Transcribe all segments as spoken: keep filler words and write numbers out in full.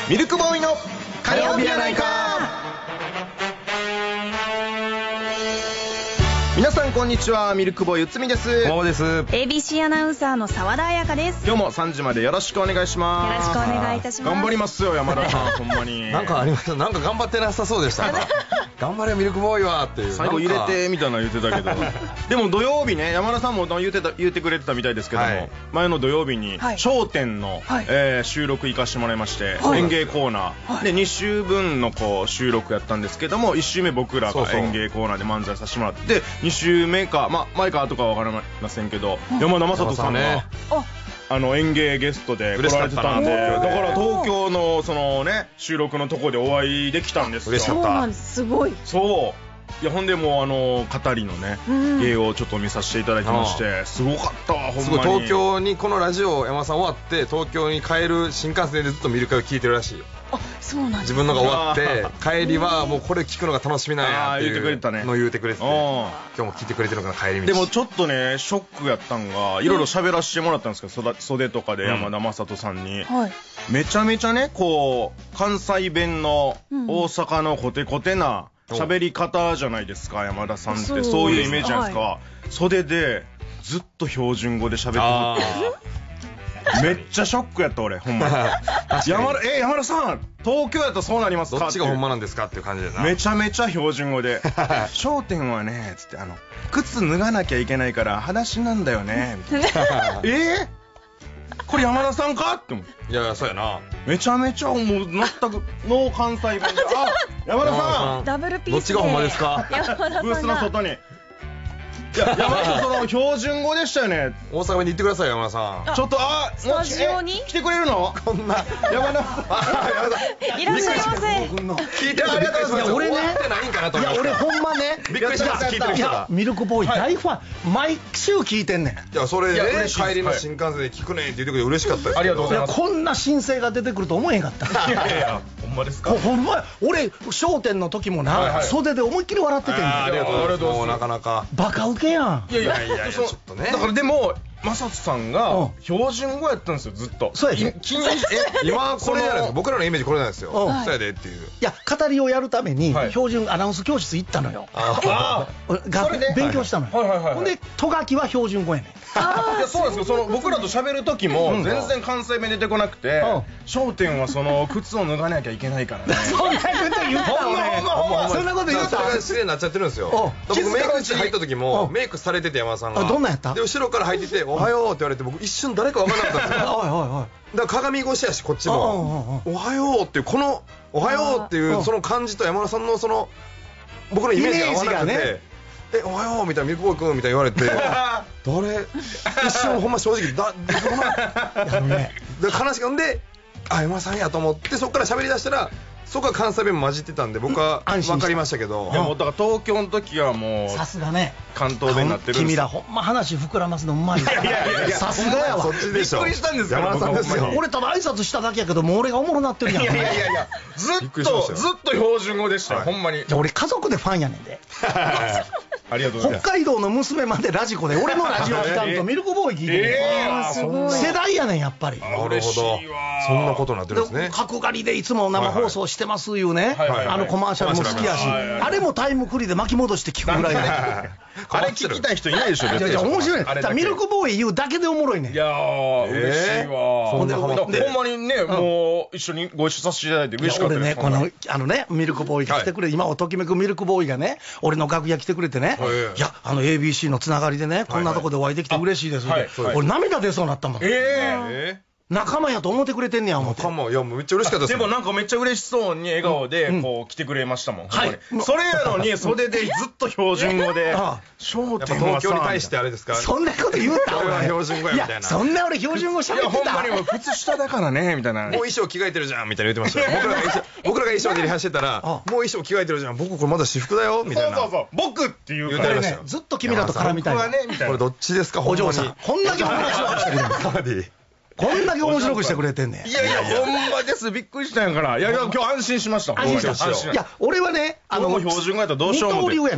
ミルクボーイの火曜日やないか。皆さんこんにちは、ミルクボーイうつみです。 こんばんはです。 エービーシー アナウンサーの澤田彩香です。 今日もさんじまでよろしくお願いします。 よろしくお願いいたします。 頑張りますよ山田さんほんまになんかありました。なんか頑張ってなさそうでしたか頑張れミルクボーイはっていう最後入れてみたいな言ってたけどでも土曜日ね、山田さんも言ってた言ってくれてたみたいですけども、はい、前の土曜日に『笑点』の、はいえー、収録行かしてもらいまして、はい、演芸コーナー、はい、でに週分のこう収録やったんですけども、いち週目僕らが演芸コーナーで漫才させてもらって、に週目か、まあ、前か後かは分かりませんけど、うん、山田雅人さんが、ね、あの演芸ゲストで来られてたんで、だから東京のそのね収録のとこでお会いできたんですよ。 嬉しかった。 そうなんです。すごい。 そういや、ほんでもうあの語りのね、うん、芸をちょっと見させていただきまして、すごかったわほんまに。すごい。 東京にこのラジオ山田さん終わって東京に帰る新幹線でずっとミルクを聞いてるらしいよ。 あ、そうなんです。 自分のが終わって帰りはもうこれ聞くのが楽しみなんやっていうのを言うてくれてて、今日も聞いてくれてるのかな帰り道。 でもちょっとねショックやったんが、いろいろ喋らせてもらったんですけど、袖とかで山田雅人さんに、うんはい、めちゃめちゃねこう関西弁の大阪のコテコテな喋り方じゃないですか、山田さんって。そう、そういうイメージじゃないですか、はい、袖でずっと標準語で喋ってるめっちゃショックやった俺ほんま山田え山田さん東京やとそうなりますか、 どっちがほんまなんですかっていう感じでな。 めちゃめちゃ標準語で笑点はねつって、あの靴脱がなきゃいけないから裸足なんだよねみたいなえーこれ山田さんかって思う。 いやそうやな。 めちゃめちゃもう全くノー関西弁で、あ山田さんダブルピースでどっちがほんまですかブースの外に。いや山田さんその標準語でしたよね。 大阪弁に行ってください山田さん。 ちょっとあスタジオに来てくれるのこんな山田さんいらっしゃいませ。 聞いてる人びっくりする。俺ねいや俺ほんまねびっくりした聞いてる人が。 ミルクボーイ大ファン毎週聞いてんねん。 いやそれで帰りの新幹線で聞くねんって言ってくれて嬉しかったです。 ありがとうございます。 こんな新星が出てくると思えへんかった。 いやいやほんまですか。 ほんま俺笑点の時もな袖で思いっきり笑っててん。 ありがとうございます。もうなかなかバカウケやん。 いやいやいやちょっとね。 だからでも雅人さんが標準語やったんですよずっと。 そうやね。 今これじゃないですか。僕らのイメージこれなんですよ。そうやでっていう。 いや語りをやるために標準アナウンス教室行ったのよ。ああ勉強したのよ。ほんでトガキは標準語やねん。 いやそうなんですよ。その僕らと喋る時も全然関西弁出てこなくて、笑点はその靴を脱がなきゃいけないからね。 そんなこと言った俺。そんなこと言った。 それが失礼になっちゃってるんですよ。僕メイク室入った時もメイクされてて山田さんが。 どんなんやった？ で後ろから入ってておはようって言われて僕一瞬誰か分からなかったんですよ。はいはいはい。だから鏡越しやしこっちもおはようっていうこのおはようっていうその感じと山田さんのその僕のイメージが合わなくて、えおはようみたいなミルクボーイ君みたいに言われて誰一瞬ほんま正直だどんな悲しくんであ山田さんやと思ってそこから喋りだしたら。そこは関西弁も混じってたんで僕は分かりましたけど。 いやもうだから東京の時はもうさすがね関東弁になってるんです。 君らほんま話膨らますのうまい。 いやいやいやさすがやわ。 そっちでしょ。 びっくりしたんですよ山田さんですよ。 俺ただ挨拶しただけやけどもう俺がおもろなってるやん。 いやいやいやずっとずっと標準語でしたよほんまに。 俺家族でファンやねんで。 ありがとうございます。 北海道の娘までラジコで俺のラジオ聞かんとミルクボーイ聞いてる。世代やねんやっぱり。 なるほど。そんなことになってるんですね。 角刈りでいつも生放送してますいうね。あのコマーシャルも好きやし、あれもタイムフリーで巻き戻して聞くぐらいね。 あれ聞きたい人いないでしょ。 いやいや面白いね。ミルクボーイ言うだけでおもろいね。 いやー嬉しいわ。ほんまにねもう一緒にご一緒させていただいて嬉しかったです。 俺ねこのあのねミルクボーイが来てくれ、今をときめくミルクボーイがね俺の楽屋来てくれてね、いやあの エービーシー のつながりでねこんなとこでお会いできて嬉しいですって、俺涙出そうになったもん。ええ仲間やと思ってくれてんねや思って。 仲間いやもうめっちゃ嬉しかったです。 でもなんかめっちゃ嬉しそうに笑顔でこう来てくれましたもん。はい。それやのに袖でずっと標準語で。 笑点は東京に対してあれですか。 そんなこと言うた俺は標準語やみたいな。 そんな俺標準語喋ってた。 いやほんまにもう靴下だからねみたいな。 もう衣装着替えてるじゃんみたいな言ってましたよ。僕らが衣装僕らが衣装でリハしてたらもう衣装着替えてるじゃん僕これまだ私服だよみたいな。 そうそうそう僕っていうからねずっと君らと絡みたい。 僕はねみたいな。 これどっちですかお嬢さん。こんだけ面白くしてくれる。こんだけ面白くしてくれてんねん。 いやいやほんまですびっくりしたんやから。いやいや今日安心しました。 安心した。いや俺はねあの標準語やったらどうしようも二刀流やねん。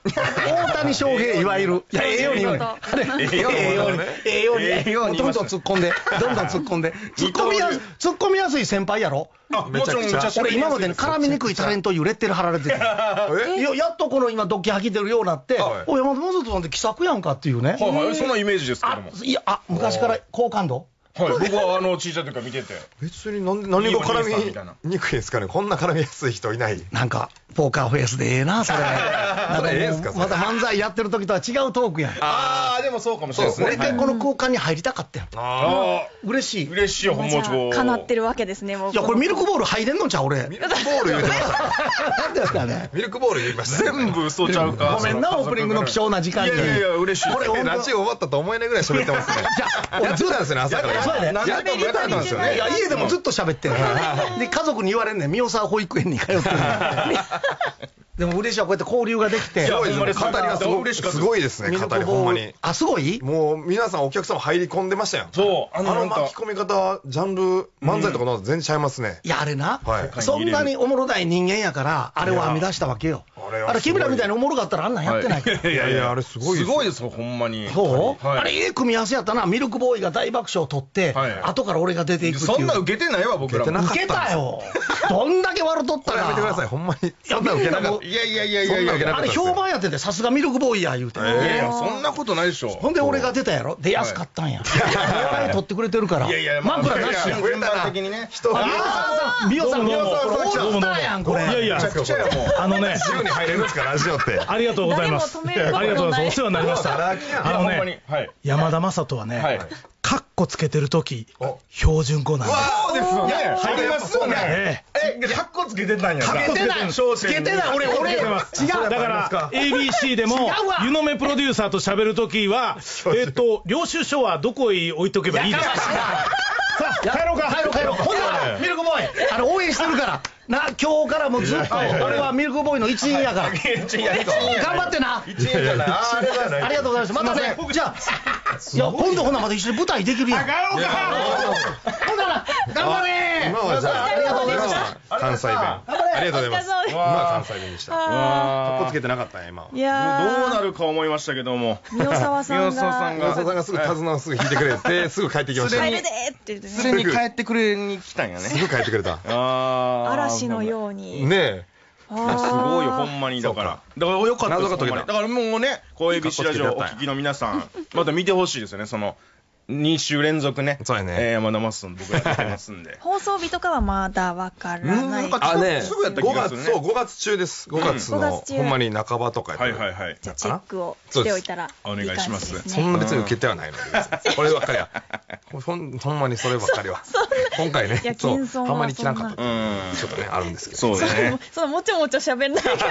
大谷翔平、いわゆる。いや、ええように言うね。あれ、ええように、ええように、ええように、どんどん突っ込んで、どんどん突っ込んで。突っ込みやす、突っ込みやすい先輩やろ。 あ、もちろんめちゃくちゃ。 俺今までに絡みにくいタレントいうレッテル貼られてて。ややっとこの今、ドッキ吐き出るようになって、お、山本雅人さんって気さくやんかっていうね。 はいはい、そんなイメージですけども。 いや、あ、昔から好感度はい、僕はあの小さい時から見てて別に何何が絡みにくいですかね。こんな絡みやすい人いない。 なんかポーカーフェイスでええなそれ。 それええんすか。 また漫才やってる時とは違うトークやん。 ああでもそうかもしれないですね。 俺でこの空間に入りたかったやん。ああ嬉しい嬉しいよ。ほんまちかなってるわけですね。もういやこれミルクボール入れんのちゃう俺。 ミルクボール言うてましたなんですかね。 ミルクボール言いました。 全部嘘ちゃうか。 ごめんなオープニングの貴重な時間に。 いやいやいや嬉しい。 これラジオ終わったと思えないぐらい喋ってますね。やってたんですよね朝から。 そうやね。 やってもやってたんですよね。 いや家でもずっと喋ってる。で家族に言われんねん。宮沢保育園に通ってる。でも嬉しいわこうやって交流ができて。 すごいですね。語りがすごいすごいですね。語りほんまに。 あすごい？ もう皆さんお客様入り込んでましたよ。 そう。 あの巻き込み方ジャンル漫才とかの全然ちゃいますね。 いやあれな。そんなにおもろない人間やからあれを編み出したわけよ。あれ木村みたいにおもろかったらあんなんやってないから。 いやいやあれすごいすごいですよほんまに。 そう？あれええ組み合わせやったな。ミルクボーイが大爆笑を取って後から俺が出ていくっていう。 そんな受けてないわ僕ら。 受けたよ。どんだけ笑っとったら。 やめてくださいほんまに。そんな受けなかった。 いやいやいやいやいや。 あれ評判やっててさすがミルクボーイや言うて。いやいやそんなことないでしょ。 ほんで俺が出たやろ。出やすかったんや。笑い取ってくれてるから。 いやいや枕なし。 全般的にね。 人が。 美穂さん美穂さんオールスターやんこれ。 いやいやあのね自由に入れるんですかラジオって。 ありがとうございます。ありがとうございます。お世話になりました。あのね山田雅人はね。カッコつけてるとき標準語なんです。 そうですよね。入りますよね。 え、カッコつけてたんや。 つけてない。つけてない。俺俺違う。 だから エービーシー でも湯飲めプロデューサーと喋るときはえっと領収書はどこへ置いとけばいいですか。 帰ろうか帰ろう帰ろう。ほんならミルクボーイあれ応援してるからな。今日からもうずっと俺はミルクボーイの一員やから。頑張ってな。 一員じゃない。 ありがとうございます。またね。じゃあいや今度ほなまた一緒に舞台できるやん。ほんなら頑張れ。 今はじゃあありがとうございました。関西弁ありがとうございます。今は関西弁でした。カッコつけてなかったね今は。 いやどうなるか思いましたけども宮沢さんが宮沢さんがすぐ手綱をすぐ引いてくれてすぐ帰ってきました。 帰るでって言ってね。 すでに帰ってくれに来たんやね。 すぐ帰ってくれた。 嵐のようにねえ。 すごいよほんまに。だからだからよかったです。だからもうねこう エービーシー ラジオお聞きの皆さんまた見てほしいですよね。そのに週連続ね。 そうやね。 山田マスさん僕らやってますんで。 放送日とかはまだわからない。 あねすぐやった気がするね。 そうごがつ中です。ごがつのほんまに半ばとかやった。 はいはいはい。 じゃあチェックをしておいたらお願いします。 そんな別に受けてはないので。こればっかりは。ほんほんまにそればっかりは。今回ねそうあんまり着なかった。ちょっとねあるんですけど。 そうね。 そのもちょもちょ喋んないから。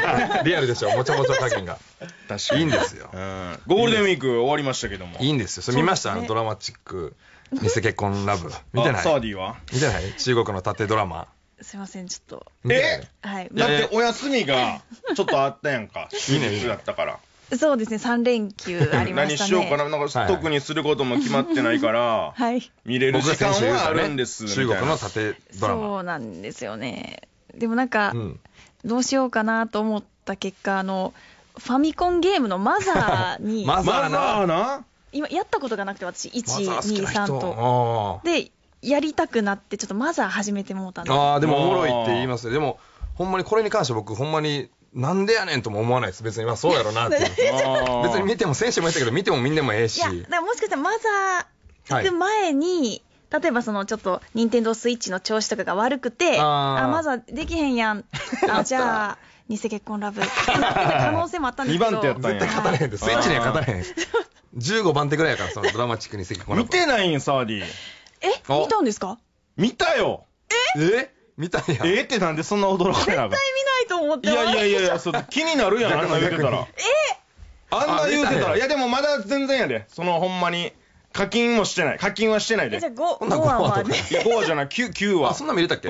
リアルでしょもちょもちょ加減が。 確かにいいんですよ。 ゴールデンウィーク終わりましたけども。 いいんですよ。それ見ましたドラマチック。偽結婚ラブ見てない？ サーディは見てない？中国の縦ドラマ。 すいませんちょっと。 え？ はい。 だってお休みがちょっとあったやんか。いいねだったから。 そうですねさん連休ありましたね。 何しようかななんか特にすることも決まってないから見れる時間はあるんですみたいな。 中国の縦ドラマ。 そうなんですよね。でもなんかどうしようかなと思った結果あのファミコンゲームのマザーにマザーな。 今やったことがなくて私いちにさんとでやりたくなってちょっとマザー始めてもうたんです。 ああでもおもろいって言いますよ。でもほんまにこれに関して僕ほんまになんでやねんとも思わないです別に。まあそうやろなって別に見ても選手も言ったけど見ても見んでもええし。 いやだからもしかしたらマザー行く前に、はい、例えばそのちょっと任天堂スイッチの調子とかが悪くてああマザーできへんやんあじゃあ偽結婚ラブ可能性もあったんですけどにばん手やったんや。 絶対勝たれへんでスイッチには勝たれへん。じゅうごばん手ぐらいやからそのドラマチックに偽結婚ラブ。 見てないんサーディ。 え見たんですか？ 見たよ。 ええ見たんや。 えってなんでそんな驚かないの？ 絶対見ないと思ってます。 いやいやいやいやそう気になるやんあんな言うてたら。えあんな言うてたらいやでもまだ全然やでそのほんまに課金もしてない課金はしてないで。 じゃあごわはね。 いやごわじゃないきゅうわ。 あそんな見れたっけ？ うん。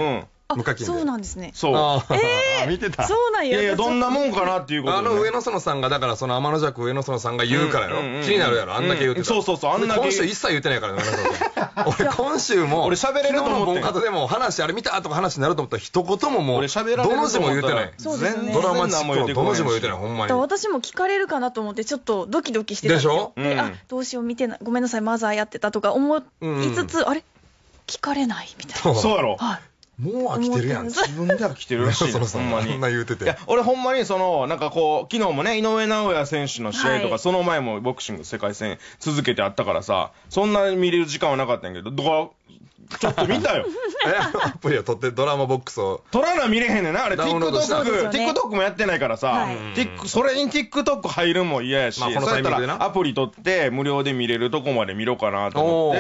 無課金で。 そうなんですね。 そう。 えー、 見てた。 そうなんや。 いやいや、どんなもんかなっていうことで、 ね。あの上野園さんが、だからその天の弱上野園さんが言うからよ。気になるやろ、あんだけ言うてた。 そうそうそう、あんだけ。 今週一切言ってないからね、俺今週も、 俺喋れると思って。 昨日のボンカトでも話、あれ見たとか話になると思ったら一言ももう、 俺喋られるどの字も言ってない。 そうですね。 ドラマチックのどの字も言ってない、ほんまに。 私も聞かれるかなと思って、ちょっとドキドキしてたんですよ。でしょ？で、あ、どうしよう見てない、ごめんなさい、マザーやってたとか思いつつ、あれ聞かれないみたいな。 そうやろ。 はい。 もう飽きてるやん。 自分で飽きてるらしい。 ほんまに。そんな言うてて。いや、 俺ほんまにその、なんかこう、昨日もね、井上尚弥選手の試合とか、その前もボクシング世界戦続けてあったからさ、そんな見れる時間はなかったんやけど、だから、ちょっと見たよ。 アプリを取ってドラマボックスを。 取らな見れへんねんな。あれ、TikTok、TikTok もやってないからさ、それに TikTok 入るも嫌やし、そうやったらアプリ取って無料で見れるとこまで見ろかなと思って、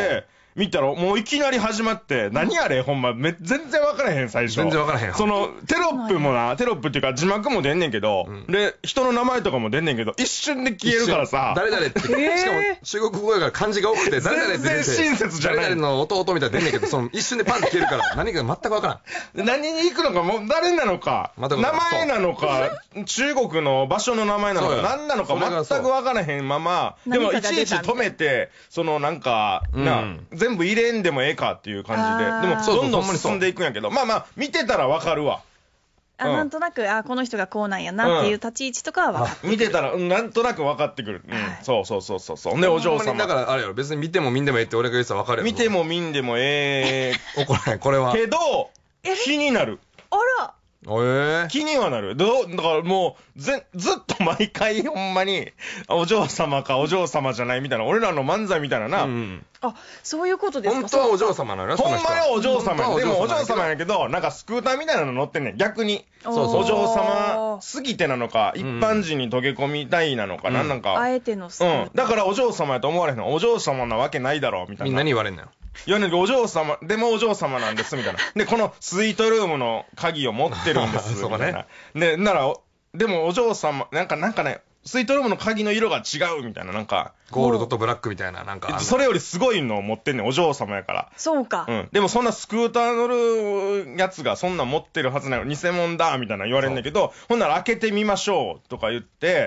見たらもういきなり始まって、何あれほんま、め、全然わからへん最初。 全然わからへん。 その、テロップもな、テロップっていうか字幕も出んねんけど、うん、で、人の名前とかも出んねんけど、一瞬で消えるからさ。 誰々って、しかも中国語やから漢字が多くて、誰々って出て、 全然親切じゃない。 誰々の弟みたいな出んねんけど、その一瞬でパンって消えるから、何か全くわからん。何に行くのか、もう誰なのか、名前なのか、中国の場所の名前なのか、何なのか全くわからへんまま、でもいちいち止めて、そのなんか、な、全部入れんでもええかっていう感じで、でもどんどん進んでいくんやけど、まあまあ見てたらわかるわ。 あ、なんとなく、あ、この人がこうなんやなっていう立ち位置とかは分かって見てたらなんとなく分かってくる。そうそうそうそうそう。でお嬢様。 だからあれやろ、別に見ても見んでもええって俺が言ってたら分かるやろ。 見ても見んでもええ。怒らないこれは。 けど気になる。 あら。 えー、 気にはなる。どだからもうぜずっと毎回ほんまにお嬢様かお嬢様じゃないみたいな、俺らの漫才みたいなな、うん、 あ、そういうことですか。 本当はお嬢様なのよ。 ほんまはお嬢様や。でもお嬢様やけど、なんかスクーターみたいなの乗ってんねん、逆に。そうそう、お嬢様すぎてなのか、一般人に溶け込みたいなのかな、うん、なんかあえてのスクーター、 うん、だからお嬢様やと思われへんの。お嬢様なわけないだろうみたいな。 みんなに言われんのよ。 いやね、お嬢様、でもお嬢様なんですみたいな。で、このスイートルームの鍵を持ってるんですみたいな。で、なら、でもお嬢様、なんか、なんかね、スイートルームの鍵の色が違うみたいな、なんか。 ゴールドとブラックみたいな、なんか。 それよりすごいのを持ってんねん、お嬢様やから。 そうか。 うん。でもそんなスクーター乗るやつがそんな持ってるはずないの、偽物だみたいな言われるんだけど、ほんなら開けてみましょうとか言って、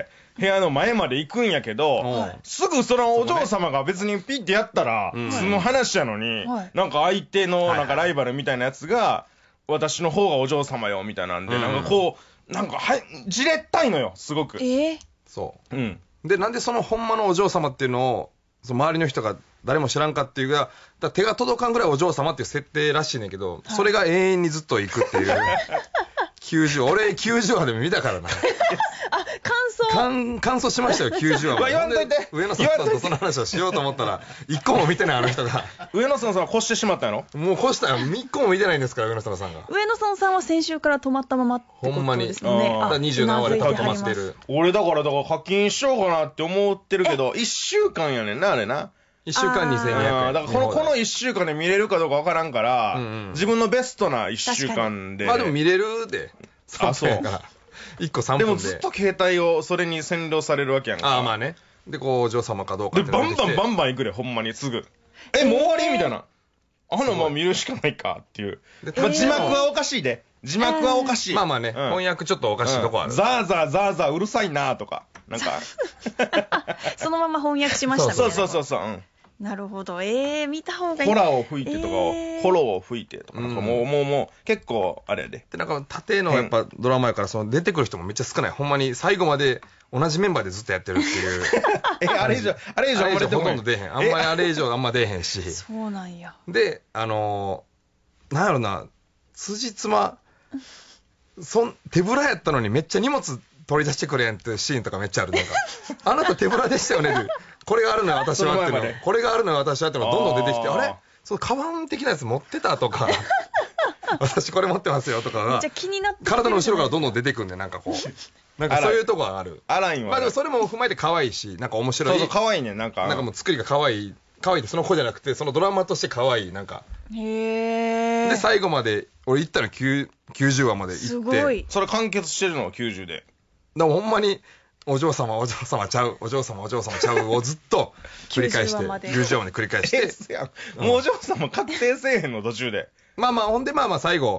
部屋の前まで行くんやけど、すぐそのお嬢様が別にピッてやったら、その話やのに、なんか相手のなんかライバルみたいなやつが、私の方がお嬢様よみたいなんで、なんかこう、なんかはい、じれったいのよ、すごく。 えー、 そう。うん。で、なんでそのほんまのお嬢様っていうのを、その周りの人が誰も知らんかっていうが、だ手が届かんぐらいお嬢様っていう設定らしいねんけど、それが永遠にずっと行くっていう。きゅうじゅう、俺きゅうじゅうわでも見たからな。 あ、感想感感想しましたよ、きゅうじゅうわまで。 言わんといて。 上野さんとその話をしようと思ったら、一個も見てないあの人が。 上野さんさんは越してしまったやろ。 もう越したよ。一個も見てないんですから、上野さんが。 上野さんは先週から止まったままってことですね。ほんまに。 あ、にじゅうななわで止まってる。 俺だからだから課金しようかなって思ってるけど、いっしゅうかんやねんな、あれな。 いっしゅうかんにせんにひゃくえん。 だからこの、このいっしゅうかんで見れるかどうかわからんから、うんうん、自分のベストないっしゅうかんで。 まあでも見れるで。 あ、そう。 いっこさんぷんで。 でもずっと携帯をそれに占領されるわけやんか。 ああ、まあね。で、こう、お嬢様かどうかってで、バンバンバンバンいくで、ほんまにすぐ。え、もう終わりみたいな。あのまま見るしかないかっていう。まあ、字幕はおかしいで。字幕はおかしい。 まあまあね、うん、翻訳ちょっとおかしいとこある。 うん、ザーザーザーザーうるさいなとか。なんか。 そのまま翻訳しましたね。 そうそうそうそう。うんなるほど。えー、見た方がいい。 ホラーを吹いてとかを、えー、ホローを吹いてとか、なんかもう、もう、もう、結構、あれやで。 で、なんか、縦のやっぱドラマやから、その出てくる人もめっちゃ少ない。ほんまに、最後まで同じメンバーでずっとやってるっていう。 え、あれ以上、あれ以上、あれ以上ほとんど出えへん。あんまりあれ以上あんま出えへんし。 そうなんや。 で、あのー、なんやろな、辻褄、そん、手ぶらやったのにめっちゃ荷物取り出してくれんっていうシーンとかめっちゃある。なんか、あなた手ぶらでしたよね。これがあるのよ私はっていうのこれがあるのよ私はっていうのがどんどん出てきてあれそのカバン的なやつ持ってたとか私これ持ってますよとかが体の後ろからどんどん出てくんでなんかこうなんかそういうとこはあるアラインはまあでもそれも踏まえて可愛いしなんか面白いそうそう可愛いねなんかなんかもう作りが可愛い可愛いってその子じゃなくてそのドラマとして可愛いなんかへえで最後まで俺行ったのきゅうじゅうわまで行ってすごいそれ完結してるのはきゅうじゅうででもほんまにお嬢様お嬢様ちゃうお嬢様お嬢様ちゃうをずっと繰り返してきゅうじゅうわまで繰り返してもうお嬢様確定せえへんの途中でまあまあほんでまあまあ最後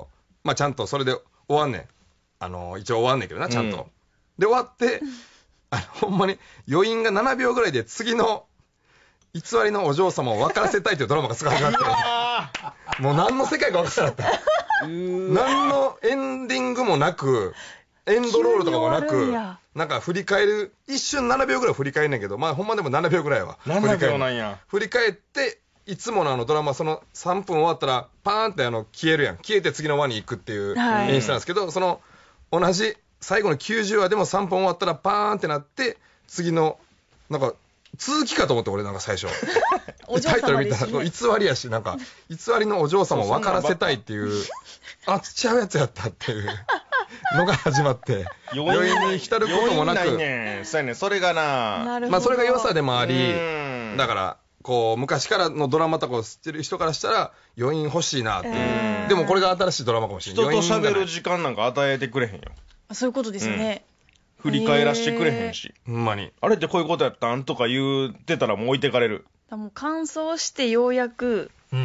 まあちゃんとそれで終わんねん。あの一応終わんねんけどな、ちゃんと、うん、で終わってあのほんまに余韻がななびょうぐらいで次の偽りのお嬢様を分からせたいというドラマがすぐ始まってもう何の世界か分からなかった何のエンディングもなくエンドロールとかもなくなんか振り返る一瞬ななびょうぐらい振り返んねんけどまあほんまでもななびょうぐらいはななびょうなんや振り返っていつものあのドラマそのさんぷん終わったらパーンってあの消えるやん消えて次の輪に行くっていう演出なんですけど、はい、その同じ最後のきゅうじゅうわでもさんぷん終わったらパーンってなって次のなんか続きかと思って俺なんか最初タイトル見たら偽りやしなんか偽りのお嬢様を分からせたいっていうあちゃうやつやったっていうのが始まって余韻に浸ることもなく余韻ないねんそうやねんそれがなまあそれが良さでもありだからこう昔からのドラマとかを知ってる人からしたら余韻欲しいなっていう、えー、でもこれが新しいドラマかもしれない人と喋る時間なんか与えてくれへんよそういうことですね、 うん、振り返らしてくれへんし、 えー、ほんまにあれってこういうことやったんとか言ってたらもう置いてかれるもう完走してようやく、うん、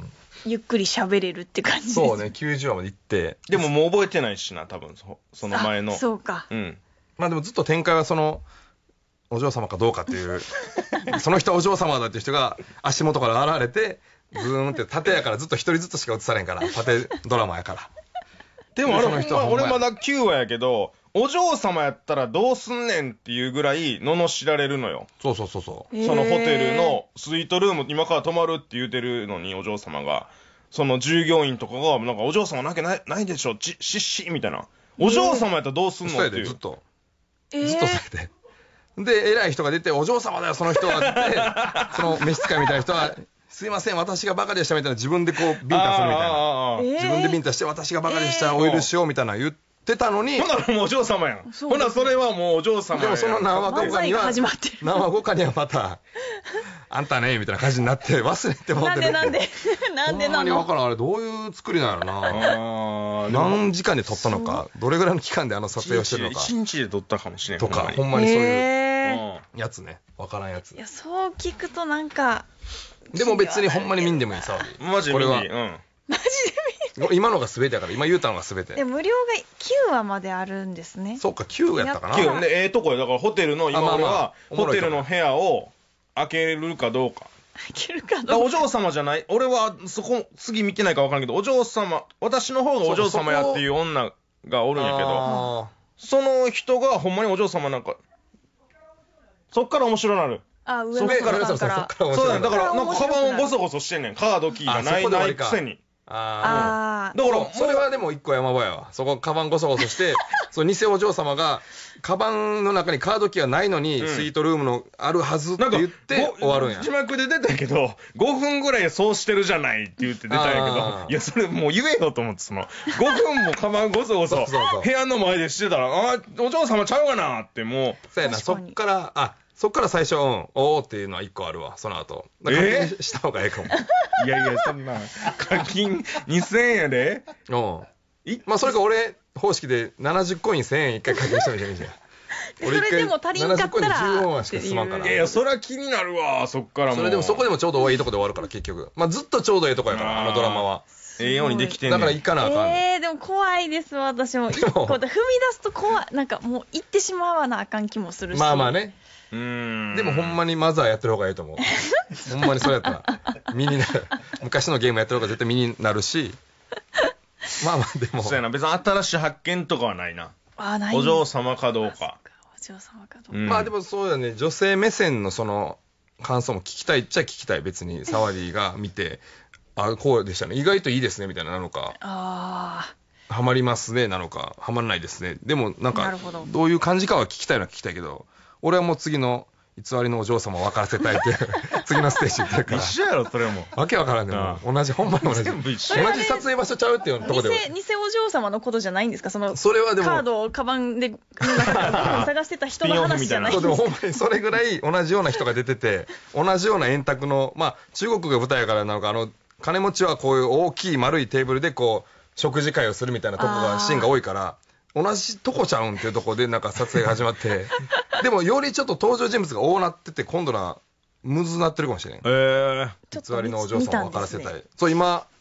ゆっくり喋れるって感じですそうねきゅうじゅうわまで行ってでももう覚えてないしな多分 そ, その前のそうか、 うん、 まあでもずっと展開はそのお嬢様かどうかっていうその人はお嬢様だっていう人が足元から現れてブーンって縦やからずっと一人ずつしか映されんから縦ドラマやからでもあれほんま俺まだきゅうわやけどお嬢様やったらどうすんねんっていうぐらい罵られるのよそうそうそうそう、 えー、そのホテルのスイートルーム今から泊まるって言うてるのにお嬢様がその従業員とかがなんかお嬢様なわけないないでしょちしっしみたいなお嬢様やったらどうすんのっていうずっと、えー、ずっとされてで偉い人が出てお嬢様だよその人はってその召使いみたいな人はすいません私がバカでしたみたいな自分でこうビンタするみたいな、えー、自分でビンタして私がバカでした、えー、お許しをみたいな言ってたのにほなもうお嬢様やんほなそれはもうお嬢様やんでもその何話後かには何話後かにはまたあんたねみたいな感じになって忘れてもってるなんでなんでなんでなのほんまに分からんあれどういう作りなんやろな何時間で撮ったのかどれぐらいの期間であの撮影をしてるのかいちにちで撮ったかもしれんとかほんまにそういうやつね分からんやついやそう聞くとなんかでも別にほんまに見んでもいいさマジで見んでいいうんマジで見今のが全てやから今言うたのが全てで無料がきゅうわまであるんですねそうかきゅうやったかなきゅうでええとこやだからホテルの今俺はホテルの部屋を開けるかどうか開けるかどうかお嬢様じゃない俺はそこ次見てないか分からんけどお嬢様私の方がお嬢様やっていう女がおるんやけどその人がほんまにお嬢様なんかそっから面白なるあ上の方からそっからそうだねだからなんかカバンをゴソゴソしてんねんカードキーがないないくせにああだからそれはでも一個山場やわそこカバンゴソゴソしてそう偽お嬢様がカバンの中にカードキーがないのに、うん、スイートルームのあるはずって言って終わるんや字幕で出たけどごふんぐらいそうしてるじゃないって言って出たんやけどいやそれもう言えよと思ってそのごふんもカバンゴソゴソ部屋の前でしてたらあお嬢様ちゃうかなってもうそうやなそっからあそっから最初、うん、おーっていうのは一個あるわ、その後。課金した方がええかも。 いやいや、そんな、課金にせんえんやで。 うん。まあ、それか俺、方式でななじゅうコインせんえん一回課金したみたいなじゃん。 それでも足りんかったら。ななじゅうコインでじゅうよんわしか済まんから。 いやいや、それは気になるわ、そっからもう。 それでもそこでもちょうどいいとこで終わるから、結局。まあ、ずっとちょうどいいとこやから、あのドラマは。 ええようにできてんねん。 だから行かなあかんねん。 えー、でも怖いですわ、私も。一個で踏み出すと怖い。なんかもう行ってしまわなあかん気もするし。 まあまあね。 うーんでもほんまにマザーやってる方がいいと思うほんまにそれやったら身になる昔のゲームやってる方が絶対身になるしまあまあでもそうやな別に新しい発見とかはないなあないお嬢様かどうかお嬢様かどうか、 うん、まあでもそうだね女性目線のその感想も聞きたいっちゃ聞きたい別にサワディが見てあこうでしたね意外といいですねみたいななのかあハマりますねなのかハマらないですねでもなんかどういう感じかは聞きたいのは聞きたいけど俺はもう次の偽りのお嬢様を分からせたいって次のステージ行ってるから一緒やろそれもわけわからんねん同じほんまに同じ全部一緒同じ撮影場所ちゃうっていうとこで偽偽お嬢様のことじゃないんですかそのそれはでもカードをカバンで探してた人の話じゃないんですかでもほんまにそれぐらい同じような人が出てて同じような円卓のまあ中国が舞台やからなのかあの金持ちはこういう大きい丸いテーブルでこう食事会をするみたいなとこがシーンが多いから同じとこちゃうんっていうとこでなんか撮影が始まってでもよりちょっと登場人物が多なってて今度はむずなってるかもしれん、 えー、 偽りのお嬢様を分からせたい、ね、そう今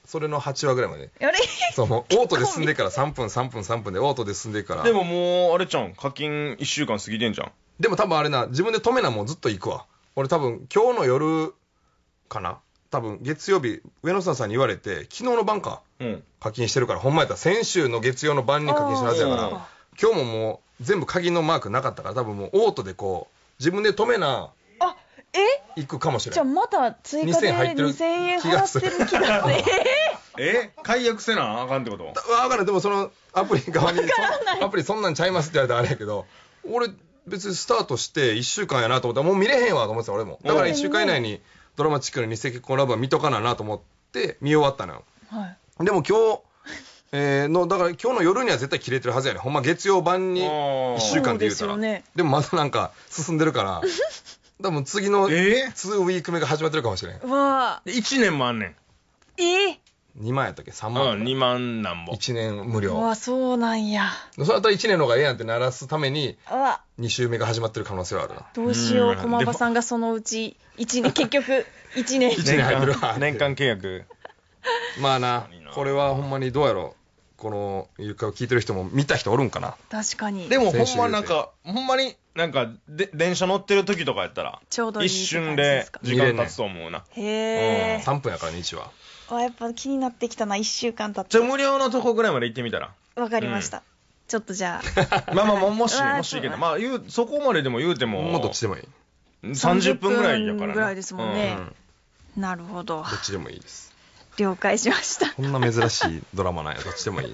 それのはちわぐらいまで。 あれそう、もうオートで進んでからさんぷんさんぷんさんぷんでオートで進んでから。 でももうあれちゃん、課金いっしゅうかん過ぎてんじゃん。 でも多分あれな、自分で止めなもんずっと行くわ。俺多分今日の夜かな、多分月曜日上野さんに言われて、昨日の晩か、うん、課金してるから、ほんまやったら先週の月曜の晩に課金したはずやから、今日ももう全部鍵のマークなかったから、多分もうオートでこう自分で止めなあえ行くかもしれない。 じゃあまた追加でにせんえん払ってる気がする。 え解約せなあかんってこと？ 分からない。でもそのアプリ側にアプリそんなんちゃいますって言われたらあれやけど、俺別にスタートしていっしゅうかんやなと思ったらもう見れへんわと思ってた俺も。だからいっしゅうかん以内にドラマチックな偽結婚ラブは見とかななと思って見終わったのよ、はい、でも今日、えー、のだから今日の夜には絶対切れてるはずやね。ほんま月曜晩にいっしゅうかんで言うたら で,、ね、でもまだなんか進んでるから多分次のにウィーク目が始まってるかもしれん。 わいちねんもあんねん。 えーにまんやったっけさんまん、 うん、にまんなんぼいちねん無料。 うわそうなんや。 それだったらいちねんの方がええやんって鳴らすためにに週目が始まってる可能性はあるな。 どうしよう、駒場さんがそのうちいちねん結局いちねんいちねん入ってるわ年間契約まあな、これはほんまにどうやろう、この床を聞いてる人も見た人おるんかな。 確かに。 でもほんまなんかほんまになんかで電車乗ってる時とかやったらちょうどいい一瞬で時間経つと思うな。 へえ、 うん、さんぷんやからねいちわ。 あやっぱ気になってきたな。いっしゅうかん経って。 じゃあ無料のとこぐらいまで行ってみたら。 わかりました、うん、ちょっとじゃあまあまあもしもしいいけど、まあ言うそこまででも言うてももうどっちでもいいさんじゅっぷんぐらいやからね。 ぐらいですもんね、うん、なるほど。 どっちでもいいです。 了解しました。 こんな珍しいドラマなんや。どっちでもいい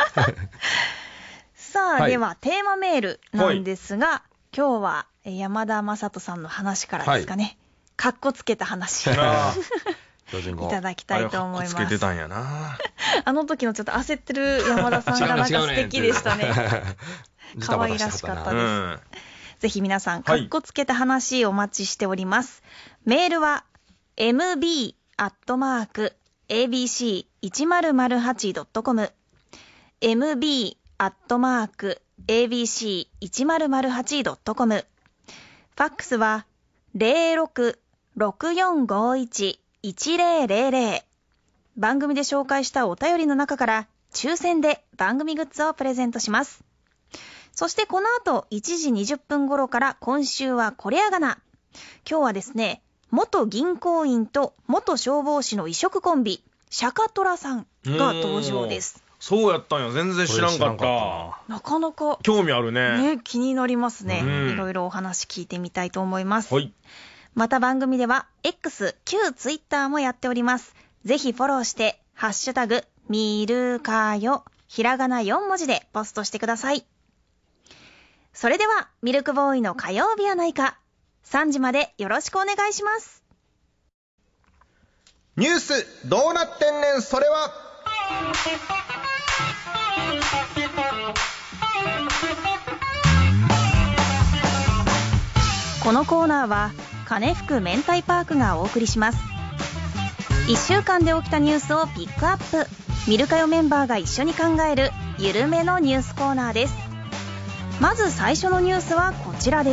さあ、はい、ではテーマメールなんですが、はい、今日は山田雅人さんの話からですかね、はい、かっこつけた話いただきたいと思います。 あれはかっこつけてたんやなあの時のちょっと焦ってる山田さんがなんか素敵でしたね。可愛らしかったです、うん、ぜひ皆さんかっこつけた話お待ちしております、はい、メールは エムビー アットマーク エービーシー いちまるまるはち ドットコム エムビー アットマーク エービーシー いちまるまるはち ドットコム ファックスは ゼロろく ろくよんごいち いちゼロゼロゼロ 番組で紹介したお便りの中から抽選で番組グッズをプレゼントします。そしてこの後いちじにじゅっぷん頃から今週はこれやがな。今日はですね、元銀行員と元消防士の異色コンビシャカトラさんが登場です。 そうやったんや。全然知らんかった。 なかなか興味あるね。 ね、気になりますね。いろいろお話聞いてみたいと思います。 はい。 また番組では X、旧 Twitter もやっております。ぜひフォローしてハッシュタグみるかよひらがなよんもじでポストしてください。それではミルクボーイの火曜日はないか、さんじまでよろしくお願いします。 ニュースどうなってんねんそれは。 このコーナーは金福明太パークがお送りします。いっしゅうかんで起きたニュースをピックアップ、ミルカヨメンバーが一緒に考えるゆるめのニュースコーナーです。まず最初のニュースはこちらです。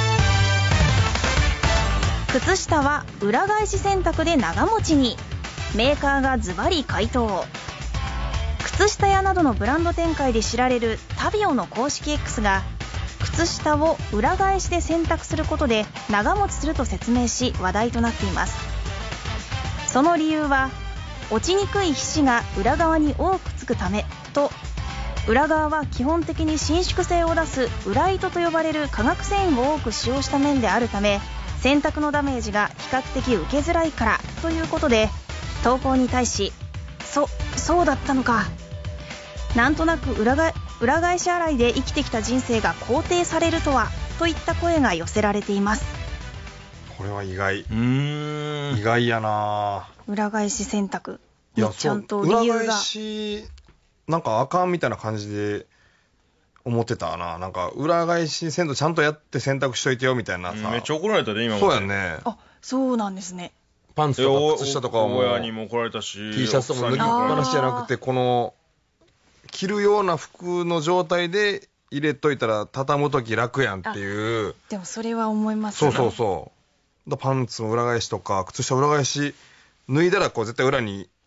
靴下は裏返し洗濯で長持ちに、メーカーがズバリ回答。靴下屋などのブランド展開で知られるタビオの公式 X が靴下を裏返しで洗濯することで長持ちすると説明し話題となっています。その理由は落ちにくい皮脂が裏側に多くつくためと、裏側は基本的に伸縮性を出す裏糸と呼ばれる化学繊維を多く使用した面であるため洗濯のダメージが比較的受けづらいからということで、投稿に対しそそうだったのか、なんとなく裏が裏返し洗いで生きてきた人生が肯定されるとはといった声が寄せられています。 これは意外。うーん、 意外やな。 裏返し洗濯、いやちゃんと理由が。 裏返しなんかあかんみたいな感じで思ってたな。なんか裏返しせんとちゃんとやって洗濯しといてよみたいなさ。 めっちゃ怒られたで今まで。 そうやね。 あ、そうなんですね。 パンツとか靴下とかはもう親にも怒られたし、 T シャツとか脱ぎっぱなしじゃなくて、この着るような服の状態で入れといたら畳むとき楽やんっていう。 でもそれは思いますね。そうそうそう。パンツの裏返しとか靴下裏返し脱いだらこう絶対裏に入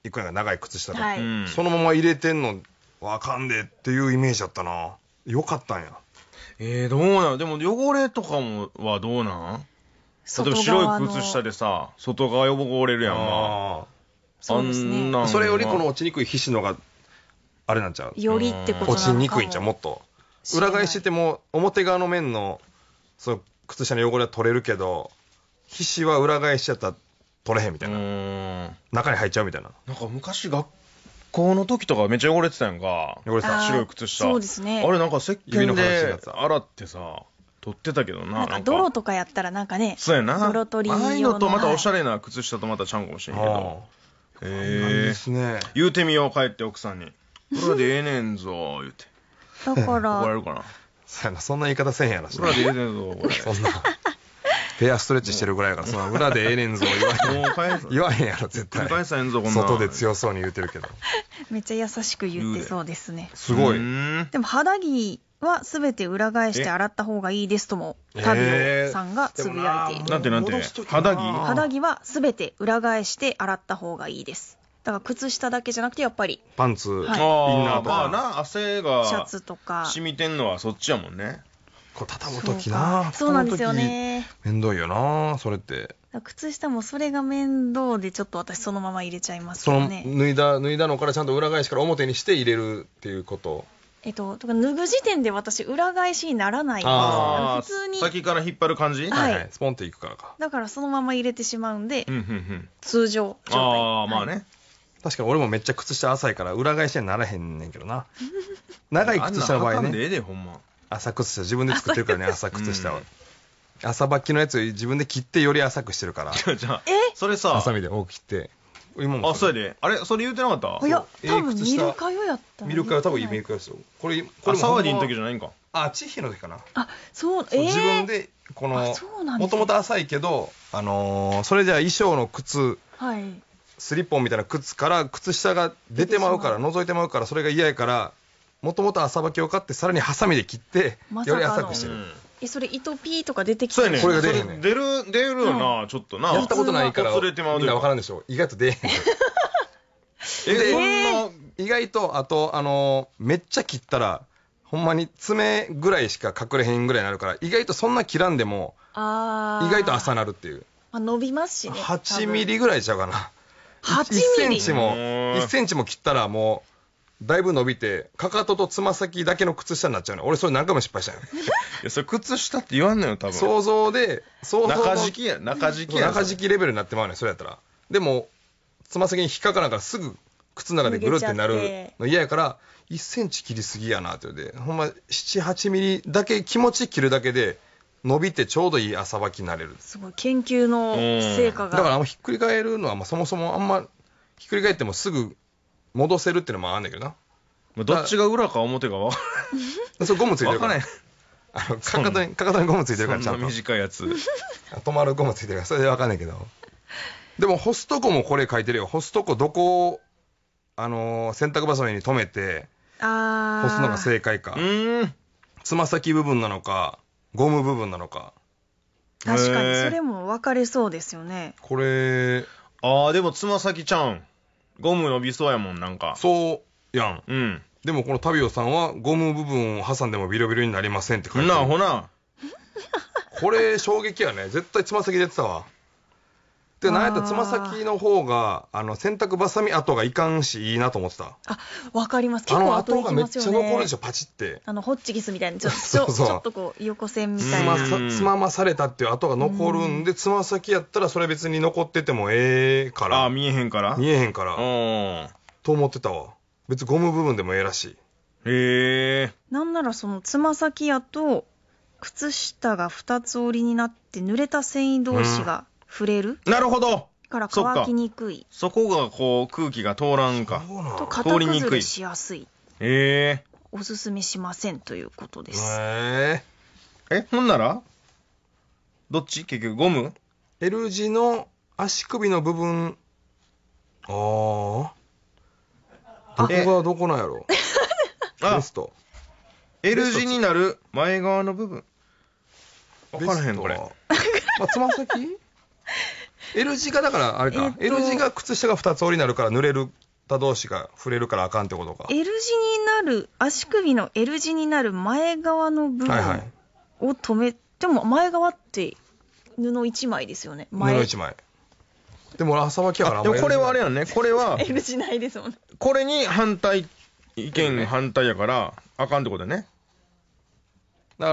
いくんや長い靴下とか、 はい、 そのまま入れてんのわかんでっていうイメージだったな。よかったんや。 えー、どうなん。でも汚れとかもはどうなん。例えば白い靴下でさ外側汚れるやん。まあそうですね。 あんそれよりこの落ちにくい皮脂のがあれなんちゃう。 よりってことなのかも。 落ちにくいんちゃう。もっと裏返してても表側の面のその靴下の汚れは取れるけど皮脂は裏返しちゃったら取れへんみたいな。うーん中に入っちゃうみたいな。 なんか昔学校の時とかめっちゃ汚れてたやんか。 汚れてた。 白い靴下。 そうですね。 あれなんか石鹸で洗ってさ取ってたけどな。 なんか泥とかやったらなんかね。 そうやな。 泥取り用の。 ああいうのとまたおしゃれな靴下とまたちゃんかもしれんけど。 へえ。ですね。 言うてみよう帰って奥さんに。これでええねんぞ言うて。 だから怒られるかな。 そうやな。そんな言い方せんやろ。 これでええねんぞこれ。 そんな。ペアストレッチしてるぐらいやから、その裏でええねんぞ言わへん。もう返す言わへんやろ絶対。 繰り返さへんぞこんな。 外で強そうに言うてるけど。 めっちゃ優しく言ってそうですね。 すごい。 でも肌着はすべて裏返して洗った方がいいですともタビオさんがつぶやいている。 なんてなんて。肌着？ 肌着はすべて裏返して洗った方がいいです。だから靴下だけじゃなくてやっぱりパンツ、はい、インナーとか。 まあな汗がシャツとか染みてんのはそっちやもんね。 こう畳む時な。 そうなんですよね。 面倒いよなそれって。 靴下もそれが面倒でちょっと私そのまま入れちゃいますけどね。 その脱いだ脱いだのからちゃんと裏返しから表にして入れるっていうこと。 えっと、とか脱ぐ時点で私裏返しにならないんです。 あ普通に先から引っ張る感じ。 はい、はい、 スポンっていくからか。 だからそのまま入れてしまうんで、 うんうんうん、 通常状態。 ああまあね、はい、 確かに俺もめっちゃ靴下浅いから裏返しにならへんねんけどな。長い靴下の場合ね。 でええでほんま。 浅靴下自分で作ってるからね。浅靴下は、うん、浅履きのやつを自分で切ってより浅くしてるから。 じゃあそれさハサミで多く切って。 あそうやで。あれそれ言うてなかった。 いや多分ミルカヨやった。 ミルカヨ多分いいミルカヨですよ。これこれサワディの時じゃないんか。 あチッヒの時かな。 あそう、えー、 自分でこのもともと浅いけどあのー、それじゃ衣装の靴、はい、スリッポンみたいな靴から靴下が出てまうから覗いてまうからそれが嫌やからもともと浅履きを買ってさらにハサミで切ってより浅くしてる。うんえそれ糸ピーとか出てきてる。 これが出へんねん。 出る出るよな、はい、ちょっとな。 やったことないからみんな分からんでしょ。意外と出へん。えで、えー、意外とあとあのー、めっちゃ切ったらほんまに爪ぐらいしか隠れへんぐらいになるから意外とそんな切らんでもあ意外と浅なるっていう。 あ伸びますしね。 はちミリぐらいちゃうかな。 はちミリ。 いっセンチもいっセンチも切ったらもう。だいぶ伸びてかかととつま先だけの靴下になっちゃうの。俺それ何回も失敗したんよ。 いやそれ靴下って言わんのよ多分。 想像で想像中敷きや中敷きや中敷きレベルになってまうねんそれやったら。でもつま先に引っかからんからすぐ靴の中でぐるってなるの嫌やからいっセンチ切りすぎやなって言うてほんまななはちミリだけ気持ち切るだけで伸びてちょうどいい浅履きになれる。 すごい研究の成果が。 だからあんまひっくり返るのは、まあ、そもそもあんまひっくり返ってもすぐ戻せるっていうのもあるんだけどな。 どっちが裏か表か分からん。それゴムついてるから。 分からん。あのかかとにかかとにゴムついてるからちゃんと。 そんな短いやつ。 止まるゴムついてるからそれで分かんないけど。でも干すとこもこれ書いてるよ。干すとこどこをあのー、洗濯バサミに留めて干すのが正解か。うんつま先部分なのかゴム部分なのか。 確かにそれも分かれそうですよね。 これあーでもつま先ちゃうんゴム伸びそうやもんなんか。 そうやん。 うん。 でもこのタビオさんはゴム部分を挟んでもビロビロになりませんって書いてある。 なほな。 これ衝撃やね。絶対つま先でやってたわ。でなんやったらつま先の方があの洗濯バサミ跡がいかんしいいなと思ってた。 あわかります。結構跡いきますよね。 あの跡がめっちゃ残るでしょパチってあのホッチキスみたいなちょそうそうちょっとこう横線みたいなつままされたっていう跡が残るんでつま先やったらそれ別に残っててもええからあ見えへんから見えへんからと思ってたわ。別にゴム部分でもええらしい。 へえ。 なんならそのつま先やと靴下が二つ折りになって濡れた繊維同士が触れる、 うん、なるほどから乾きにくい。 そ, そこがこう空気が通らんかと型崩れしやすい。 へえ。 おすすめしませんということです。 へええほんならどっち結局ゴム L 字の足首の部分ああどこがどこなんやろベスト L 字になる前側の部分分からへんこれまあつま先 L 字がだからあれか、えっと、L 字が靴下がふたつ折りになるから濡れるた同士が触れるからあかんってことか。 L 字になる足首の L 字になる前側の部分を止め、はいはい、でも前側って布いちまいですよね。 前布いちまいでも朝巻きやから。 でもこれはあれやね、これは L 字ないですもんね。 これに反対意見反対やからあかんってことね。 だから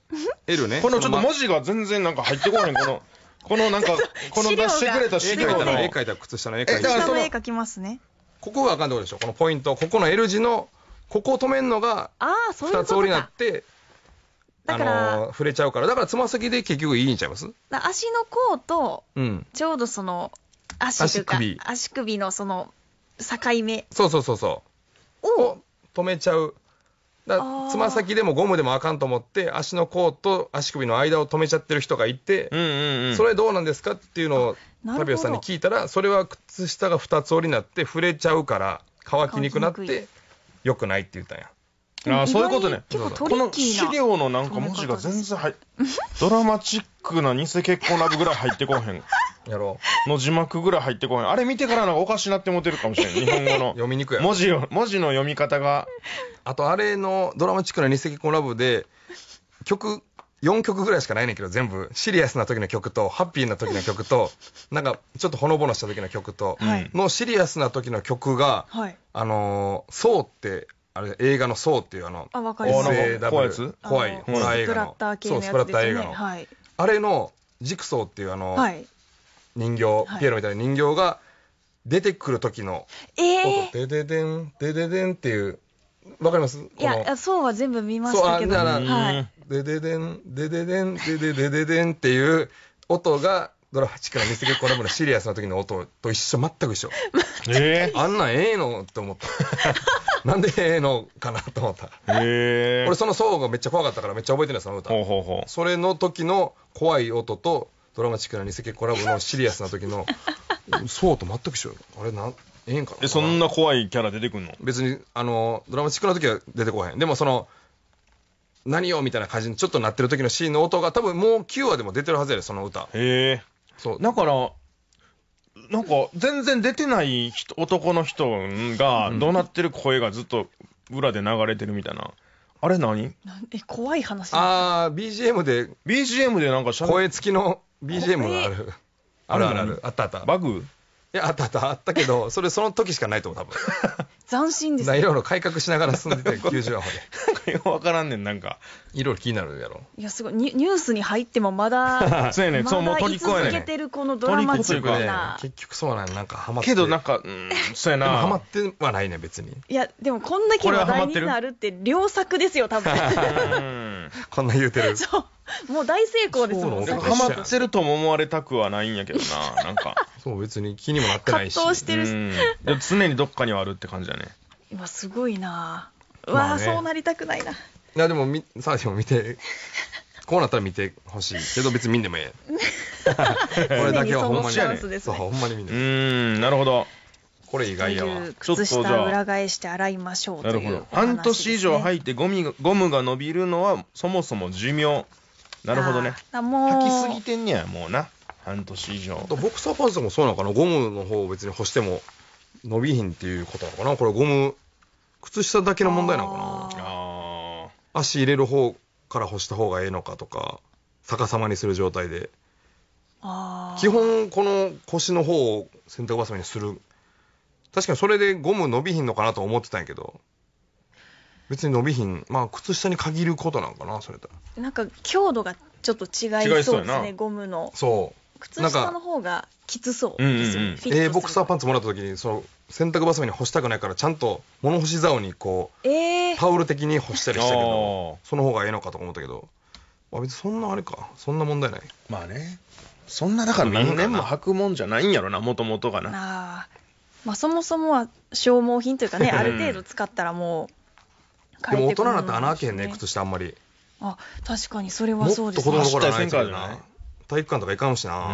L ね。 このちょっと文字が全然なんか入ってこないこのこのなんかこの出してくれた資料の絵描いた靴下の絵描いた。下の絵描きますね。 ここがあかんってことでしょ。このポイント、ここの L 字のここを止めるのがふたつ折りになってあの触れちゃうから、だからつま先で結局いいんちゃいます。 足の甲とちょうどその足というか足首、足首のその境目、 そうそうそうそうを止めちゃう。だからつま先でもゴムでもあかんと思って足の甲と足首の間を止めちゃってる人がいて、うんうんうん、それどうなんですかっていうのをタビオさんに聞いたら、それは靴下がふたつ折りになって触れちゃうから乾きにくくなって良くないって言ったんや。 ああ、そういうことね。この資料のなんか文字が全然入っドラマチックな偽結婚ラブぐらい入ってこへんやろの字幕ぐらい入ってこへん。あれ見てからなんかおかしなって思ってるかもしれん。日本語の読みにくい文字を文字の読み方が。 あとあれのドラマチックな偽結婚ラブで曲よんきょくぐらいしかないねんけど、全部シリアスな時の曲とハッピーな時の曲となんかちょっとほのぼのした時の曲とのシリアスな時の曲が、はい、あのー、そうってあれ映画のそうっていうあのあ、わかります。 エスエーダブリュー 怖いホラー映画のスプラッター系のやつですね。そうスプラッター映画の、はい、 あれのジクソーっていうあの、はい、人形、ピエロみたいな人形が出てくる時の音、えー、デデデンデデデンっていうわかります？ いや、そうは全部見ましたけど、 はい、デデデンデデデンデデデデデンっていう音がドラマチックな偽結婚ラブのシリアスな時の音と一緒、全く一緒。えー、あんなんええのって思った。なんでええのかなと思った。えー、俺そのソーがめっちゃ怖かったからめっちゃ覚えてるその歌。ほうほうほう。それの時の怖い音とドラマチックな偽結婚ラブのシリアスな時のソーと全く一緒。あれなんええんかな。 え、そんな怖いキャラ出てくんの？ 別にあのドラマチックな時は出てこへん。でもその何よみたいな感じにちょっとなってる時のシーンの音が多分もうきゅうわでも出てるはずやで、その歌。へえ。 そうだからなんか全然出てない人男の人が怒鳴ってる声がずっと裏で流れてるみたいな、うん、あれ何？ え、怖い話。 ああ ビージーエム でビージーエム でなんか声付きの ビージーエム がある。あるあるある、あったあった。 バグ？ いや、あったあったあったけど、それその時しかないと思う多分。 斬新ですね。 いろいろ改革しながら進んでてきゅうじゅうわまで。よくわからんねん、なんかいろいろ気になるやろ。 いや、すごいニュースに入ってもまだそうやねん、そうもう取り込続けてるこのドラマチックな。 結局そうなんなんかハマってけどなんか、うん、そうやな。 でもハマってはないね別に。 いやでもこんだけ話題になるって良作ですよ多分。 こんな言うてる。 そう。もう大成功ですもん。 ハマってるとも思われたくはないんやけどな、なんか。 そう別に気にもなってないし。 葛藤してるし。 でも常にどっかにはあるって感じだね。 今すごいな。うわあ、そうなりたくないな。いやでもみさあでも見てこうなったら見てほしいけど別に見んでもええ。これだけはほんまにね。そうほんまに見んでもええ。うん、なるほど。 これ意外やわ。 靴下裏返して洗いましょうというお話ですね。なるほど。 半年以上履いてゴミゴムが伸びるのはそもそも寿命。なるほどね。履きすぎてんねやもうな。半年以上。 ボクサーパンツもそうなのかな。ゴムの方を別に干しても伸びひんっていうことなのかな。これゴム靴下だけの問題なのかな。あ足入れる方から干した方がええのかとか、逆さまにする状態で。あ基本この腰の方を洗濯バサミにする。確かにそれでゴム伸びひんのかなと思ってたんやけど、別に伸びひん。まあ靴下に限ることなのかなそれだ。 なんか強度がちょっと違いそうですね、ゴムの。 そう。 靴下の方がきつそうですよね。 えー、ボクサーパンツもらった時にその洗濯バサミに干したくないからちゃんと物干し竿にこう、えー、タオル的に干したりしたけど、その方がええのかと思ったけど、まあ、別にそんなあれか、そんな問題ない。 まあね、そんなだから何年も履くもんじゃないんやろな、もともとがな。 あ、まあそもそもは消耗品というかね、ある程度使ったらもう変えてくるものなんですね。でも大人になって穴開けへんね、靴下あんまり。 あ、確かにそれはそうですね。もっと子供の頃はないからな。体育館とか行かんしな。うん。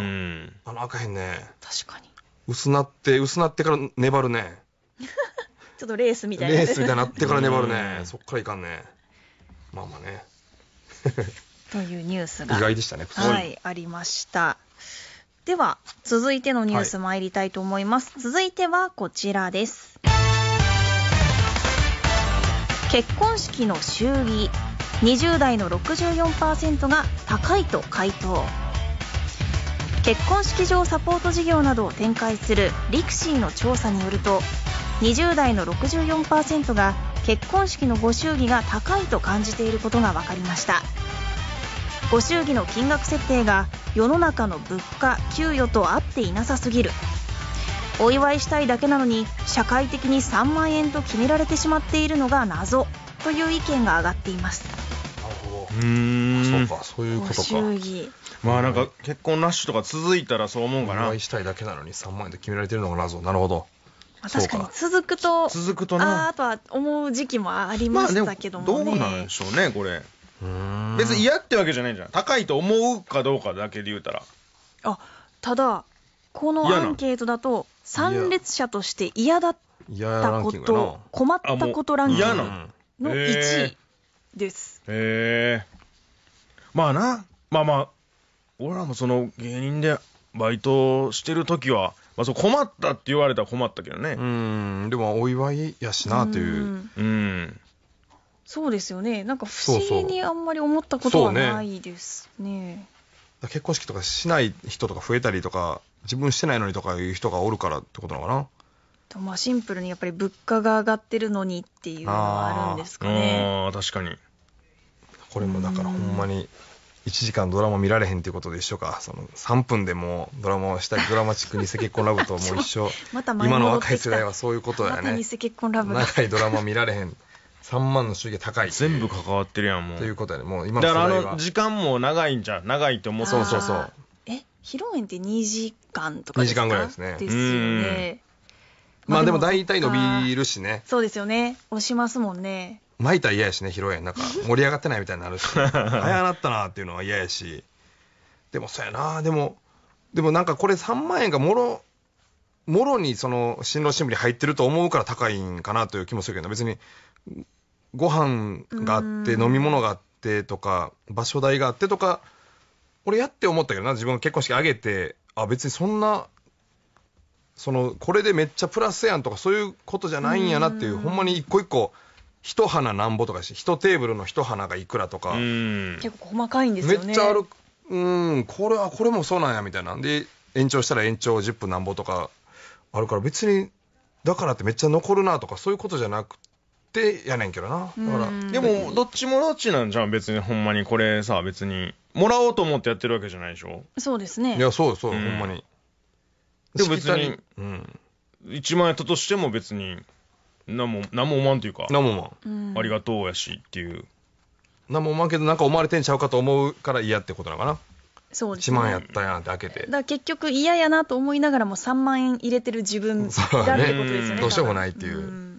穴開かへんね。 確かに。 薄なって薄なってから粘るね。 ちょっとレースみたいな。 レースみたいになってから粘るね。そっからいかんね。まあまあね。 というニュースが意外でしたね。 はい、ありました。 では続いてのニュース参りたいと思います、はい、続いてはこちらです。結婚式の祝儀、にじゅう代の ろくじゅうよんパーセント が高いと回答。結婚式場サポート事業などを展開するリクシーの調査によると、にじゅう代の ろくじゅうよんパーセント が結婚式のご祝儀が高いと感じていることが分かりました。ご祝儀の金額設定が世の中の物価給与と合っていなさすぎる、お祝いしたいだけなのに社会的にさんまんえんと決められてしまっているのが謎という意見が上がっています。 なるほど。うーん、そうか、そういうことか。 ご祝儀、 まあなんか結婚ラッシュとか続いたらそう思うかな。 お祝いしたいだけなのにさんまんえんと決められてるのが謎。なるほど。 まあ、確かに続くと続くとなあ, あとは思う時期もありましたけどもね、 まあ、どうなんでしょうねこれ。うーん、別に嫌ってわけじゃないんじゃん。高いと思うかどうかだけで言うたら。 あ、ただこのアンケートだと参列者として嫌だったこと、困ったことランキングのいちいです。 へえ。まあな、まあまあ俺らもその芸人でバイトしてる時は、まあ、そう困ったって言われたら困ったけどね。 うん、でもお祝いやしなという。うん、 うん、 そうですよね。なんか不思議にあんまり思ったことはないですね。 そうそう、結婚式とかしない人とか増えたりとか、自分してないのにとかいう人がおるからってことなのかな。 とまあシンプルにやっぱり物価が上がってるのにっていうのはあるんですかね。 ああ、確かに。 これもだからほんまにいちじかんドラマ見られへんっていうことで一緒か。そのさんぷんでもドラマをしたり、ドラマチック偽結婚ラブともう一緒。 また今の若い世代はそういうことだよね。 また偽結婚ラブ長いドラマ見られへん。さんまんの収益高い。 全部関わってるやんもう。 ということやね。もう今の世代は。 だからあの時間も長いんじゃん。長いって思う。 そうそうそう。 え、披露宴ってにじかんとかですか？ にじかんぐらいですね。 ですよね。 まあでも大体伸びるしね。 そうですよね。押しますもんね。 巻いたら嫌やしね、披露宴なんか盛り上がってないみたいになるし、早なったなっていうのは嫌やし。でもそうやな。でもでもなんかこれさんまんえんがもろもろにその新郎新婦に入ってると思うから高いんかなという気もするけど、別にご飯があって飲み物があってとか場所代があってとか、俺やって思ったけどな。自分が結婚式あげて、あ、別にそんなそのこれでめっちゃプラスやんとかそういうことじゃないんやなっていう、ほんまに一個一個一花なんぼとかし、一テーブルの一花がいくらとか、 結構細かいんですよね。 めっちゃある。うん、これはこれもそうなんやみたいなんで、延長したら延長じゅっぷんなんぼとかあるから、別にだからってめっちゃ残るなとかそういうことじゃなくてやねんけどな。だからでもどっちもどっちなんじゃん。別にほんまにこれさ、別にもらおうと思ってやってるわけじゃないでしょ。 そうですね。 いや、そうそう、うん、ほんまに。 でも別に、うん、いちまん円やったとしても別に何も何も思わんというか、 何も思わん、ありがとうやしっていう。 何も思わんけど、なんか思われてんちゃうかと思うから嫌ってことなのかな。 そうですね。 いちまんやったやんって開けて。 だから結局嫌やなと思いながらもさんまんえん入れてる自分だってことですよね。 どうしようもないっていう。うん、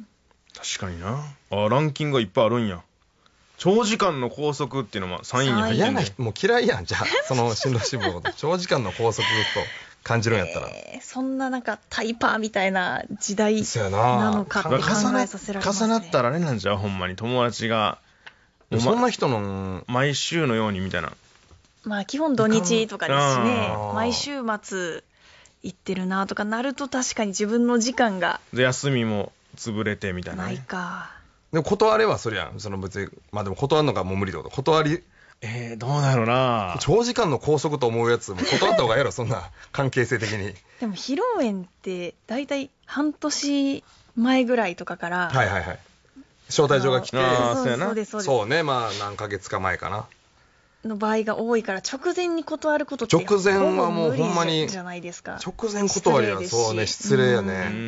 確かにな。あ、ランキングがいっぱいあるんや。長時間の拘束っていうのはさんいに入ってる。 嫌な人もう嫌いやん。じゃあその新郎新婦のこと長時間の拘束と感じるんやったら、 えー、そんななんかタイパーみたいな時代なのかって考えさせられますね。 重なったらあれなんじゃ、ほんまに友達がそんな人の毎週のようにみたいな。 まあ基本土日とかですしね、毎週末行ってるなとかなると、確かに自分の時間がで休みも潰れてみたいな、ね、 ないか。 でも断れはそりゃその別に、まあでも断るのがもう無理ってこと。断り、 えー、どうだろうな。 長時間の拘束と思うやつも断った方がええやろそんな関係性的に。 でも披露宴って大体半年前ぐらいとかから、 はいはいはい、招待状が来て、 あそうですそうですそうです。 そうね、まあ何ヶ月か前かなの場合が多いから、直前に断ることって直前はもうほんまにじゃないですか。 直前断りはそうね、失礼やね。うん、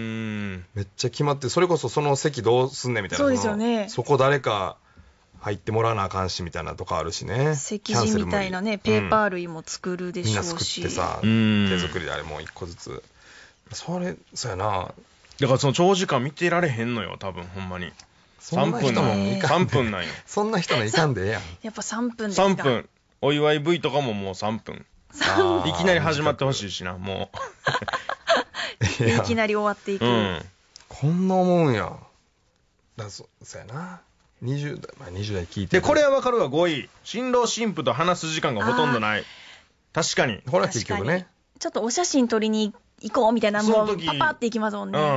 めっちゃ決まって、それこそその席どうすんねんみたいな。 そうですよね。 そこ誰か入ってもらわなあかんしみたいなとかあるしね。 席次みたいなね、ペーパー類も作るでしょうし、 みんな作ってさ、手作りであれもう一個ずつ。それそうやな。 だからその長時間見てられへんのよ多分ほんまに。 そんな人もいかんで、 さんぷんなんよ。 そんな人のいかんでええやん。 やっぱさんぷんですか。 さんぷん。お祝い V とかももうさんぷん。いきなり始まってほしいしな、もう。いきなり終わっていく。うん、 こんな思うんや。だそそうやな。にじゅう代、まあ、にじゅう代聞いて。 で、これはわかるわ、ごい。新郎新婦と話す時間がほとんどない。確かに。 ほら結局ね。 ちょっとお写真撮りに行こうみたいな、もうパパって行きますもんね。うん、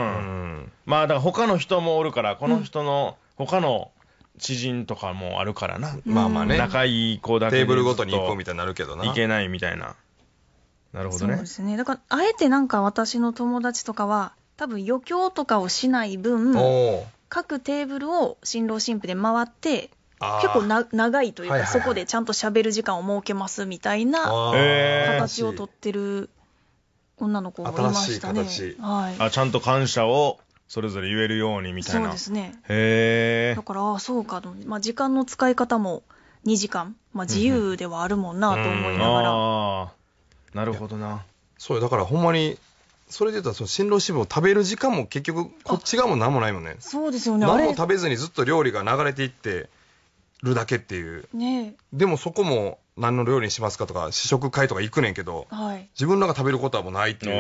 まあだから他の人もおるから、この人の他の知人とかもあるからな、 まあまあね、 仲いい子だけでテーブルごとに行こうみたいになるけどな、 いけないみたいな。なるほどね。 そうですね。だからあえてなんか私の友達とかは多分余興とかをしない分、各テーブルを新郎新婦で回って結構な長いというか、はいはいはい、そこでちゃんと喋る時間を設けますみたいな形をとってる女の子もいましたね。 はい、あ、ちゃんと感謝をそれぞれ言えるようにみたいな。 そうですね。 へえ。 だからああそうかと、まあ、時間の使い方もにじかん、まあ、自由ではあるもんなと思いながら。 ああ、なるほどな。 そうだからほんまにそれで言ったらその新郎新婦を食べる時間も結局こっち側も何もないもんね。 そうですよね。 何も食べずにずっと料理が流れていってるだけっていう、ね、でもそこも何の料理にしますかとか試食会とか行くねんけど、はい、自分らが食べることはもうないっていう。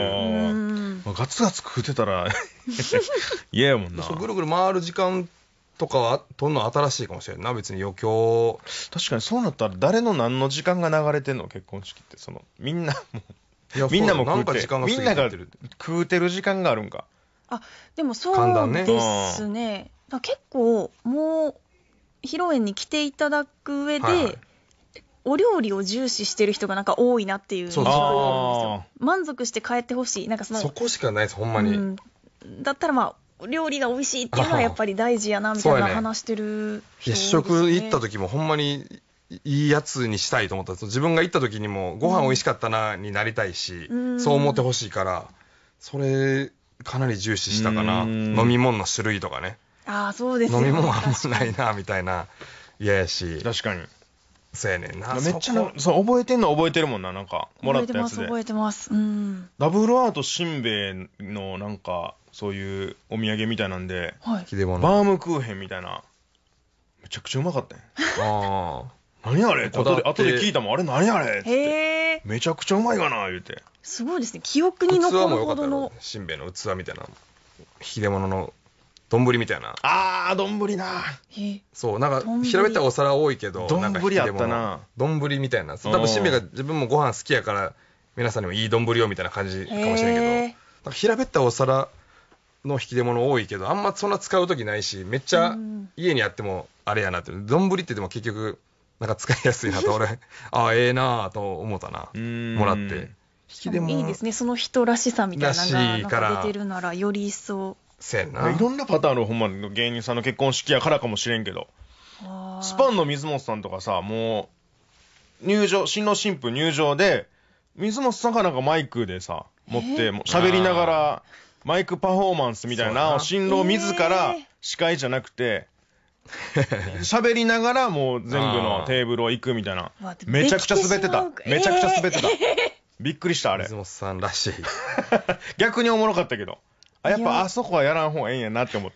うガツガツ食うてたら嫌やもんな。 そうぐるぐる回る時間とかはとんの新しいかもしれんな。別に余興。 確かにそうなったら誰の何の時間が流れてんの結婚式って。そのみんなもみんなも食うてみんなが食うてる時間があるんか。 あ、でもそうですね。だ結構もう披露宴に来ていただく上で、はいはい、お料理を重視してる人がなんか多いなっていう印象があるんですよ。満足して帰ってほしい。なんかそのそこしかないですほんまに、うん、 だったらまあ料理が美味しいっていうのはやっぱり大事やなみたいな話してる人、ね、月食行った時もほんまにいいやつにしたいと思ったんです。自分が行った時にもご飯美味しかったなになりたいし、うん、そう思ってほしいからそれかなり重視したかな。飲み物の種類とかね。 ああそうですよね。 飲み物あんまないなみたいな嫌やし。 確かにそうやねんな。 めっちゃなそう覚えてんの覚えてるもんな。なんかもらったやつで覚えてます覚えてます、うん、 ダブルアートしんべヱのなんかそういうお土産みたいなんで、はい、バームクーヘンみたいなめちゃくちゃうまかったんああ何あれって後で後で聞いたもん。あれ何あれってめちゃくちゃうまいがな言うて。 すごいですね。記憶に残るほどのしんべヱの器みたいな引き出物の丼みたいな。 ああ丼な。 そうなんか平べったいお皿多いけど丼あったな。 丼みたいな。多分しんべヱが自分もご飯好きやから皆さんにもいい丼をみたいな感じかもしれんけど、平べったいお皿の引き出物多いけどあんまそんな使う時ないしめっちゃ家にあってもあれやなって。丼って言っても結局なんか使いやすいなと俺ああええなあと思ったな。もらって引き出物いいですね。その人らしさみたいなのがなんか出てるならより一層。 せやな。 いろんなパターンのほんまの芸人さんの結婚式やからかもしれんけど、スパンの水本さんとかさ、もう入場新郎新婦入場で水本さんがなんかマイクでさ持って喋りながらマイクパフォーマンスみたいな新郎自ら司会じゃなくて喋りながらもう全部のテーブルを行くみたいな。めちゃくちゃ滑ってた。めちゃくちゃ滑ってた。びっくりしたあれ。 水本さんらしい。 逆におもろかったけど、あやっぱあそこはやらん方がええんやなって思った。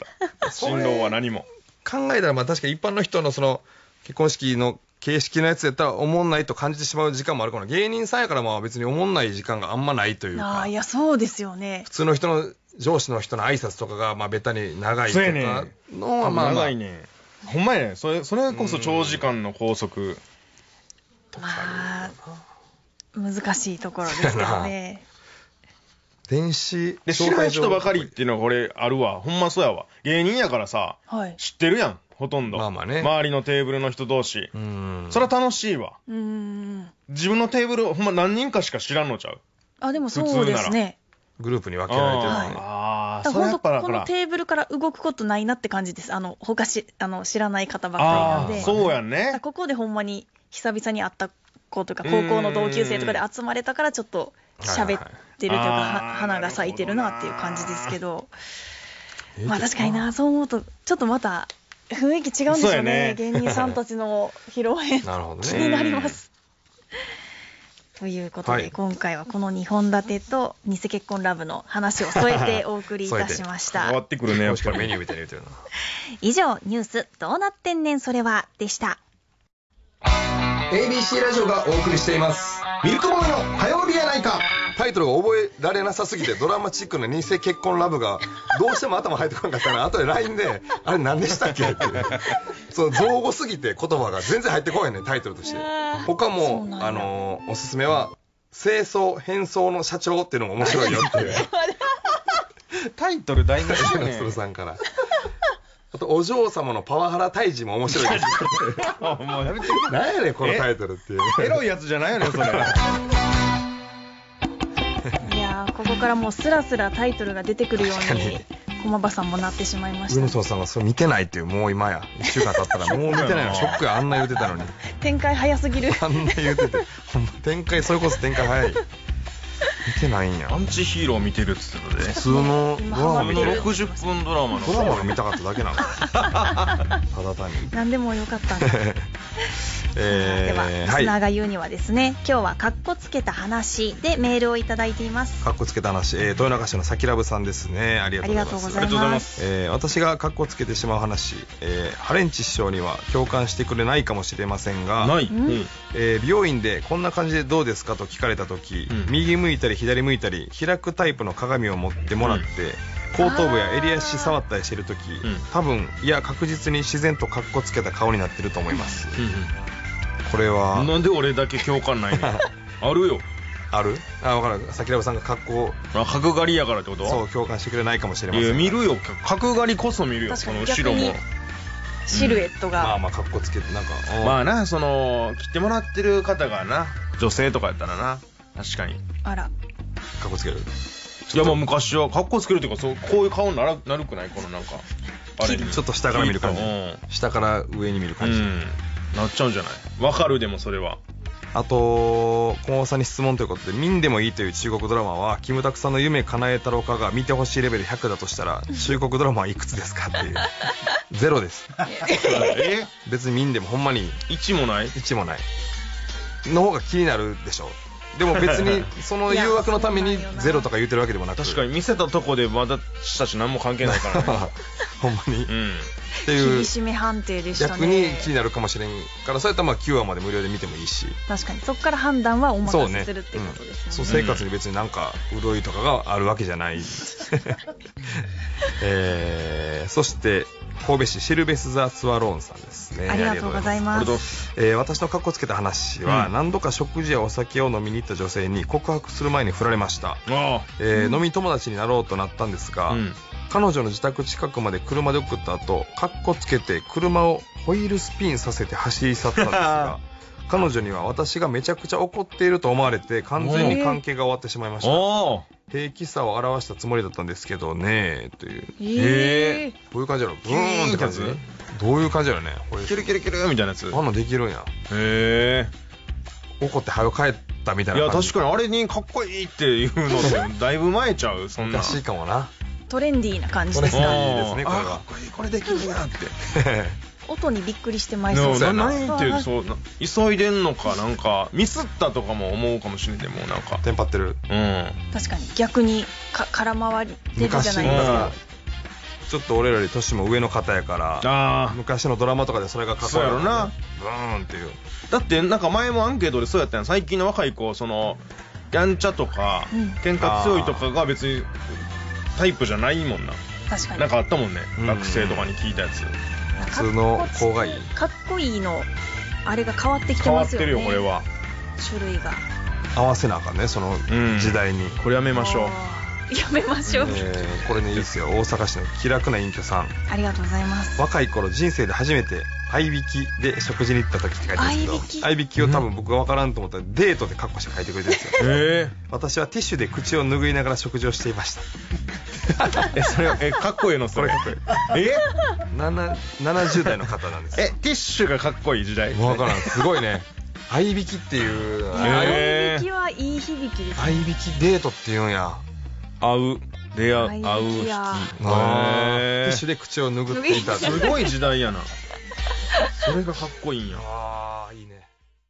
新郎は何も考えたらまあ確かに一般の人のその結婚式の形式のやつやったらおもんないと感じてしまう時間もあるから、芸人さんやからまあ別におもんない時間があんまないというか。 あいやそうですよね。 普通の人の上司の人の挨拶とかがまあベタに長いとかのはまあ長いね。ほんまやね。それそれこそ長時間の拘束とか、まあ、難しいところですけどね。 電子で知らない人ばかりっていうのはこれあるわ。ほんまそうやわ。芸人やからさ、はい、知ってるやんほとんど。まあまあね、周りのテーブルの人同士。うん、それは楽しいわ。うん、自分のテーブルほんま何人かしか知らんのちゃう。 あでもそうですね。 グループに分けられてる、はい、 ああ、それやっぱだからこのテーブルから動くことないなって感じです。あの他しあの知らない方ばっかりなんで。 そうやんね。 ここでほんまに久々に会った子とか高校の同級生とかで集まれたからちょっと喋ってるというか花が咲いてるなっていう感じですけど、まあ確かになそう思うとちょっとまた雰囲気違うんでしょうね。芸人さんたちの披露宴気になります。ということで、はい、今回はこのにほん立てと偽結婚ラブの話を添えてお送りいたしました。 変わってくるね、やっぱりメニューみたいに言うてるな。 以上、ニュースどうなってんねんそれはでした。 エービーシー ラジオがお送りしていますミルクボーイの火曜日やないか。タイトルが覚えられなさすぎてドラマチックな偽結婚ラブがどうしても頭入ってこなかったら後で ライン であれ何でしたっけってそう造語すぎて言葉が全然入ってこないねタイトルとして。他もあのー、おすすめは清掃変装の社長っていうのも面白いよっていうタイトル大事ですね。さんからあとお嬢様のパワハラ退治も面白いですもうやめて何やねんこのタイトルっていうエロいやつじゃないよねそれ。 いやー、ここからもうスラスラタイトルが出てくるように駒場さんもなってしまいました。 上野さんがそれ見てないっていう、もう今やいっしゅうかん経ったらもう見てないのショックや。あんな言うてたのに展開早すぎる。 あんな言うててほんま展開、それこそ展開早い。見てないんや。 アンチヒーロー見てるっつってたで。 普通のドラマ見てる。 ろくじゅっぷんドラマのドラマが見たかっただけなの。ただ単に何でもよかったんだ。えー、では、はい、リスナーが言うにはですね、今日はカッコつけた話でメールをいただいています。 カッコつけた話、えー、豊中市のさきラブさんですね。ありがとうございます。 ありがとうございます。 えー、私がカッコつけてしまう話、えー、ハレンチ師匠には共感してくれないかもしれませんが、 ない、うん、 えー、美容院でこんな感じでどうですかと聞かれた時、うん、右向いたり左向いたり開くタイプの鏡を持ってもらって、うん、後頭部や襟足触ったりしてる時、うん、多分いや確実に自然とカッコつけた顔になってると思います。うんうん、これはなんで俺だけ共感ないの？あるよ。 ある？あ、分かる。さきらぶさんが格好、 あ、角刈りやからってこと？ そう、共感してくれないかもしれません。いや、 見るよ。角刈りこそ見るよ。この後ろもシルエットが、 うん、まあまあ格好つけてなんか、 まあな、その切ってもらってる方がな、女性とかやったらな、確かに。 あら、 格好つける。 いや、まあ昔は格好つけるっていうか、そう、こういう顔にならなるくない？このなんかあれにちょっと下から見る感じ、うん、下から上に見る感じ、うん、 なっちゃうんじゃない？わかる。でもそれはあと、駒場さんに質問ということで、見んでもいいという中国ドラマはキムタクさんの夢叶えたろかが見てほしいレベルひゃくだとしたら、中国ドラマはいくつですかっていう。ゼロです。 え別に見んでもほんまにいちもない？ いち もないの方が気になるでしょ。でも別にその誘惑のためにゼロとか言ってるわけでもなく、 確かに見せたとこで私たち何も関係ないからね。 ほんまに、うん、 っていう厳しめ判定でしたね。 逆に気になるかもしれんから、そうやったらまあきゅうわまで無料で見てもいいし、 確かにそこから判断はお任せするっていうことですね。 そう、生活に別になんか潤いとかがあるわけじゃない、えー、そして神戸市シルベス・ザ・スワローンさんですね。 ありがとうございます。 えー、私のカッコつけた話は、うん、何度か食事やお酒を飲みに行った女性に告白する前に振られました。えーうん、飲み友達になろうとなったんですが、うん、彼女の自宅近くまで車で送った後、カッコつけて車をホイールスピンさせて走り去ったんですが彼女には私がめちゃくちゃ怒っていると思われて、完全に関係が終わってしまいました。平気さを表したつもりだったんですけどねという。 えー、 どういう感じやろ？ブーンって感じ？どういう感じやろね。 キルキルキルみたいなやつ。 あんなできるんや。 へえ。 怒って早く帰ったみたいな感じ。 いや確かにあれにかっこいいっていうのってだいぶ前ちゃう？そんな。 おかしいかもな。 トレンディーな感じですか。 トレンディーですねこれは。 かっこいい、これできるんやって。 音にびっくりしてまいそう。 何っていう、そう急いでんのか、なんかミスったとかも思うかもしれない。もうなんかテンパってる。 うん。 確かに逆にか空回りてるじゃないですか。 ちょっと俺らより年も上の方やから、あ昔のドラマとかでそれがかっこいい、ね、 そうやろな。 ブーンっていう。 だってなんか前もアンケートでそうやったやん。最近の若い子、そのやんちゃとか、うん、喧嘩強いとかが別にタイプじゃないもんな。 確かに。 なんかあったもんね、うん、学生とかに聞いたやつ。 普通の子がいい。 かっこいいのあれが変わってきてますよね。 変わってるよこれは。 種類が合わせなあかんね、その時代に、うん、 これやめましょう。 やめましょう、 えー、これねいいですよ。大阪市の気楽な隠居さん、 ありがとうございます。 若い頃人生で初めて合いびきで食事に行った時って書いてあるんですけど、合いびきを多分僕が分からんと思ったらデートでカッコして書いてくれてるんですよ。 えー、 私はティッシュで口を拭いながら食事をしていました。 え、それえかっこいいのそれ。かっこいい。えななななじゅう代の方なんですよ。 えティッシュがかっこいい時代。 分からん、すごいね。合いびきっていう、 合いびきはいい響きですね。 合いびきデートっていうんや。 合うレア合う引き。ティッシュで口を拭っていた。 すごい時代やな。それがかっこいいんや。 あーいいね。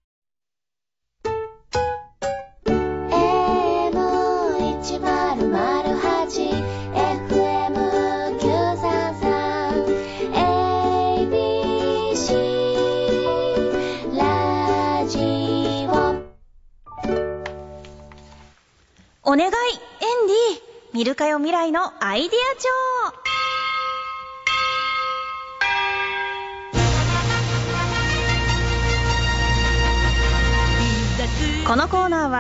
お願いエンディ見るかよ未来のアイデア帳。このコーナーは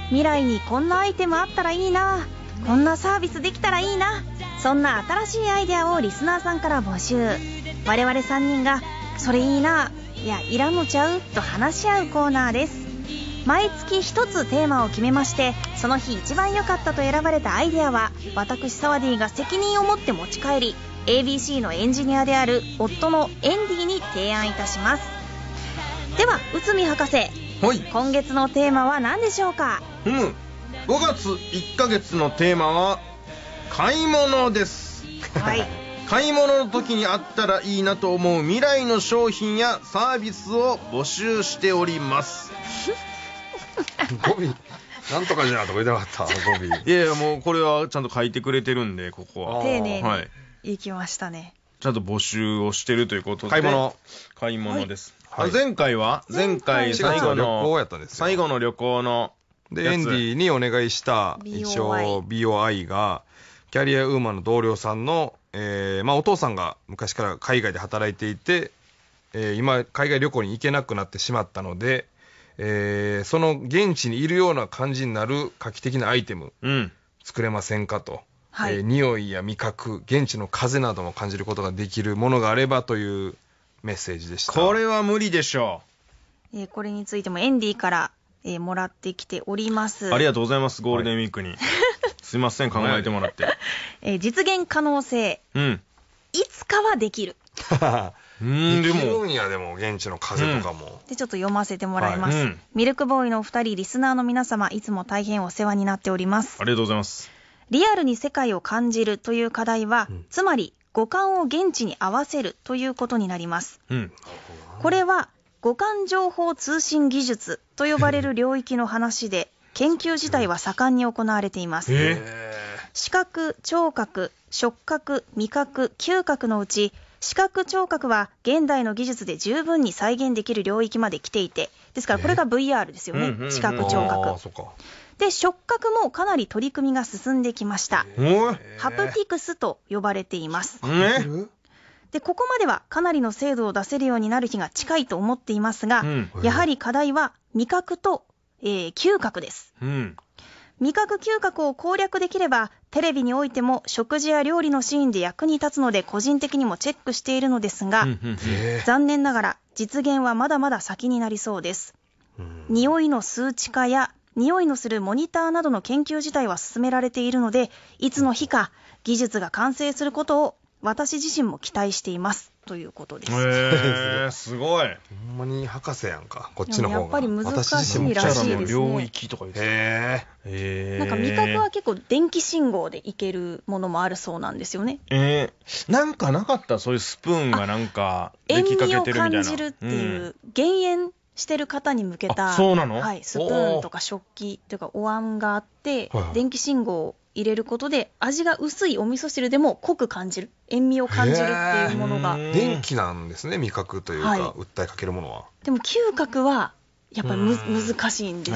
未来にこんなアイテムあったらいいな、こんなサービスできたらいいな、そんな新しいアイデアをリスナーさんから募集。我々さんにんがそれいいな、いやいらんのちゃうと話し合うコーナーです。毎月一つテーマを決めまして、その日一番良かったと選ばれたアイデアは私サワディが責任を持って持ち帰り、 エービーシー のエンジニアである夫のエンディに提案いたします。では内海博士、 はい、 今月のテーマは何でしょうか？ うん、ごがついっかげつのテーマは買い物です。 はい、 買い物の時にあったらいいなと思う未来の商品やサービスを募集しております。 ゴビなんとかじゃとか言ってなかったゴビ。 いやいや、もうこれはちゃんと書いてくれてるんで、ここは丁寧にいきましたね。 ちゃんと募集をしてるということで、 買い物買い物です、 はい、 前回は前回最後の最後の旅行のでエンディにお願いした一応 ビーオーアイ がキャリアウーマンの同僚さんの、えーまあ、お父さんが昔から海外で働いていて、えー、今海外旅行に行けなくなってしまったので、えー、その現地にいるような感じになる画期的なアイテム、うん、作れませんかと、はい、えー、匂いや味覚、現地の風なども感じることができるものがあればというメッセージでした。 これは無理でしょう、えー、これについてもエンディから、えー、もらってきております。 ありがとうございます。ゴールデンウィークに、はい、すいません、考えてもらって、 えー、実現可能性、うん、いつかはできるうんでもできるんや、でも現地の風とかも、 うん、でちょっと読ませてもらいます、はい、うん、ミルクボーイのお二人、リスナーの皆様、いつも大変お世話になっております。 ありがとうございます。 リアルに世界を感じるという課題は、うん、つまり五感を現地に合わせるということになります、うん、これは五感情報通信技術と呼ばれる領域の話で研究自体は盛んに行われています。視覚、聴覚、触覚、味覚、嗅覚のうち視覚聴覚は現代の技術で十分に再現できる領域まで来ていて、ですからこれが ブイアール ですよね、視覚聴覚で、触覚もかなり取り組みが進んできました。ハプティクスと呼ばれています。で、ここまではかなりの精度を出せるようになる日が近いと思っていますが、うん、やはり課題は味覚と、えー、嗅覚です、うん、味覚嗅覚を攻略できればテレビにおいても食事や料理のシーンで役に立つので個人的にもチェックしているのですが、うんうん、残念ながら実現はまだまだ先になりそうです、うん、匂いの数値化や匂いのするモニターなどの研究自体は進められているので、いつの日か技術が完成することを私自身も期待していますということです。 へー、すごい。 ほんまに博士やんか、こっちの方が。 やっぱり難しいらしいですね。 領域とか言って。へー。なんか味覚は結構電気信号でいけるものもあるそうなんですよね。 えー、なんかなかった、そういうスプーンがなんかできかけてるみたいな。 塩味を感じるっていう、うん、減塩してる方に向けた、 そうなの？ はい、スプーンとか食器というかお椀があって、はい、電気信号を入れることで味が薄いお味噌汁でも濃く感じる、塩味を感じるっていうものが電気なんですね、味覚というか、はい、訴えかけるものは。 でも嗅覚はやっぱりむ難しいんですって。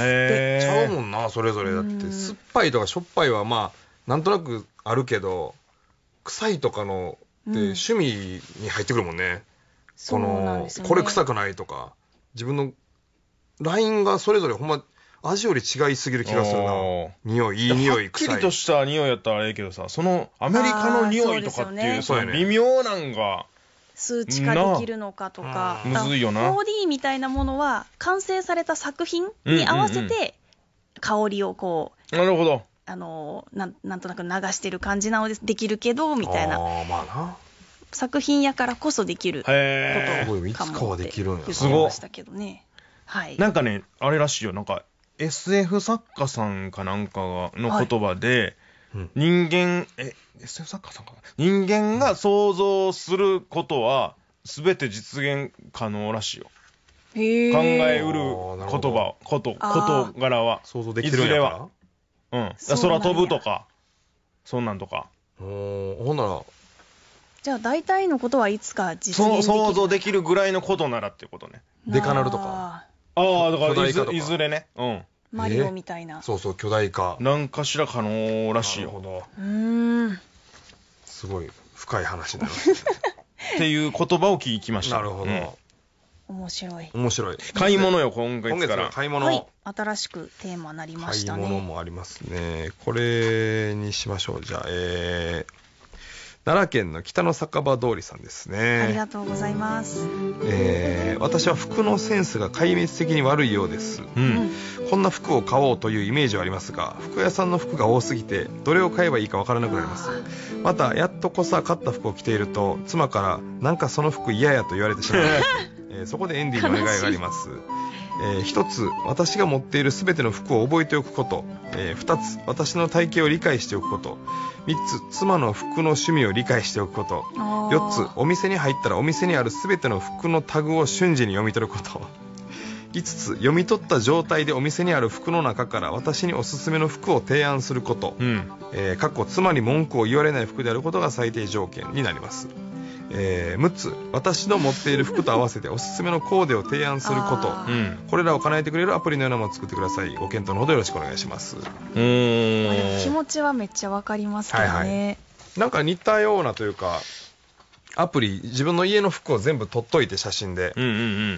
ちゃうもんな、それぞれ。だって酸っぱいとかしょっぱいはまあなんとなくあるけど、臭いとかのって趣味に入ってくるもんね、うん、 そうなんですよね。 これ臭くないとか、自分のラインがそれぞれほんま味より違いすぎる気がするな。匂い、いい匂い、臭い。 はっきりとした匂いやったらええけどさ、そのアメリカの匂いとかっていう、その微妙なんが数値化できるのかとか、 むずいよな。 フォーディー みたいなものは完成された作品に合わせて香りをこう、 なるほど、 あのな ん, なんとなく流してる感じなのでできるけどみたいな。 あ、まあな、 作品やからこそできることかもって言ってましたけどね。はい、 なんかね、あれらしいよ、なんかエスエフ 作家さんかなんかの言葉で、はい、人間え エスエフ 作家さんかな、人間が想像することは全て実現可能らしいよ。へー、考えうる言葉、こと事柄は想像できるんやから、いずれは、 うん、空飛ぶとかそんなんとか。 お、ほんならじゃあ大体のことはいつか実現できる、 想像できるぐらいのことならっていうことね。 デカナルとか、 ああ、だからい ず, いずれね、うん、 マリオみたいな、 そうそう、巨大化なんかしら可能らしいよ。 なるほど。 うーん、 すごい深い話になりますねっていう言葉を聞きました。 なるほど、うん、 面白い。 面白い。 買い物よ、今月から。 買い物。 はい。新しくテーマになりましたね。 買い物もありますね。これにしましょう。じゃあ、えー、奈良県の北の酒場通りさんですね。 ありがとうございます。 えー、私は服のセンスが壊滅的に悪いようです、うん、こんな服を買おうというイメージはありますが、服屋さんの服が多すぎてどれを買えばいいかわからなくなります。またやっとこさ買った服を着ていると妻からなんかその服嫌やと言われてしまう、えー、そこでエンディングの願いがあります。えー、一つ、私が持っているすべての服を覚えておくこと、えー、二つ、私の体型を理解しておくこと、三つ、妻の服の趣味を理解しておくこと、四つ、お店に入ったらお店にあるすべての服のタグを瞬時に読み取ること、五つ、読み取った状態でお店にある服の中から私におすすめの服を提案すること、うん、えー、かっこ妻に文句を言われない服であることが最低条件になります。えー、むっつ、私の持っている服と合わせておすすめのコーデを提案すること、うん、これらを叶えてくれるアプリのようなものを作ってください。ご検討のほどよろしくお願いします。うーん、気持ちはめっちゃわかりますけどね、はいはい、 なんか似たようなというか、アプリ、自分の家の服を全部撮っといて写真で、うんうんうん、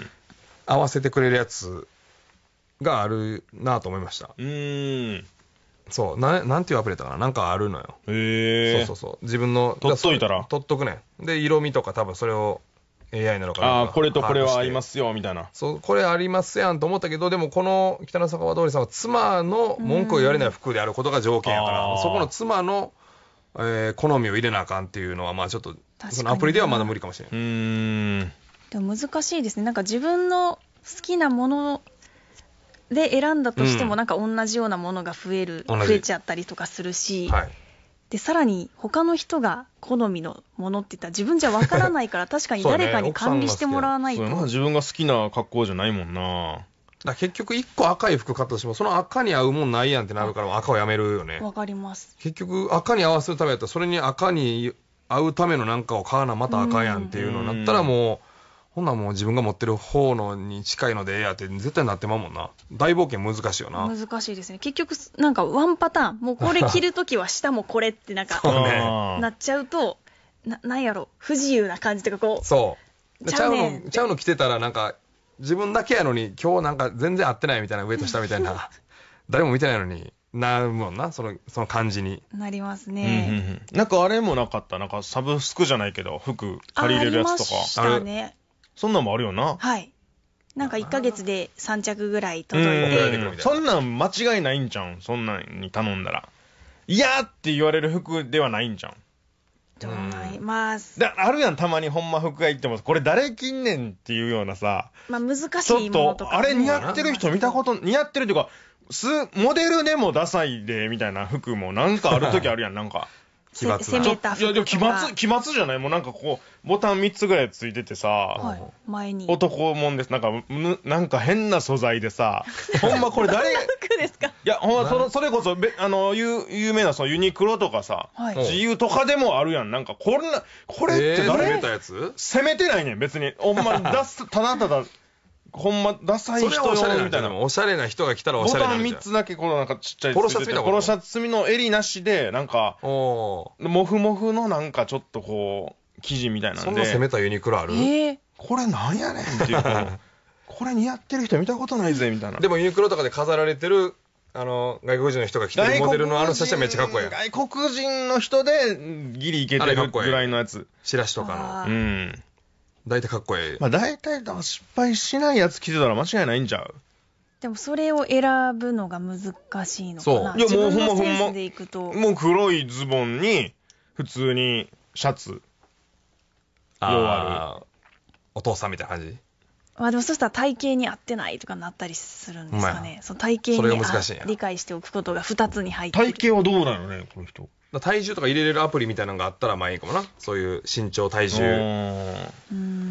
合わせてくれるやつがあるなと思いました。うーん、そうな、なんていうアプリだったかな、なんかあるのよ。へえ。そうそうそう、自分の撮っといたら撮っとくねん。で色味とか多分それを エーアイ なのかな、 ああ、これとこれは合いますよみたいな。 そう、これありますやんと思ったけど、でもこの北の酒場通りさんは妻の文句を言われない服であることが条件やから、そこの妻の、えー、好みを入れなあかんっていうのは、まあちょっとそのアプリではまだ無理かもしれない。うーん、でも難しいですね。なんか自分の好きなもので選んだとしても、なんか同じようなものが増える、うん、増えちゃったりとかするし、はい、でさらに他の人が好みのものって言ったら自分じゃわからないから確かに誰かに管理してもらわないと、 ね、自分が好きな格好じゃないもんな。 だ結局いっこ赤い服買ったとしてもその赤に合うもんないやんってなるから赤をやめるよね。 わかります。 結局赤に合わせるためやったらそれに赤に合うためのなんかを買わなまた赤やんっていうのになったらもうほんならもう自分が持ってる方のに近いのでええやって絶対なってまうもんな。大冒険難しいよな。 難しいですね。結局なんかワンパターン、もうこれ着るときは下もこれってなんかね、なっちゃうと な, なんやろ不自由な感じとかこう。 そうちゃうのちゃうの着てたらなんか自分だけやのに今日なんか全然合ってないみたいな、上と下みたいな誰も見てないのになるもんな、そのその感じになりますね、 うんうんうん、なんかあれもなかった、なんかサブスクじゃないけど服借りれるやつとかあ, ありましたね。 そんなんもあるよな。 はい。なんかいっかげつでさんちゃくぐらい届いて、 そんなん間違いないんじゃん。そんなんに頼んだらいやって言われる服ではないんじゃん。 と思います。 だあるやん、たまにほんま服が言ってもこれ誰着んねんっていうようなさ、 まあ難しいものとか、ね、 あれ似合ってる人見たこと、似合ってるっていうかすモデルでもダサいでみたいな服もなんかある時あるやんなんか奇抜な攻めた服とか。いやでも奇抜奇抜じゃない、もうなんかこうボタンみっつぐらいついててさ、はい、 前に男もんです。なんかなんか変な素材でさほんまこれ誰服ですか。 いやほんま そ, それこそあの 有, 有名なそのユニクロとかさ、はい、ジーユーとかでもあるやん。なんかこんなこれって誰、 えー、攻めたやつ攻めてないねん別に。ほんまだすただただほんまダサい人用みたいな。 おしゃれな人が来たらおしゃれなボタンみっつだけこのなんかちっちゃいポロシャツみたいな、ポロシャツの襟なしでなんかモフモフのなんかちょっとこう生地みたいなんで。 そんな攻めたユニクロある、えー、これなんやねんっていうこれ似合ってる人見たことないぜみたいな。 でもユニクロとかで飾られてるあの外国人の人が着てるモデルのあの写真めっちゃかっこいいやん。 外国人の人でギリいけてるぐらいのやつ、 チラシとかの、うん、大体かっこいい。 まあ大体失敗しないやつ着てたら間違いないんちゃう。 でもそれを選ぶのが難しいのかな。そう、いやもうほんまほんまでいくともう黒いズボンに普通にシャツ、 ああお父さんみたいな感じ。 まあでもそしたら体型に合ってないとかなったりするんですかね。その体型に理解しておくことがふたつに入ってる。 体型はどうなのねこの人。 体重とか入れれるアプリみたいなのがあったらまあいいかもな。そういう身長体重。 うん、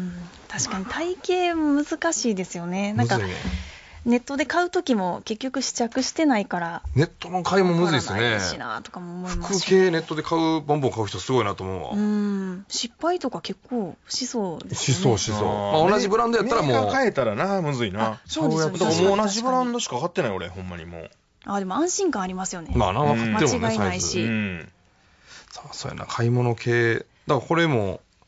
確かに体型難しいですよね。なんかネットで買う時も結局試着してないからネットの買いもむずいですね。服系ネットで買うボンボン買う人すごいなと思うわ。 うん、失敗とか結構しそうですね。しそうしそう。まあ同じブランドやったらもうメーカー変えたらなむずいな。 そうですよね。 だからもう同じブランドしか買ってない俺ほんまにもう。 あでも安心感ありますよね。 まあな分かってもね間違いないし。 うん、そうそうやな買い物系だからこれも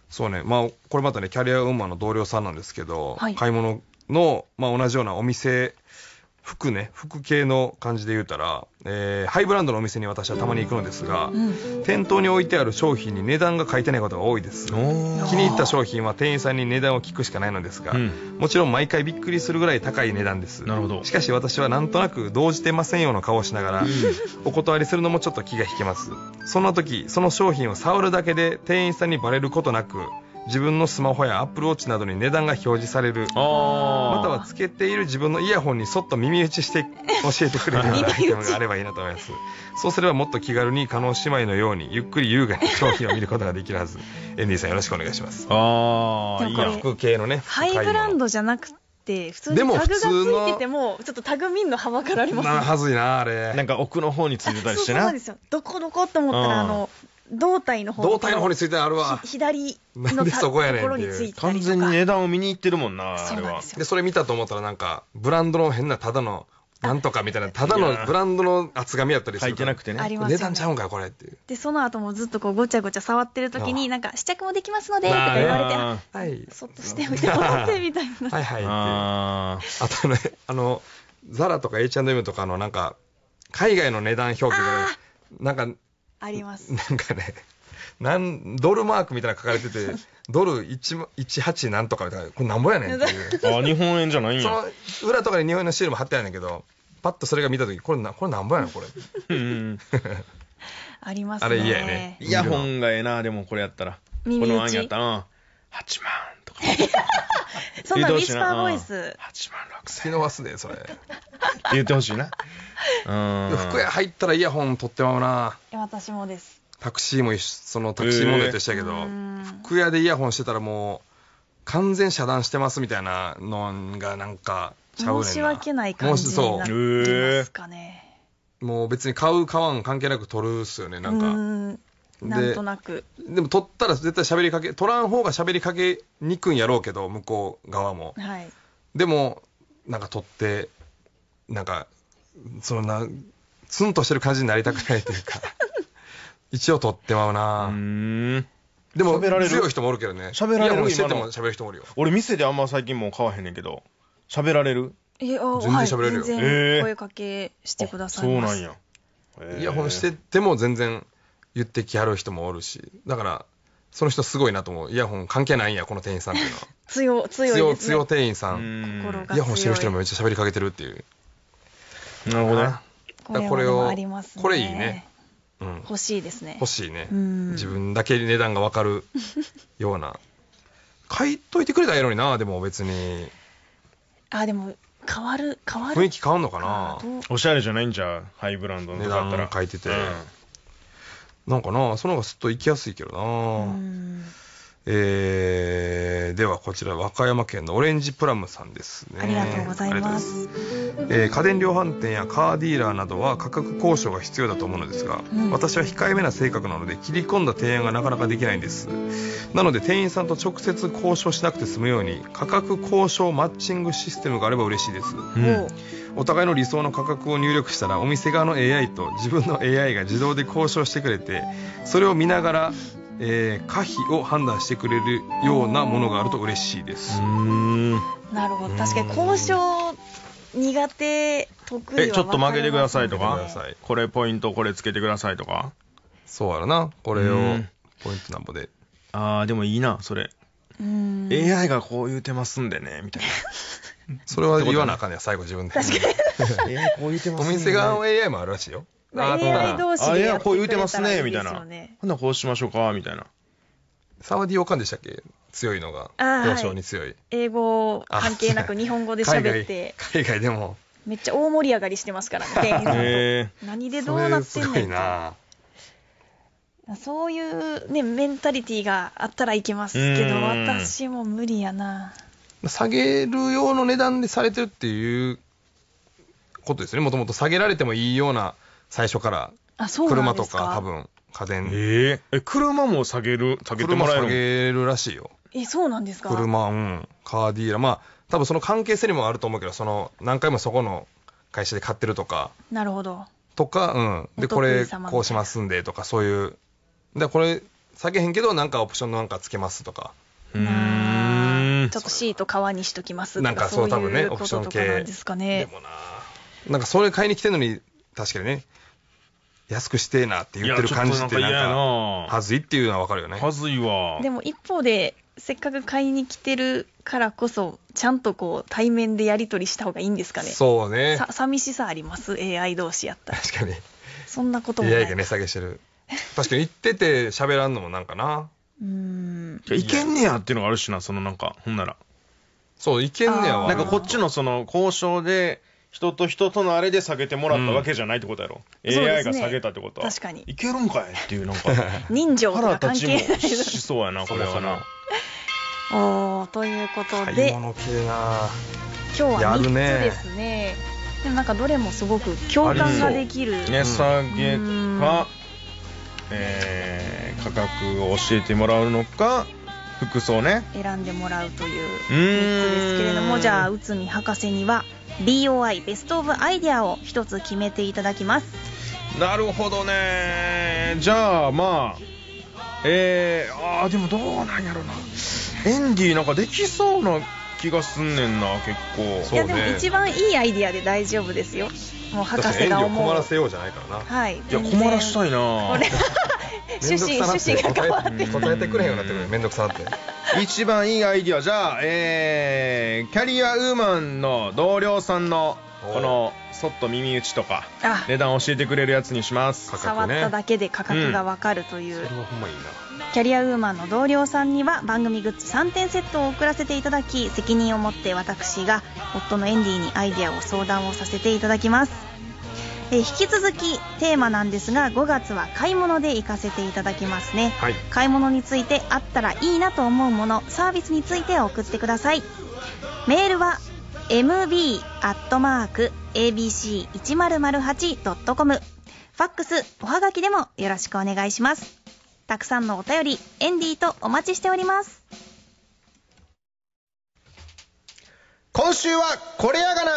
そうね、まあこれまたねキャリアウーマンの同僚さんなんですけど、はい、買い物の、まあ、同じようなお店、服ね、服系の感じで言うたら、えー、ハイブランドのお店に私はたまに行くのですが、うん、店頭に置いてある商品に値段が書いてないことが多いです。気に入った商品は店員さんに値段を聞くしかないのですが、うん、もちろん毎回びっくりするぐらい高い値段です。なるほど。しかし私はなんとなく動じてませんよの顔をしながら、うん、お断りするのもちょっと気が引けます。そんな時、その商品を触るだけで店員さんにバレることなく、自分のスマホやアップルウォッチなどに値段が表示される、またはつけている自分のイヤホンにそっと耳打ちして教えてくれるようなアイテムがあればいいなと思います。そうすればもっと気軽に叶姉妹のようにゆっくり優雅に商品を見ることができるはず。エンディさんよろしくお願いします。 ああ、いいや。 服系のね、 ハイブランドじゃなくて普通にタグがついててもちょっとタグ見んのはばからありますね。 はずいなあれ。 なんか奥の方についてたりしてな。 そうなんですよ。どこどこって思ったらあの胴体の方胴体の方についてあるわ。 左のところについてたりとか。 完全に値段を見に行ってるもんな、あれは。 でそれ見たと思ったらなんかブランドの変なただのなんとかみたいなただのブランドの厚紙やったりする。 書いてなくてね。 値段ちゃうんかよこれっていう。 でその後もずっとこうごちゃごちゃ触ってる時になんか試着もできますのでとか言われて、はい、そっとしてみたいなみたいな。 はいはい。ああとね、あのザラとか エイチアンドエム とかのなんか海外の値段表記でなんかあります。 なんかね。なんドルマークみたいなの書かれててドルいちはちなんとかみたいな、これなんぼやねんっていうあ、日本円じゃないんや。その裏とかに日本円のシールも貼ってあるんだけど、パッとそれが見た時これなこれなんぼやねんこれうんありますね。 あれ嫌やね。 イヤホンがええな。でもこれやったらこの案やったなはちまんとかそんなウィスパーボイスはちまんろくせん聞き逃すねそれ言ってほしいな。 服屋入ったらイヤホン取ってまうな。 私もです。 タクシーもそのタクシー問題としたけど、えー、服屋でイヤホンしてたらもう完全遮断してますみたいなのがなんかちゃうねんな。 申し訳ない感じになりますかね。 もう別に買う買わん関係なく取るっすよねなんか。 うんなんとなく。 でも取ったら絶対喋りかけ取らん方が喋りかけにくいんやろうけど向こう側も。はい、でもなんか取ってなんかそんなツンとしてる感じになりたくないというか。一応取ってまうな。うーんでも強い人もおるけどね。 喋られる。イヤホンしてても喋る人もおるよ。 俺店であんま最近もう買わへんねんけど喋られる。 えあ全然喋れるよ。 全然声かけしてくださいます。 そうなんや。 イヤホンしてても全然言ってきはる人もおるし、だからその人すごいなと思う。イヤホン関係ないんやこの店員さんっていうのは。 強強いですね。 強店員さん。イヤホンしてる人にもめっちゃ喋りかけてるっていう。 なるほどね。 これをこれいいね。 うん、欲しいですね。 欲しいね。自分だけ値段が分かるような買いといてくれたらいいのにな。でも別にあでも変わる変わる雰囲気変わんのかな。 おしゃれじゃないんじゃハイブランドの値段が書いてて、うん、なんかなその方がすっと行きやすいけどな。うんえー、ではこちら和歌山県のオレンジプラムさんですね。 ありがとうございます。 えー、家電量販店やカーディーラーなどは価格交渉が必要だと思うのですが、うん、私は控えめな性格なので切り込んだ提案がなかなかできないんです。なので店員さんと直接交渉しなくて済むように価格交渉マッチングシステムがあれば嬉しいです、うん、お互いの理想の価格を入力したらお店側の エーアイ と自分の エーアイ が自動で交渉してくれてそれを見ながらえー、可否を判断してくれるようなものがあると嬉しいです。うーんなるほど。確かに交渉苦手得意は分かりますね。 えちょっと曲げてくださいとかこれポイントこれつけてくださいとか。 そうやろな。これをポイントなんぼで。 あーでもいいなそれ。うーん エーアイ がこう言うてますんでねみたいなそれは言わなあかんねや最後自分で。確かにエーアイこう言うてますんで、ね、お店側の エーアイ もあるらしいよ。 まあ、エーアイ 同士でやってくれたらいいですよね。あ、いやこう言うてますねみたいな。ほんならこうしましょうかみたいな。 サワディオカンでしたっけ強いのが交渉に強い、はい、 英語関係なく日本語で喋って海外、海外でもめっちゃ大盛り上がりしてますからね店員さんと、えー、何でどうなってんねんな。そういうねメンタリティーがあったらいけますけど私も無理やな。 下げる用の値段でされてるっていうことですね。もともと下げられてもいいような最初から車とか多分家電、 えー、え車も下げる下げてもらえる車下げるらしいよ。 えそうなんですか。 車うんカーディーラまあ多分その関係性にもあると思うけどその何回もそこの会社で買ってるとかなるほどとかうんでこれこうしますんでとかそういうでこれ避けへんけどなんかオプションなんかつけますとか、 うーんちょっとシート革にしときますとか、 なんかそう多分ねオプション系なんですかね。 でもななんかそれ買いに来てるのに確かにね安くしてえなって言ってる感じってなんかはずいっていうのはわかるよね。 はずいわ。 でも一方でせっかく買いに来てるからこそちゃんとこう対面でやり取りした方がいいんですかね。 そうね。 さ寂しさあります エーアイ 同士やったら。 確かに。 そんなこともない。 エーアイ が値下げしてる。確かに言ってて喋らんのもなんかな。 うーん。 いけんねやっていうのがあるしな、そのなんかほんなら。 そういけんねやわ。 なんかこっちのその交渉で。人と人とのあれで下げてもらったわけじゃないってことやろ、うん、エーアイ が下げたってことは確かにいけるんかいっていうなんか人情とか関係ない腹立ちもしそうやなこれはな。 おーということで買い物系な今日はみっつですね。でもなんかどれもすごく共感ができる。 値下げか、えー、価格を教えてもらうのか服装ね選んでもらうというみっつですけれども、じゃあ内海博士にはビーオーアイ ベストオブアイデアを一つ決めていただきます。 なるほどね。じゃあまあえー、あーでもどうなんやろな。エンディなんかできそうな気がすんねんな結構。 いやでも一番いいアイデアで大丈夫ですよ。もう博士が思う。 エンディを困らせようじゃないからな。 はい。いや困らしたいな。 趣旨趣旨が変わって答えてくれへんようになってくる。めんどくさなって。 一番いいアイディアじゃあ、えー、キャリアウーマンの同僚さんのこのそっと耳打ちとか値段教えてくれるやつにします。 価格ね、触っただけで価格が分かるという、うん、 それはほんまいいな。 キャリアウーマンの同僚さんには番組グッズさんてんセットを送らせていただき、責任を持って私が夫のエンディにアイデアを相談をさせていただきます。え引き続きテーマなんですが、ごがつは買い物で行かせていただきますね、はい、買い物についてあったらいいなと思うもの、サービスについて送ってください。メールは エムビー アットマーク エービーシーいちまるまるはち ドットコム、 ファックスおはがきでもよろしくお願いします。たくさんのお便りエンディとお待ちしております。 今週はこれやがな。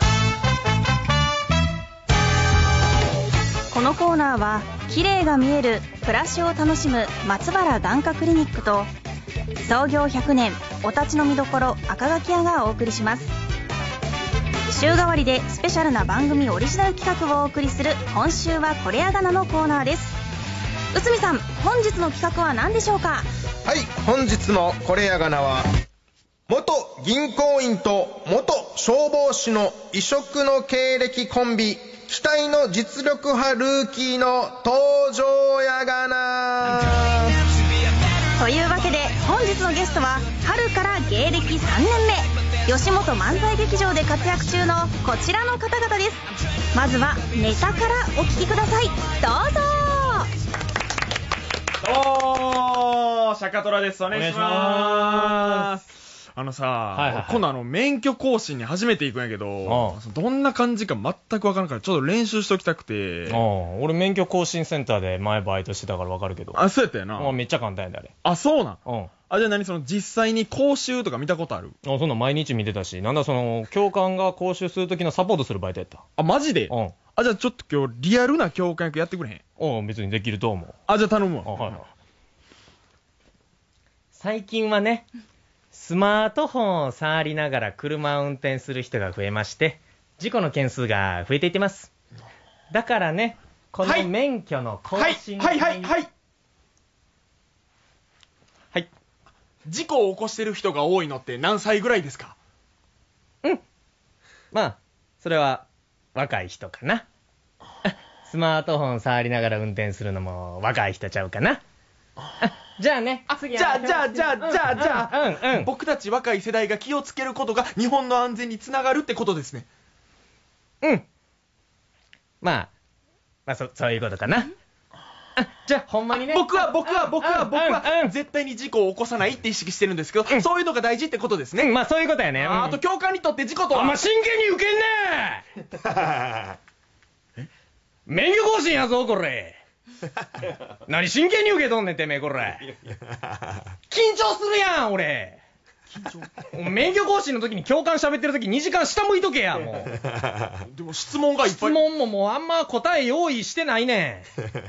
このコーナーは綺麗が見える暮らしを楽しむ松原眼科クリニックと創業ひゃくねんお立ちの見どころ赤垣屋がお送りします。週替わりでスペシャルな番組オリジナル企画をお送りする今週はこれやがなのコーナーです。内海さん、本日の企画は何でしょうか？ はい、本日のこれやがなは元銀行員と元消防士の異色の経歴コンビ、期待の実力派ルーキーの登場やがな。 というわけで本日のゲストは春から芸歴さんねんめ、吉本漫才劇場で活躍中のこちらの方々です。まずはネタからお聞きください。どうぞ。 おー、シャカトラです。お願いします。あのさ、はいはいはい、今度あの免許講師に初めて行くんやけど、どんな感じか全く分からんからちょっと練習しときたくて。 あ俺免許更新センターで前バイトしてたから分かるけど。 あ、そうやったよな。 めっちゃ簡単やであれ。 あ、そうなん。うん。あ、じゃあ何その実際に講習とか見たことある？ あ、そんな毎日見てたし、なんだその教官が講習する時のサポートするバイトやった。 あ、マジで？ うん。 あ、じゃあちょっと今日リアルな教官役やってくれへん？ うん、別にできると思う。 あ、じゃあ頼むわ。あ、はいはい。 最近はね、スマートフォンを触りながら車を運転する人が増えまして、事故の件数が増えていってます。だからね、この免許の更新、 はい、はいはいはいはいはい、事故を起こしてる人が多いのって何歳ぐらいですか？ うん、まあそれは若い人かな。スマートフォン触りながら運転するのも若い人ちゃうかな。じゃあね、 あ、じゃあじゃあじゃあじゃあじゃあ、うんうん、僕たち若い世代が気をつけることが日本の安全につながるってことですね。 うん。まあ、まあそ、そういうことかな。あ、じゃあほんまにね。 僕は僕は僕は僕は絶対に事故を起こさないって意識してるんですけど、うん、そういうのが大事ってことですね。 うん、まあそういうことやね。うん、 あと教官にとって事故とは。 あ、まあ真剣に受けんねえ免許更新やぞこれ。何真剣に受けとんねんてめえこれ。緊張するやん俺。緊張。免許更新の時に教官喋ってる時にじかん下向いとけやもう。 でも質問がいっぱい。 質問ももうあんま答え用意してないねん。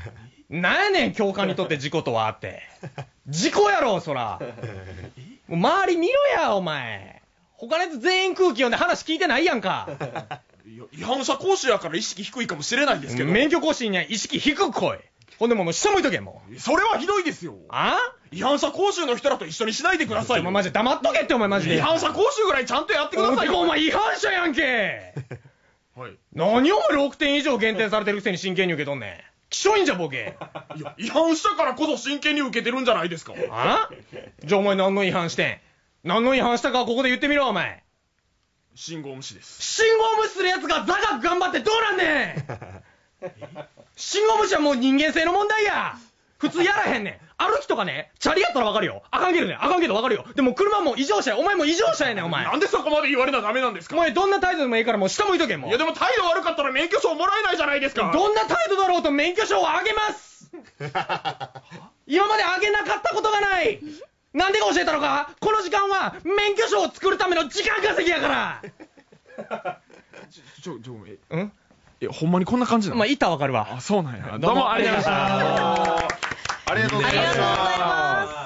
なんやねん、教官にとって事故とはって。事故やろ、そら。もう周り見ろや、お前。他のやつ全員空気読んで話聞いてないやんか。 違反者講師やから意識低いかもしれないですけど。 免許講師には意識低く来い。ほんでもう下向いとけ、もう。それはひどいですよ。 あ違反者講習の人らと一緒にしないでくださいよ。 お前マジで黙っとけって、お前マジで。 違反者講習ぐらいちゃんとやってくださいよ。 お前違反者やんけ。 はい。 何お前ろくてん以上減点されてるくせに真剣に受けとんねん。きしょいんじゃボケ。 いや、違反したからこそ真剣に受けてるんじゃないですか。 あじゃあお前何の違反してん？何の違反したかここで言ってみろ、お前。 信号無視です。 信号無視するやつが座学頑張ってどうなんねん。信号無視はもう人間性の問題や。普通やらへんねん。歩きとかね、チャリやったらわかるよ。あかんけどね、あかんけどわかるよ。でも車も異常者や。お前も異常者やねん、お前。 なんでそこまで言われなダメなんですか。 お前どんな態度でもいいからもう下向いとけ、もう。 いやでも態度悪かったら免許証もらえないじゃないですか。 どんな態度だろうと免許証をあげます今まであげなかったことがない。なんでか教えたのか。この時間は免許証を作るための時間稼ぎやからちょ、ちょ、え、うんいや、ほんまにこんな感じなの。 まあ、いたわかるわ。 あ、そうなんや。どうもありがとうございました。 ありがとうございました。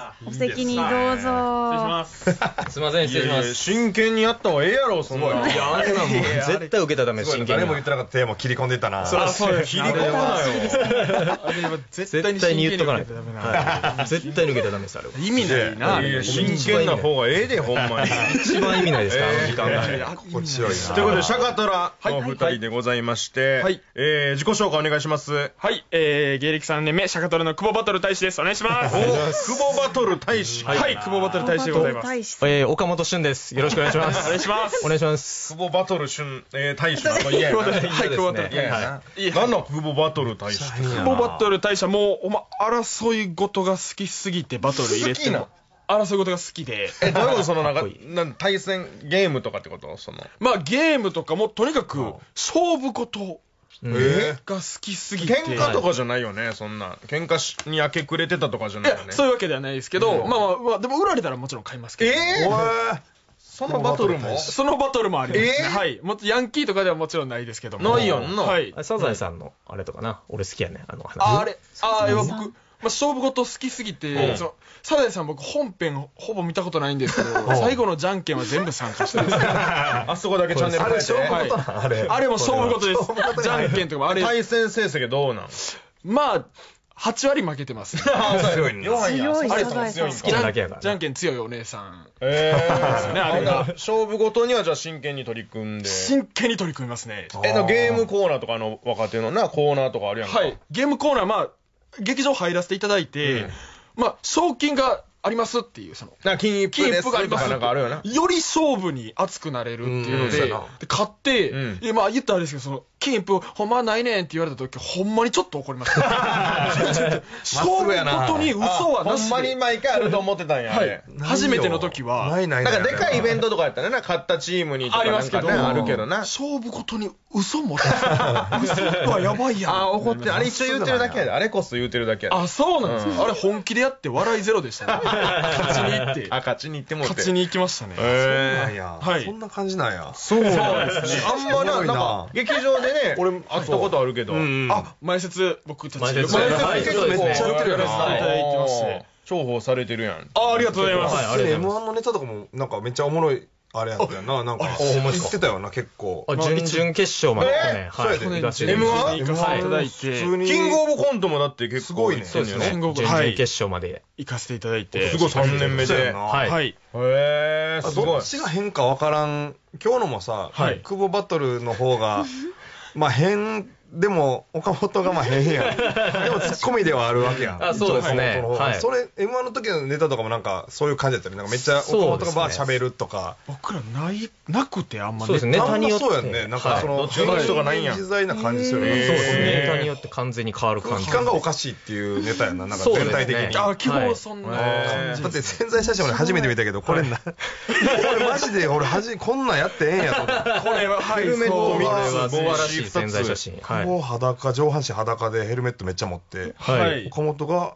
お席にどうぞ。 失礼します。 すいません、失礼します。 真剣にやった方がええやろ、そんな。 いや、あれなんも絶対受けたらダメ、真剣に。 誰も言ってなかったテーマ切り込んでいったな。 そうそう切り込むなよ。 あれは絶対に言っとかないとダメな。 絶対に受けたらダメです、あれは。 意味ないな。 真剣な方がええで、ほんまに。 一番意味ないですか、あの時間が。 心地よいな。 ということで、シャカトラのふたりでございまして、自己紹介お願いします。 はい、芸歴さんねんめ、シャカトラの久保バトル大使です。お願いします。 久保バトル大使。 はい、久保バトル大使でございます。 えー、岡本俊です。よろしくお願いします。 お願いします。 お願いします。 久保バトル俊、えー、大使なんか嫌やな。 はい、久保バトル。 嫌やな。何の久保バトル大使。 久保バトル大使はもう、おま、争い事が好きすぎてバトル入れても。争い事が好きで。 え、どういうそのなんか、なん対戦ゲームとかってことその。 まあゲームとかもとにかく勝負事。えが好きすぎて喧嘩とかじゃないよね、そんな喧嘩しに明け暮れてたとかじゃないよね。 そういうわけではないですけど、まあまあ、まあ、でも売られたらもちろん買いますけど。 ええそのバトルもそのバトルもありますね。はい。もヤンキーとかではもちろんないですけども。 ないよんな。 はい。 サザエさんのあれとかな、俺好きやね、あの話。 あれ、あれは僕、まあ、勝負事好きすぎて、そのサザエさん僕本編ほぼ見たことないんですけど、最後のじゃんけんは全部参加してるんですよ。 あそこだけチャンネル変えて。 あれあれも勝負事です。じゃんけんとかもあれ。 対戦成績どうなん？ まあはちわり負けてます。 強いね。弱いや。 強いサザエさん。 好きなだけやから。 じゃんけん強いお姉さん。 ええ。あれが勝負事にはじゃあ真剣に取り組んで。 真剣に取り組みますね。 えのゲームコーナーとかの若手のなコーナーとかあるやんか。 はい。ゲームコーナーまあ劇場入らせていただいて、まあ賞金がありますっていうその金一封ですとかなんかあるよな。 より勝負に熱くなれるっていうので、で買って、いやまあ言ったらあれですけどその金一封ほんまないねんって言われた時ほんまにちょっと怒りました。勝負事に嘘はなしで。 ほんまに毎回あると思ってたんや。 はい。初めての時はないない。 なんかでかいイベントとかやったらな勝ったチームにとかなんかねあるけどな。 勝負事に嘘も嘘はやばいやん。 あ怒ってあれ一応言うてるだけやで。あれこそ言うてるだけやで。 あそうなんですか。あれ本気でやって笑いゼロでしたね。勝ちに行って。 あ勝ちに行っても勝ちに行きましたね。 はい。そんな感じなんや。 そうですね。あんまなんか劇場でね俺会ったことあるけど。 あ前説僕たち前説結構めっちゃやってるやついただいてまして。 重宝されてるやん。 あありがとうございます。 あれ エムワン のネタとかもなんかめっちゃおもろい。あれやったよな、なんか言ってたよな、結構。 準々決勝までね、はい、 そうやで。エムワン 行かせていただいて、 キングオブコントもだって結構いね。 そうですね。準々決勝まで行かせていただいて。 すごいさんねんめで。 はい。 へえ、すごい。 どっちが変かわからん。今日のもさ、久保バトルの方が、まあ変、でも岡本がまあ変やん。でもツッコミではあるわけやん。 あ、そうですね。 それ エムワン の時のネタとかもなんかそういう感じだったね。なんかめっちゃ岡本がバー喋るとか。 僕らないなくてあんまそうですね。ネタによってそうやんね。なんかその人がないやん。 自在な感じする。そうですね。ネタによって完全に変わる感じ。 期間がおかしいっていうネタやな。なんか全体的に。 あ、基本そんな感じ。 だって潜在写真俺初めて見たけどこれな。俺マジで俺はじこんなんやってええんやと。 これはヘルメットみたいな素晴らしい潜在写真。 もう裸上半身裸でヘルメットめっちゃ持って、岡本が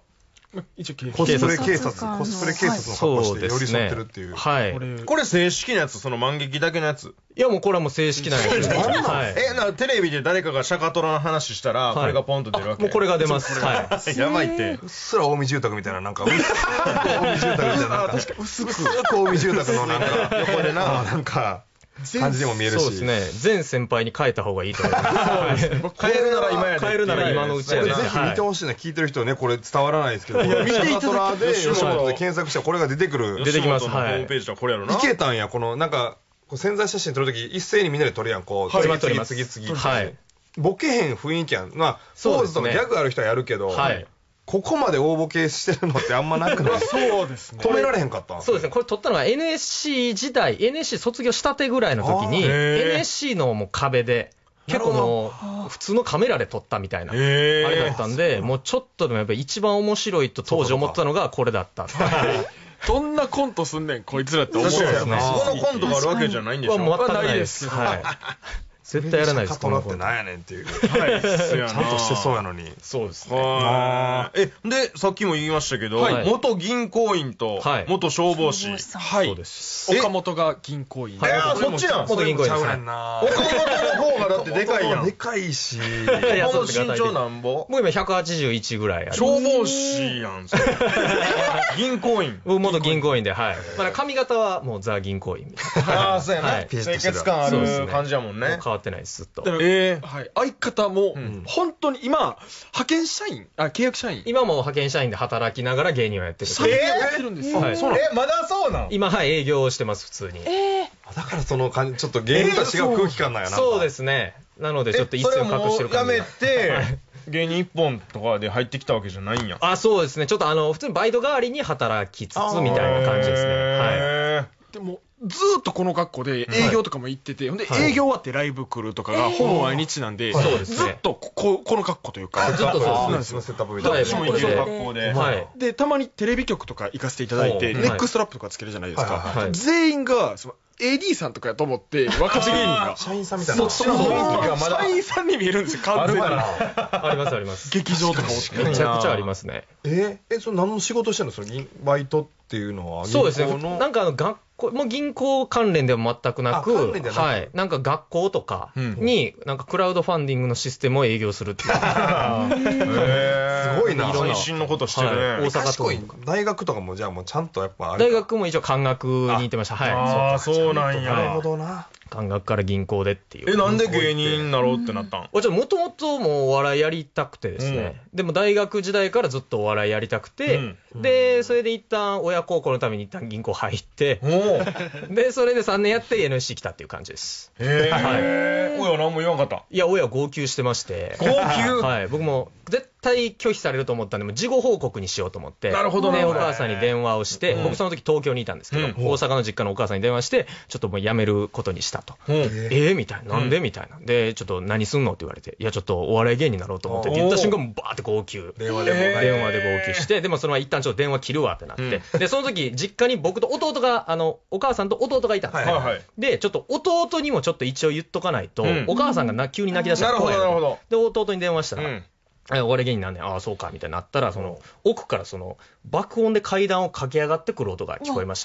一応警コスプレ警察コスプレ警察の格好して寄り添ってるっていう。 はい。 これ正式なやつ、その万劇だけのやつ。 いやもうこれはもう正式なやつ。 え、なテレビで誰かがシャカトラの話したらこれがポンと出るわけ。 もうこれが出ます。はい。 やばいって。 うっすら近江住宅みたいななんか近江住宅みたいななんか薄く近江住宅のなんか横でななんか。感じでも見えるし。 そうですね。全先輩に変えた方がいいと思います。 変えるなら今やで。 変えるなら今のうちやで。 ぜひ見てほしいな。聞いてる人ね、これ伝わらないですけど、見ていただいて、吉本で検索したらこれが出てくる。 出てきます。 ホームページはこれやろな。 いけたんや、このなんか宣材写真撮るとき一斉にみんなで撮るやん、こう次々次々。はい。ボケへん雰囲気やん。まあポーズとかギャグある人はやるけど。はい。ここまで大ボケしてるのってあんまなくない？ そうですね。 止められへんかった。 そうですね。これ撮ったのは エヌエスシー 時代、エヌエスシー 卒業したてぐらいの時に、エヌエスシー のもう壁で、結構もう、普通のカメラで撮ったみたいな、あれだったんで、もうちょっとでもやっぱり一番面白いと当時思ったのがこれだった。 どんなコントすんねん、こいつらって思う。 そうですね。このコントがあるわけじゃないんでしょ？ もう全くないです。はい。絶対やらないです。 この子ってなんやねんっていう。はい。ちゃんとしてそうやのに。 そうですね。 え、で、さっきも言いましたけど、元銀行員と元消防士。 はい。そうです。岡本が銀行員。 え、そっちやん。 元銀行員です。岡本の方がだってでかいやん。 でかいし。 岡本身長なんぼ？ 僕今ひゃくはちじゅういちぐらいある。 消防士やん。銀行員。 元銀行員で、はい。まだ髪型はもうザ銀行員みたいな。 ああ、そうやな。清潔感ある感じやもんね。 変わってないです、ずっと。 ええ、はい。相方も、本当に今、派遣社員あ、契約社員今も派遣社員で働きながら芸人をやってる。 ええ、やってるんですよ。 え、まだそうなん？ 今、はい、営業をしてます、普通に。 ええ。 だからその感じ、ちょっと芸人と違う空気感なんやな。 そうですね。なので、ちょっと一線を隠してる感じ。 やめて、芸人一本とかで入ってきたわけじゃないんや。 あ、そうですね。ちょっとあの、普通にバイト代わりに働きつつみたいな感じですね。はい。 でもずーっとこの格好で営業とかも行ってて、ほんで営業終わってライブ来るとかがほぼ毎日なんで、ずっとここの格好というか、 ずっとそうですね。セットアップみたいな。 私も行ける格好で。 でたまにテレビ局とか行かせていただいて、ネックストラップとかつけるじゃないですか。全員がその エーディー さんとかやと思って若手芸人が社員さんみたいな。 その雰囲気がまだ社員さんに見えるんですよ。完全にありますあります。 劇場とかもめちゃくちゃありますね。 ええ、それ何の仕事してんの？そのバイトっていうのは。 そうですね。なんかあの学これもう銀行関連では全くなく、はい、なんか学校とかに、なんかクラウドファンディングのシステムを営業するっていう。すごいな。 最新のことしてるね。 大阪とか。 大学とかもじゃあもうちゃんとやっぱあれ。大学も一応漢学に行ってました。はい。 ああ、そうなんや。 なるほどな。 漢学から銀行でっていう。 え、なんで芸人になろうってなったん？ もともともうお笑いやりたくてですね、うん、でも大学時代からずっとお笑いやりたくて、うん、でそれで一旦親孝行のために一旦銀行入って、うん、でそれでさんねんやって エヌエスシー 来たっていう感じです。 へえ、はい、親何も言わんかった？ いや親号泣してまして。 号泣？ はい、僕も絶対拒否されると思ったんでも事後報告にしようと思って、 なるほどね。 でお母さんに電話をして、うん、僕その時東京にいたんですけど、うん、大阪の実家のお母さんに電話してちょっともう辞めることにしたと。うん、えー、みたいな、なんでみたいな。で、ちょっと何すんのって言われて、いや、ちょっとお笑い芸人になろうと思ってって言った瞬間、バーって号泣。 電話で電話で号泣して、でもそのまま一旦ちょっと電話切るわってなって、うん、で、その時、実家に僕と弟が、あの、お母さんと弟がいたんですよ。はいはい、で、ちょっと弟にもちょっと一応言っとかないと、うん、お母さんがな急に泣き出したら怖い。 なるほど、なるほど。 で、弟に電話したら、うんお笑い芸人なんねん、ああ、そうか、みたいになったら、その、奥からその、爆音で階段を駆け上がってくる音が聞こえまして、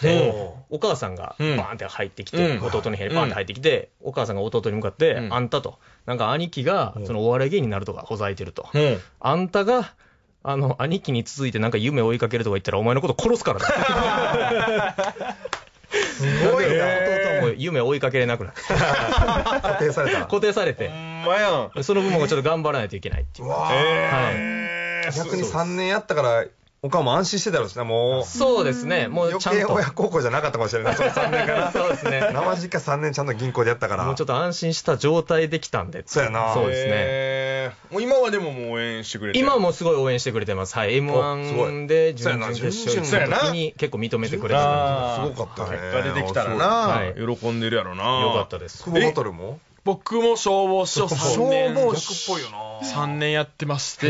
お母さんがバーンって入ってきて、うん、弟の部屋にバーンって入ってきて、うん、お母さんが弟に向かって、うん、あんたと、なんか兄貴が、そのお笑い芸人になるとかほざいてると。うん、あんたが、あの、兄貴に続いてなんか夢を追いかけるとか言ったら、お前のこと殺すからだ。すごいな。弟はもう夢を追いかけれなくなって固定された固定されて、その分もちょっと頑張らないといけないっていう。 はい、逆にさんねんやったからおかんも安心してたろうしね。もうそうですね。もうちゃんと余計親孝行じゃなかったかもしれない。そのさんねんからそうですね。 生実家さんねんちゃんと銀行でやったからもうちょっと安心した状態できたんで。 そうやな。 そうですね。 もう今はでももう応援してくれて今もすごい応援してくれてます。はい。エムワン で準々決勝の時に結構認めてくれてます。 すごかったね。 結果出てきたらな喜んでるやろな。 よかったです。 久保バトルも僕も消防士をさんねん消防士っぽいよな。 さんねんやってまして、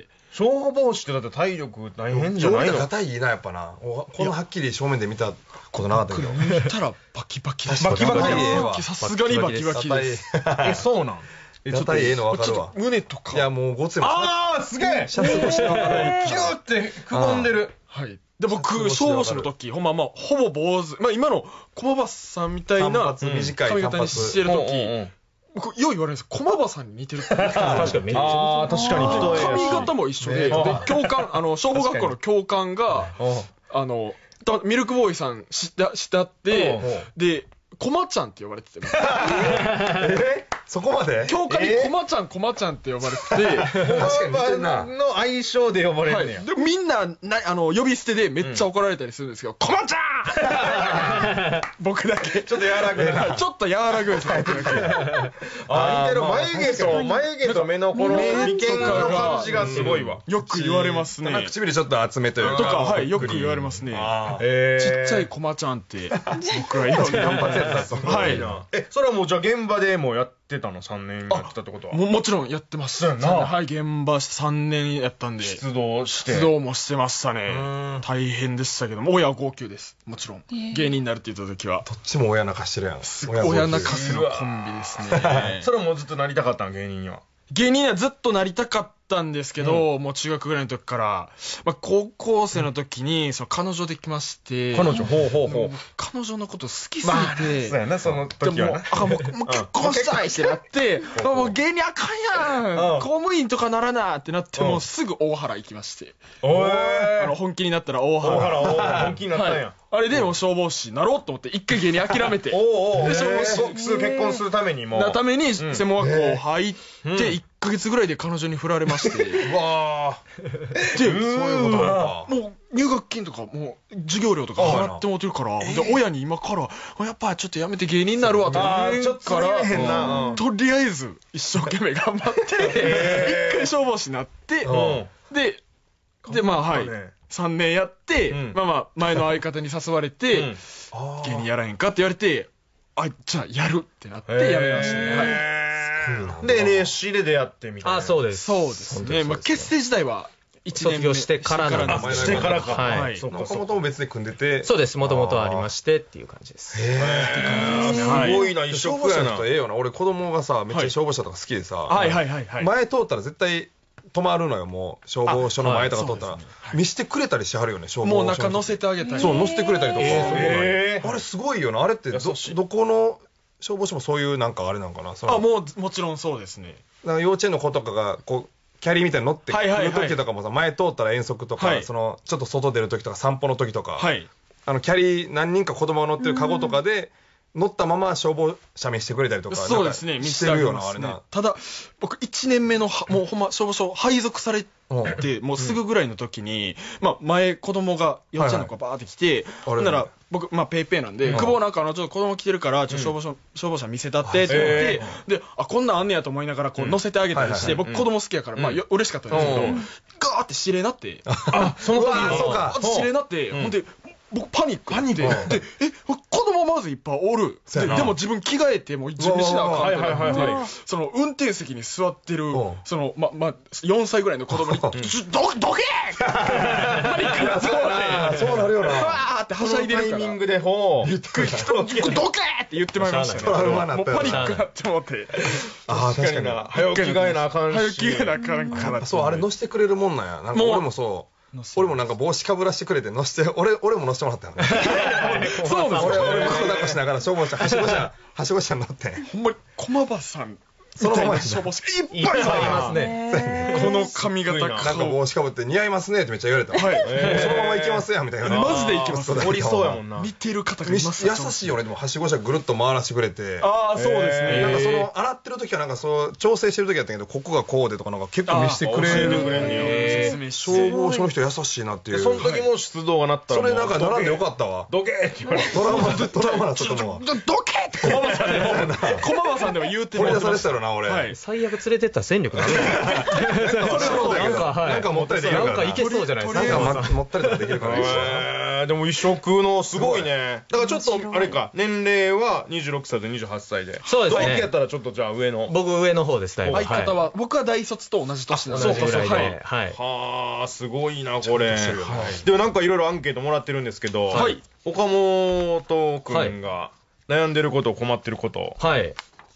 消防士ってだって体力大変じゃないの？ 硬いいなやっぱな。このはっきり正面で見たことなかったけど。 見たらバキバキでした。 バキバキでさすがにバキバキです。 え、そうなん？ 屋台ええの分かるわ。 胸とか。 いや、もうごついもん。 ああ、すげえ。 シャツ越しで分かる。 キューってくぼんでる。 はい。で、僕、消防士の時、ほんま、まあ、ほぼ坊主。まあ、今の駒場さんみたいな髪型にしてる時、僕、よう言われるんです。駒場さんに似てるって。確かにめっちゃ。ああ、確かに。 髪型も一緒で、教官、あの、消防学校の教官が、あの、ミルクボーイさんしたって、で、コマちゃんって呼ばれてて。 えそこまで教科にコマちゃんコマちゃんって呼ばれてて、 確かに似てるな。 の愛称で呼ばれるねや。 でみんななあの呼び捨てでめっちゃ怒られたりするんですけど、コマちゃん僕だけちょっと柔らぐな。 ちょっと柔らぐです。 あ、似てる。眉毛と眉毛と目のこの眉間の感じがすごいわ。 よく言われますね。 唇ちょっと厚めというか。 とか、はい、よく言われますね。ちっちゃいコマちゃんって僕は今単発やった。 はい。 え、それはもうじゃあ現場でもやってたの？さんねんやってたってことは。 ももちろんやってます。 そうやな。 はい、現場さんねんやったんで。 出動して。 出動もしてましたね。大変でしたけども、親は号泣です。もちろん。芸人になるって言った時は。 どっちも親泣かしてるやん。 親泣かせのコンビですね。 それもずっとなりたかったん、芸人には。 芸人にはずっとなりたかったんですけど、うん、もう中学ぐらいの時から、まあ、高校生の時にその彼女できまして、 彼女ほうほうほう彼女のこと好きすぎて、まあ、 そうやなその時はな、 あもうもう結婚したいってなってもう芸人あかんやん、公務員とかならなってなって、もうすぐ大原行きまして、あの本気になったら大原、 大原大原本気になったんや、はい、 あれでもう消防士になろうと思って一回芸人諦めて、 おうおうで消防士結婚するためにもなために専門学校入っていっかげつぐらいで彼女に振られまして、 うわでそういうことか、もう入学金とかもう授業料とか払ってもってるから、で親に今からやっぱちょっとやめて芸人になるわとか言うから、とりあえず一生懸命頑張って一回消防士になって、ででまあはいさんねんやって、まあまあ前の相方に誘われて芸人やらへんかって言われて、あじゃあやるってなってやめましたね。はいで エヌエスシー で出会ってみたいな。 あ、そうです。 そうですね。まあ結成自体はいちねん卒業してからなんです。してからか。 はい。 もともと別で組んでて。 そうです。もともとありましてっていう感じです。 へえ。すごいな、一生消防車の人ええよな。俺子供がさ、めっちゃ消防車とか好きでさ。 はいはいはいはい。 前通ったら絶対止まるのよ、もう消防署の前とか通ったら見してくれたりしはるよね、消防署。 もう中乗せてあげたり。 そう乗せてくれたりとか。あれすごいよな。あれってどどこの消防署もそういうなんかあれなんかな。 あ、もうもちろんそうですね。 なんか幼稚園の子とかがこうキャリーみたいに乗ってくる時とかもさ、前通ったら遠足とか、そのちょっと外出る時とか散歩の時とか、あのキャリー何人か子供が乗ってるカゴとかで乗ったまま消防車見してくれたりとか。 そうですね、見せてるようなあれな。ただ僕いちねんめのもうほんま消防署配属されてもうすぐぐらいの時に、まあ前子供が幼稚園の子がバーって来て、ほんなら僕まあペイペイなんで、久保なんかあのちょっと子供来てるからちょっと消防署消防車見せたってって言って、であこんなんあんねやと思いながらこう乗せてあげたりして、僕子供好きやからまあ嬉しかったんですけど、ガーって指令なって、 あその時にそうか指令なって、ほんで僕パニックパニックで、え子供まずいっぱいおるで、でも自分着替えてもう準備しなあかんってなって、その運転席に座ってるそのままよんさいぐらいの子供に「どどけ!」パニックなってそうなるよな、 わーってはしゃいでるからタイミングでほう言ってくる人どけって言ってまいりましたね。もうパニックなって思って、 ああ確かに早起き替えなあかんし、 早起き替えなあかんから、 そうあれ乗せてくれるもんなんや。なんか俺もそう俺もなんか帽子かぶらしてくれて乗せて、俺俺も乗せてもらったよね。 そうです。 俺俺も子抱っこしながら消防車はしご車はしご車に乗って、 ほんまに駒場さんそのまま消防車いっぱいいますね。この髪型なんか帽子かぶって似合いますねってめっちゃ言われた。はい。そのまま行きますやみたいな。 マジで行きます。 おりそうやもんな。 似てる方がいます優しいよね。でもはしご車ぐるっと回らせてくれて。 ああそうですね。 なんかその洗ってる時はなんかそう調整してる時やったけど、ここがこうでとかなんか結構見せてくれる。消防署の人優しいなっていう。 その時も出動がなったらそれなんか並んでよかったわ。 どけって言われて。 ドラマドラマなちょっともう。 どけって駒場さんでも駒場さんでも言うてもらってましたよな俺。 最悪連れてったら戦力なるなんかなんかもったりできるから、 なんかいけそうじゃないですか。 なんかもったりとかできるから。 でも異色のすごいね。だからちょっとあれか、年齢はにじゅうろくさいとにじゅうはっさいで。 そうですね。 同期やったらちょっとじゃあ上の。 僕上の方です。だいぶ。 相方は僕は大卒と同じ年なんで。 そうそうそう。はい。 はあすごいなこれ。でもなんかいろいろアンケートもらってるんですけど、岡本君が悩んでること困ってること。 はい。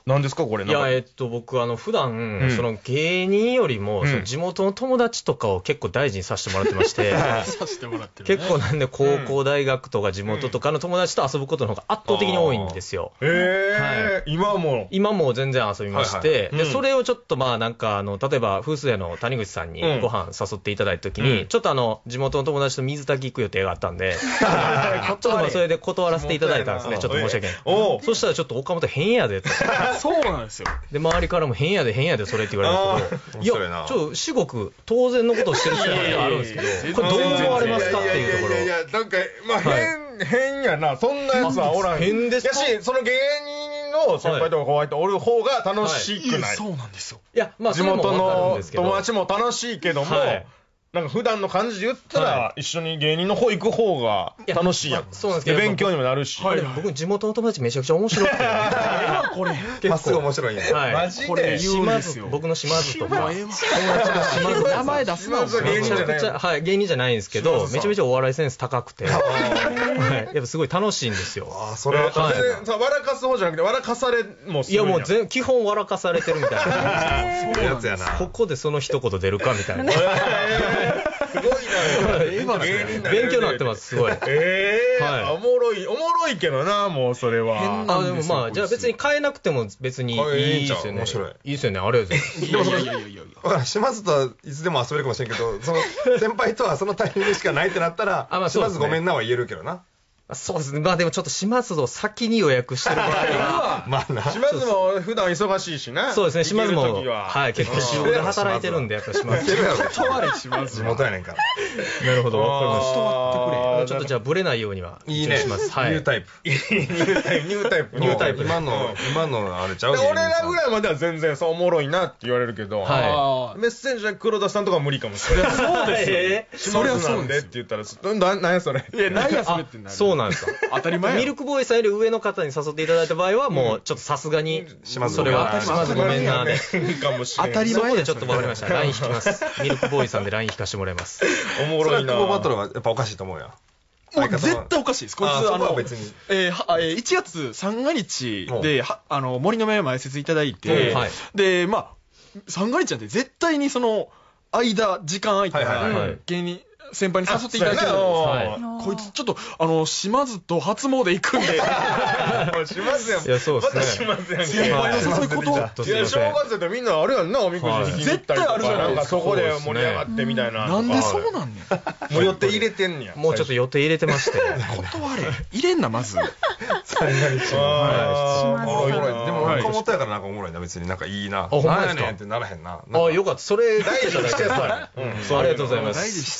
何ですかこれ。 いや、えっと、僕、あの、普段、うん、その芸人よりも、うん、その地元の友達とかを結構大事にさせてもらってまして、 させてもらってる、ね、 結構なんで、高校、大学とか地元とかの友達と遊ぶことの方が圧倒的に多いんですよ。 へえ、はい、今も今も全然遊びまして、はいはい、で、それをちょっとまあ、なんか、あの、例えば、風水屋の谷口さんにご飯誘っていただいたときに、うん、ちょっとあの、地元の友達と水炊き行く予定があったんで、ちょっとまあ、それで断らせていただいたんですね。ちょっと申し訳ない。そしたらちょっと岡本変やでと。 そうなんですよ。 で、周りからも変やで変やでそれって言われるけど、いや、ちょっと至極当然のことをしてる人があるんですけど、これどう思われますかっていうところ。 いやいやいや、なんか、まあ、変、変やな。そんなやつはおらん。 変ですか？ やし、その芸人の先輩とか後輩とおる方が楽しくない。 そうなんですよ。 いや、まあ、 地元の友達も楽しいけども、なんか普段の感じで言ったら、一緒に芸人の方行く方が楽しいやん。 そうなんですけど。 勉強にもなるし。 僕、地元の友達めちゃくちゃ面白くて。 これ。まっすぐ面白いね。 マジで。 これ、島津、僕の島津とか。友達が島津。 名前出すの。 めちゃくちゃ、はい、芸人じゃないんですけど、めちゃめちゃお笑いセンス高くて。やっぱすごい楽しいんですよ。 あ、それは。笑かす方じゃなくて、笑かされもする。 いや、もう全、基本笑かされてるみたいな。 そういうやつやな。 ここでその一言出るかみたいな。 すごいな。今芸人勉強になってます、すごい。 ええ、はい。おもろい、おもろいけどな、もうそれは。 あ、でもまあ、じゃあ別に変えなくても別にいいですよね。 面白い。 いいですよね、ありがとうございます。 でもその、いやいやいやいや。島津とはいつでも遊べるかもしれんけど、その先輩とはそのタイミングしかないってなったら、島津ごめんなは言えるけどな。 そうですね。まあでもちょっと島津を先に予約してる場合は、 まあな。島津も普段忙しいしな。 そうですね、島津も、はい、結構週で働いてるんで、やっぱ島津。 断れ島津。 地元やねんから。 なるほど、わかりました。 断ってくれ。ちょっとじゃあブレないようには。 いいね。 します。はい。 ニュータイプ。 ニュータイプ。ニュータイプ。 ニュータイプ。 今の、今のあれちゃう？ 俺らぐらいまでは全然そうおもろいなって言われるけど、 はい。 メッセンジャー黒田さんとか無理かもしれない。 そうですよ。 島津なんでって言ったら、なんやそれ。 いや、なんやそれってなる。 そうなんですか。 当たり前。 ミルクボーイさんより上の方に誘っていただいた場合は、もうちょっとさすがに、それは、島津ごめんなで。当たり前でちょっとわかりました。ライン 引きます。ミルクボーイさんで ライン 引かしてもらいます。 おもろいな。 久保バトルはやっぱおかしいと思うや。 もう絶対おかしいです。こいつ、あの、 別に。 えー、いちがつ三が日で、あの、森の目前説いただいて、で、まあ、三が日なんて絶対にその、間、時間空いて、芸人、先輩に誘っていただいてるんです。はい、こいつちょっとあの島津と初詣行くんで。 島津やん。 いやそうですね。 島津やん。 先輩の誘い断って。 いや正月ってみんなあるやんな、おみくじ引きに行ったりとか。絶対あるじゃないですか。そこで盛り上がってみたいな。 なんでそうなんねん。もう予定入れてんねや。 もうちょっと予定入れてまして。 断れ。入れんなまず。 三が日。はい。おもろい。でも岡本やからなんかおもろいな、別になんかいいな。なんやねんってならへんな。 あ、よかった。それ大事してください。ありがとうございます。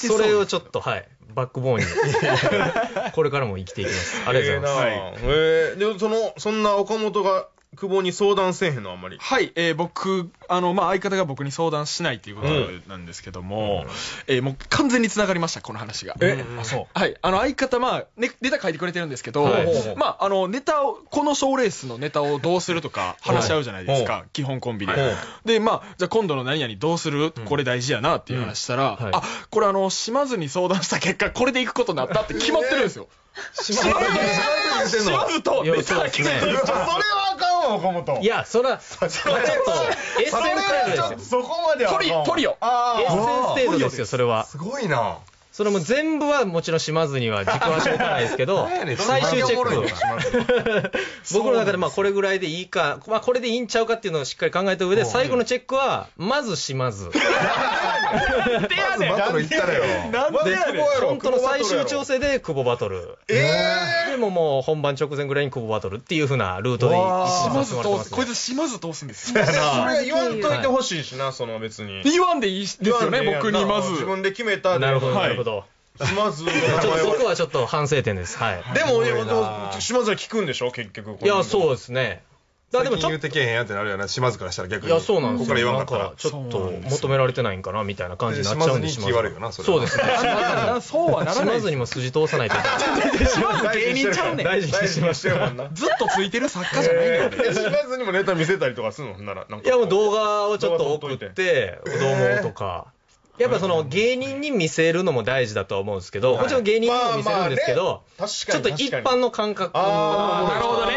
それをちょっとはい。バックボーンにこれからも生きていきます。ありがとうございます。 えー、でそのそんな岡本が久保に相談せえへんのあんまり。 はい、えー、僕あのまあ相方が僕に相談しないっていうことなんですけども、うん、えー、もう完全に繋がりましたこの話が。 え、あ、そう。 はい、あの相方まあ、ね、ネタ書いてくれてるんですけど、はい、まああのネタをこの賞レースのネタをどうするとか話し合うじゃないですか、はい、基本コンビで。はい、でまあじゃあ今度の何々どうする、これ大事やなっていう話したら、うん、はい、あこれあの島津に相談した結果これで行くことになったって決まってるんですよ。 島津とネタ書いてる。それはあかんわ岡本。 いやそれはちょっとエッセンス程度ですよ。 そこまではトリトリオ。 エッセンス程度ですよそれは。 すごいな。 それも全部はもちろん島津には軸足置かないですけど、最終チェック。僕の中でまあこれぐらいでいいか、まあこれでいいんちゃうかっていうのをしっかり考えた上で、最後のチェックは、まず島津。 まずバトル行ったらよ。 なんで本当の最終調整で久保バトル。えー、でももう本番直前ぐらいに久保バトルっていう風なルートで島津通す。こいつ島津通すんですよ。 それ言わんといてほしいしな、その別に。 言わんでいいですよね、僕にまず。 自分で決めた。 なるほど、なるほど。 島津の名前はそこはちょっと反省点です。はい。 でも島津は聞くんでしょ結局。 いやそうですね。 だでも言うてけへんやってなるよな、島津からしたら逆に。 いやそうなんですよ。 ここから言わんかったらちょっと求められてないんかなみたいな感じになっちゃうんで。 島津に悪いよなそれ。 そうですね。 そうはならない。 島津にも筋通さないといけない。 島津芸人ちゃうねん。 大事にしてましたよ。 ずっとついてる作家じゃないのよ。 島津にもネタ見せたりとかするのならなんか。 いやもう動画をちょっと送ってどう思うとか。やっぱその芸人に見せるのも大事だとは思うんですけど、もちろん芸人にも見せるんですけど、ちょっと一般の感覚。 なるほどね。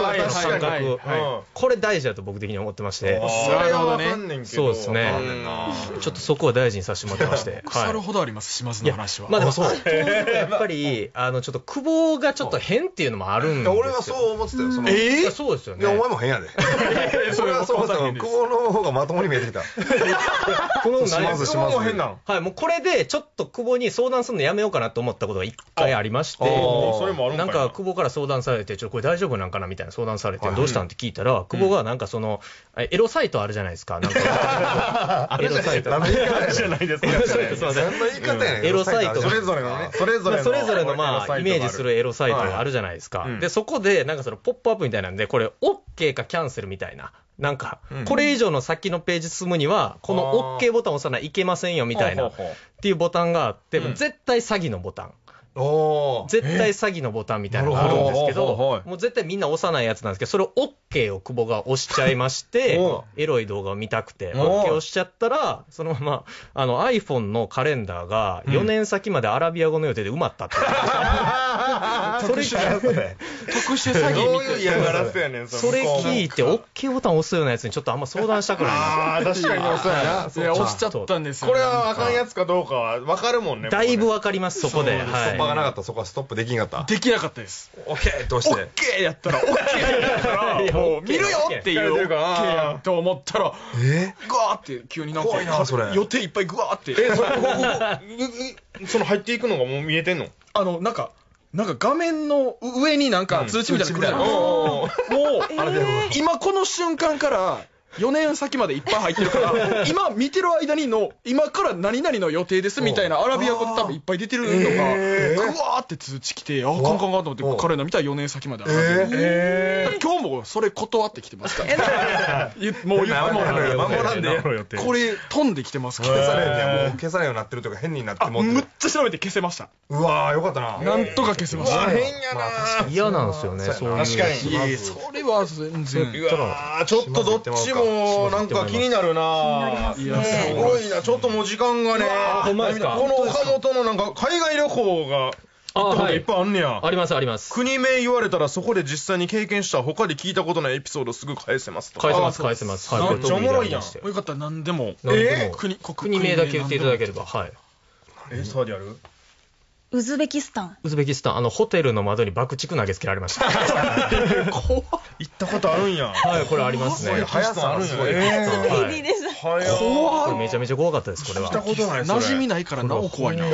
前の感覚、これ大事だと僕的に思ってまして。 それはわかんねんけど。 そうですね。ちょっとそこは大事にさせてもらってまして。 腐るほどあります、島津の話は。 まあでもそう。やっぱり、あの、ちょっと久保がちょっと変っていうのもあるんですよ。 俺はそう思ってたよ。そのええ、そうですよね。 いや、お前も変やで。それはそうだよ。久保の方がまともに見えてきた。 この島津、島津変なの。 はい、もうこれでちょっと久保に相談するのやめようかなと思ったことが一回ありまして、なんか久保から相談されて、ちょっとこれ大丈夫なんかなみたいな相談されて、どうしたんって聞いたら、久保がなんかその、エロサイトあるじゃないですか。なんかエロサイト。 何の言い方じゃないですか。 何の言い方やねん。 エロサイト。 それぞれのね。それぞれの。 それぞれのまあ、イメージするエロサイトがあるじゃないですか。で、そこで、なんかそのポップアップみたいなんで、これ OK かキャンセルみたいな。なんか、これ以上の先のページ進むには、この OK ボタンを押さないといけませんよみたいな、っていうボタンがあって、絶対詐欺のボタン。絶対詐欺のボタンみたいなのがあるんですけど、もう絶対みんな押さないやつなんですけど、それを OK を久保が押しちゃいまして、エロい動画を見たくて、OK を押しちゃったら、そのまま、あの iPhone のカレンダーがよねん先までアラビア語の予定で埋まったって。 特殊なやつね。特殊詐欺みたいな。嫌がらせやねん、 それ聞いて OK ボタン押すようなやつにちょっとあんま相談したくないな。 ああ、確かに押すやな。 いや、押しちゃったんですよ。 これはあかんやつかどうかは分かるもんね。 だいぶ分かります、そこで。 ストッパーがなかった、そこはストップできんかった。 できなかったです。 オッケーどうして？ オッケーやったら、オッケーやったら、もう見るよっていうオッケーやと思ったら、 え？ グワーって急になんか予定いっぱいグワーって。 え、それその入っていくのがもう見えてんの？ あのなんか。なんか画面の上になんか通知みたいなの来るじゃないですか。もう今この瞬間からよねん先までいっぱい入ってるから今見てる間にの今から何々の予定ですみたいなアラビア語で多分いっぱい出てるのがグワーって通知来て、あカンカンカンと思ってカレンダー見たらよねん先まである。今日もそれ断ってきてますからもう言っても守らんでやろよって、 これ飛んできてますから消されんねや。もう消されんようになってるとか変になってもむっちゃ調べて消せました。 うわーよかったな。 なんとか消せました。 変やな。 嫌なんですよね、そういう。 確かに。 いやそれは全然。 うわちょっとどっちもなんか気になるな。 いやすごいな。ちょっともう時間がね、 ほんまですか。 この岡本のなんか海外旅行が行ったこといっぱいあんねや。 ありますあります。 国名言われたらそこで実際に経験した他で聞いたことないエピソードすぐ返せますと。 返せます返せます。 めっちゃおもろいやん。 よかったら何でも。 え国国名だけ言っていただければ。はい。 えサーディある？ ウズベキスタン。 ウズベキスタン、あのホテルの窓に爆竹投げつけられました。 怖っ。行ったことあるんや。 はい、これありますね。 速さあるんや。 いいです。 怖い。 これめちゃめちゃ怖かったです。これは。 聞いたことない。 馴染みないからなお怖いな。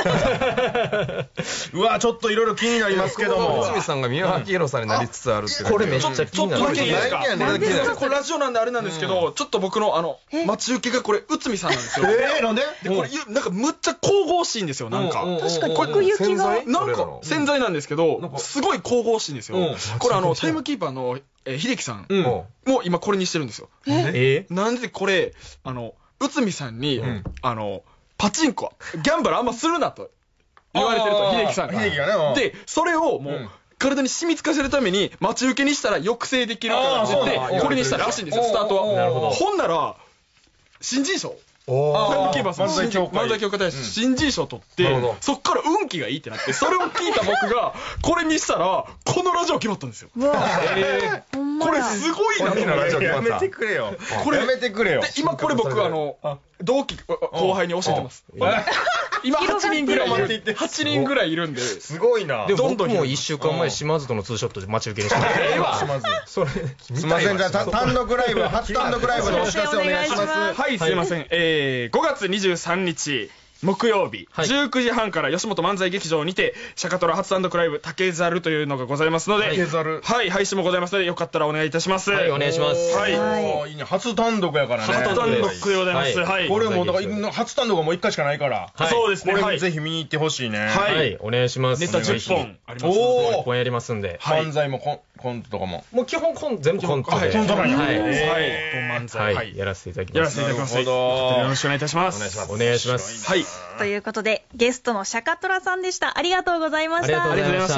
うわちょっといろいろ気になりますけども。 内海さんが宮脇宏さんになりつつあるって。 これめっちゃ気になる。 ちょっとだけいいですか。これラジオなんであれなんですけど、ちょっと僕のあの待ち受けがこれ内海さんなんですよ。 えなんで？ でこれなんかむっちゃ神々しいんですよ。なんか確かに奥行きが。 なんか洗剤なんですけど、すごい神々しいんですよ。これあのタイムキーパーの秀樹さんも今これにしてるんですよ。 え？ なんでこれあの内海さんにあのパチンコギャンブルあんまするなと言われてると秀樹さんが。 秀樹がね。 でそれをもう体に染み付かせるために待ち受けにしたら抑制できるからって言ってこれにしたらしいんですよスタートは。 なるほど。 ほんなら新人賞。タイムキーパーさん漫才協会漫才協会大使新人賞取って、そっから運気がいいってなって、それを聞いた僕がこれにしたらこのラジオ決まったんですよ。これすごいな。 やめてくれよ。これやめてくれよ。 今これ僕あの同期後輩に教えてます。今はちにんぐらいいる。はちにんぐらいいるんで。 すごいな。 でも僕もいっしゅうかんまえ島津とのツーショットで待ち受けにしました。ええわ。それすみません、じゃあ単独ライブ初単独ライブのお知らせお願いします。 はいすいません。えごがつにじゅうさんにち木曜日、はい、じゅうくじはんから吉本漫才劇場にてシャカトラ初単独ライブ竹猿というのがございますので、 竹猿はい配信もございますのでよかったらお願いいたします。 はいお願いします。 はい、 はい、いいね初単独やからね。 初単独でございます。はい、はい、 これもだから初単独がもういっかいしかないから、 はい、そうですね。 これぜひ見に行ってほしいね。 はい、 はい、お願いします。 ネタじゅっぽんありますのでいっぽんやりますんで、 漫才もコンコントとかももう基本コン全部コントで、 コントなんや。 はい、漫才はいやらせていただきます。 やらせていただきます。よろしくお願いいたします。 お願いします。 はい。 ということでゲストのシャカトラさんでした。ありがとうございました。 ありがとうございました。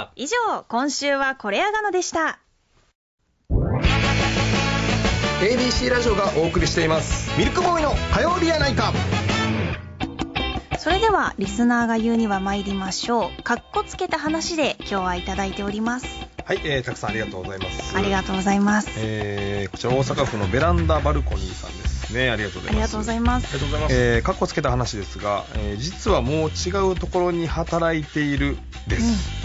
以上今週はこれあがのでした。 エービーシー ラジオがお送りしていますミルクボーイの火曜日やないか。 それではリスナーが言うには参りましょう。かっこつけた話で今日はいただいております。 はい、えー、たくさんありがとうございます。 ありがとうございます。 えー、こちら大阪府のベランダバルコニーさんですね。ありがとうございます。 ありがとうございます。 ありがとうございます。 えー、かっこつけた話ですが、えー、実はもう違うところに働いているです、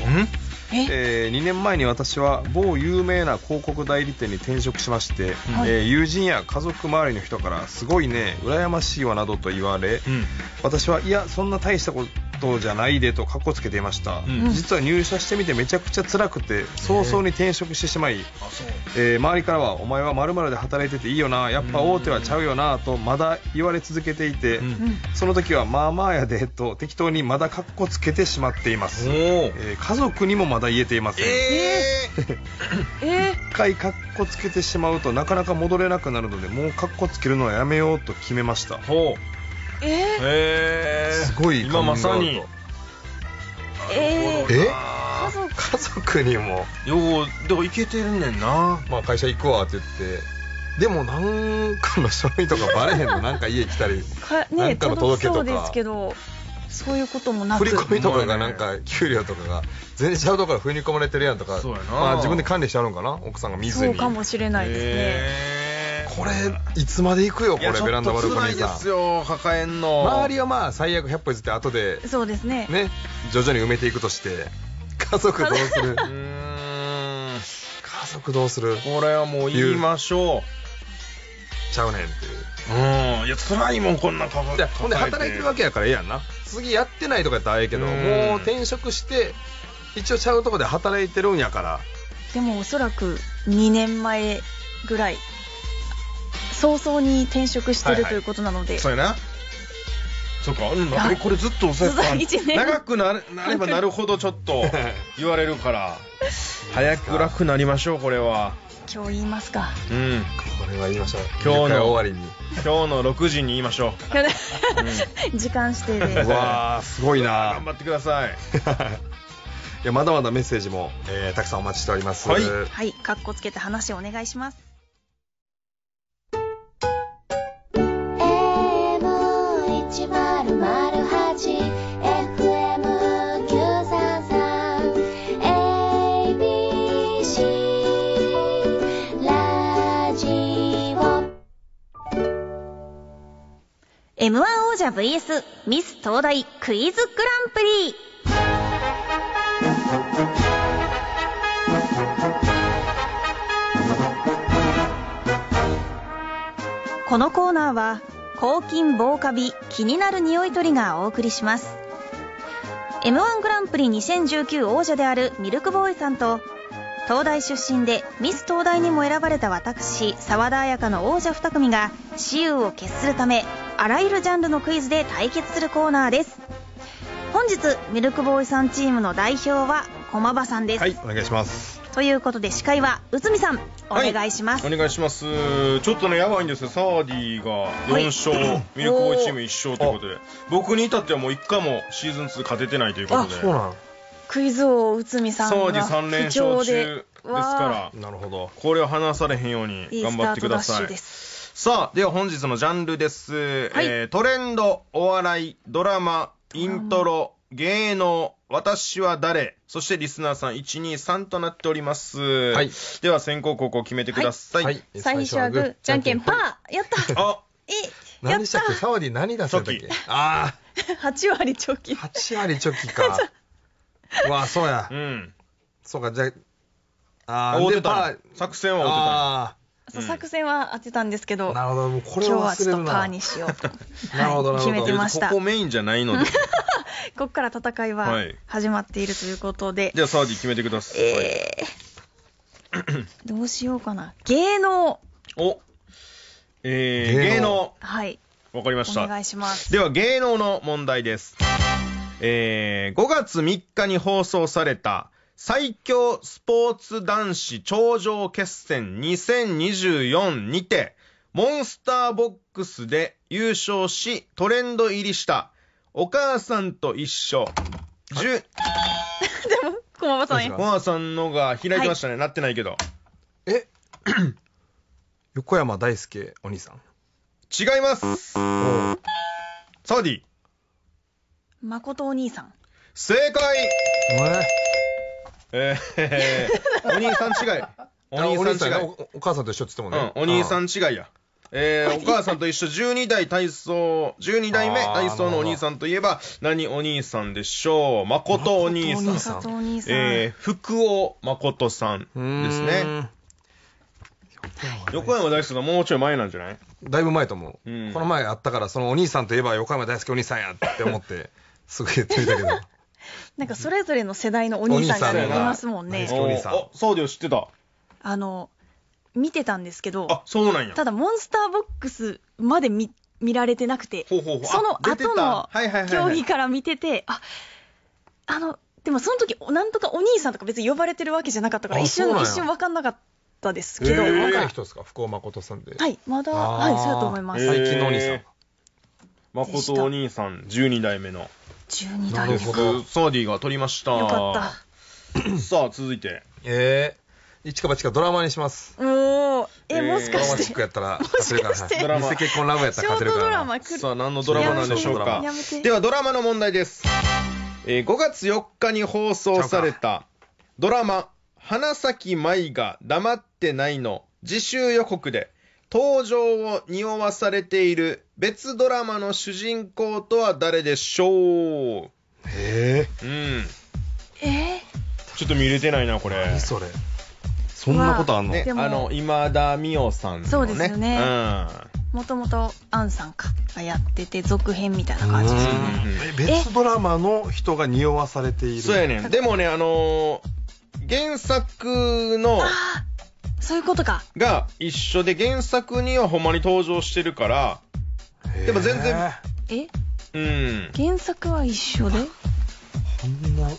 うん、とえー、にねんまえに私は某有名な広告代理店に転職しまして、はい、えー、友人や家族周りの人からすごいね羨ましいわなどと言われ、うん、私はいやそんな大したことじゃないでとカッコつけていました、うん、実は入社してみてめちゃくちゃ辛くて早々に転職してしまい、えー、周りからはお前は〇〇で働いてていいよなやっぱ大手はちゃうよなとまだ言われ続けていて、うん、その時はまあまあやでと適当にまだカッコつけてしまっています、えー、家族にもまだ言えていません。えー、えー、一回カッコつけてしまうとなかなか戻れなくなるのでもうカッコつけるのはやめようと決めました。ほう、 えー、 えー、すごい今まさにえー、 え家族家族にもようでもいけてるねんな。 まあ会社行くわって言ってでもなんかの書類とかバレへんのなんか家来たりか、ね、なんかの届けとかそうですけどそういうこともなく振り込みとかがなんか給料とかが全然ちゃうとこから振り込まれてるやんとか、まあ、自分で管理してあるんかな奥さんが見ずに。 そうかもしれないですね、えー、これいつまで行くよこれベランダバルコニーさん。 いやちょっと辛いですよ抱えんの。 周りはまあ最悪ひゃっぽ譲って後でそうですねね徐々に埋めていくとして家族どうするうーん家族どうするこれはもう言いましょうちゃうねんっていう。うんいや辛いもんこんな抱えて。 ほんで働いてるわけやからええやんな。次やってないとかやったらええけどもう転職して一応ちゃうとこで働いてるんやから。 でもおそらくにねんまえぐらい早々に転職してる、はいはい、ということなので。 そうやな。そうか、うん、これずっと抑えてた。長くなればなるほどちょっと言われるから早く楽になりましょう。これは今日言いますか。 うん、これは言いましょう。 今日の終わりに今日のろくじに言いましょう。 うん、時間指定で。 うわーすごいな。 頑張ってください。 いやまだまだメッセージも、えー、たくさんお待ちしております。 はい、はい、かっこつけて話をお願いします。エムワン 王者 ブイエス ミス東大クイズグランプリ。このコーナーは抗菌防カビ気になる匂い取りがお送りします。 エムワン グランプリにせんじゅうきゅう王者であるミルクボーイさんと東大出身でミス東大にも選ばれた私澤田彩香の王者に組が雌雄を決するためあらゆるジャンルのクイズで対決するコーナーです。本日ミルクボーイさんチームの代表は駒場さんです。 はい、お願いします。 ということで司会は内海さんお願いします。 はい、お願いします。ちょっとねやばいんですよ。サワディがよん勝、はい、ミルクボーイチームいっ勝ということで僕に至ってはもういっかもシーズンツー勝ててないということで。 あ、そうなの。 クイズ王内海さんがサワディさん連勝中ですから、 なるほど、 これを離されへんように頑張ってください。いいスタートダッシュです。さあでは本日のジャンルです、はいえー、トレンド、お笑い、ドラマ、イントロ、芸能、私は誰、そしてリスナーさんいちにさんとなっております、はい、では先攻後攻決めてください、はいはい、最初はグーじゃんけんパー。やったあえ何でしたっけ。サワディ何出せたっけ。ああはち割チョキ。 はち割チョキかうわそうや、うん、そうかじゃああーパー作戦は合うてた。 そう、うん、作戦は当てたんですけど、 なるほど、もうこれは忘れるな。今日はちょっとパーにしようとなるほど、 はい、決めてました。 ここメインじゃないのでここから戦いは始まっているということで、はい、 じゃあサーディ決めてください。えー、どうしようかな。芸能。 お、えー、芸能。 はい、 わかりました。 お願いします。 では芸能の問題です。えー、ごがつみっかに放送された最強スポーツ男子頂上決戦にせんにじゅうよんにてモンスターボックスで優勝しトレンド入りしたお母さんと一緒じゅうでも駒場さんや駒場さんのが開いてましたね、はい、なってないけどえ横山大輔お兄さん。 違います。サーディ誠お兄さん。 正解。えー、お兄さん違い。お兄さん違い。 お母さんと一緒って言ってもね。 うん、お兄さん違いや。えー、お母さんと一緒じゅうにだい体操、じゅうにだいめ体操のお兄さんといえば何お兄さんでしょう。誠お兄さん。 誠お兄さん。 えー、福尾誠さんですね。横山大輔のもうちょい前なんじゃない？ だいぶ前と思う、うん、この前あったから、そのお兄さんといえば横山大輔お兄さんやって思ってすぐ言ってみたけどなんかそれぞれの世代のお兄さんがいますもんね。 お兄さん。あ、そうだよ、知ってた。 あの見てたんですけど、 あ、そうなんや。 ただモンスターボックスまで 見, 見られてなくて、 ほうほうほう、 その後の競技から見てて、あ、あのでもその時なんとかお兄さんとか別に呼ばれてるわけじゃなかったから一瞬一瞬分かんなかったですけど、 若い人ですか、福尾誠さんで。 はい、まだ、はい、そうだと思います。 最近のお兄さん。 誠お兄さん、じゅうにだいめの。 じゅうにだいめ。 なるほど。サーディが取りました。 よかった。 さあ、続いて。 えー、一か八かドラマにします。 おー、え、もしかして。 ドラマチックやったら勝てるから。ドラマ。偽結婚ラブやったら勝てるから。 ドラマ来る。 さあ、何のドラマなんでしょうか。では、ドラマの問題です。えー、ごがつよっかに放送されたドラマ、花咲舞が黙ってないの自習予告で登場を匂わされている別ドラマの主人公とは誰でしょう？ へえ。うん。 えー、ちょっと見れてないなこれ。 何それ。そんなことあんの？ ね、あの今田美桜さんのね。 そうですよね。もともとアンさんかがやってて続編みたいな感じですよね。 別ドラマの人が匂わされている。 そうやねん。でもね、あのー、原作のそういうことかが一緒で原作にはほんまに登場してるから、でも全然えうん原作は一緒でこんな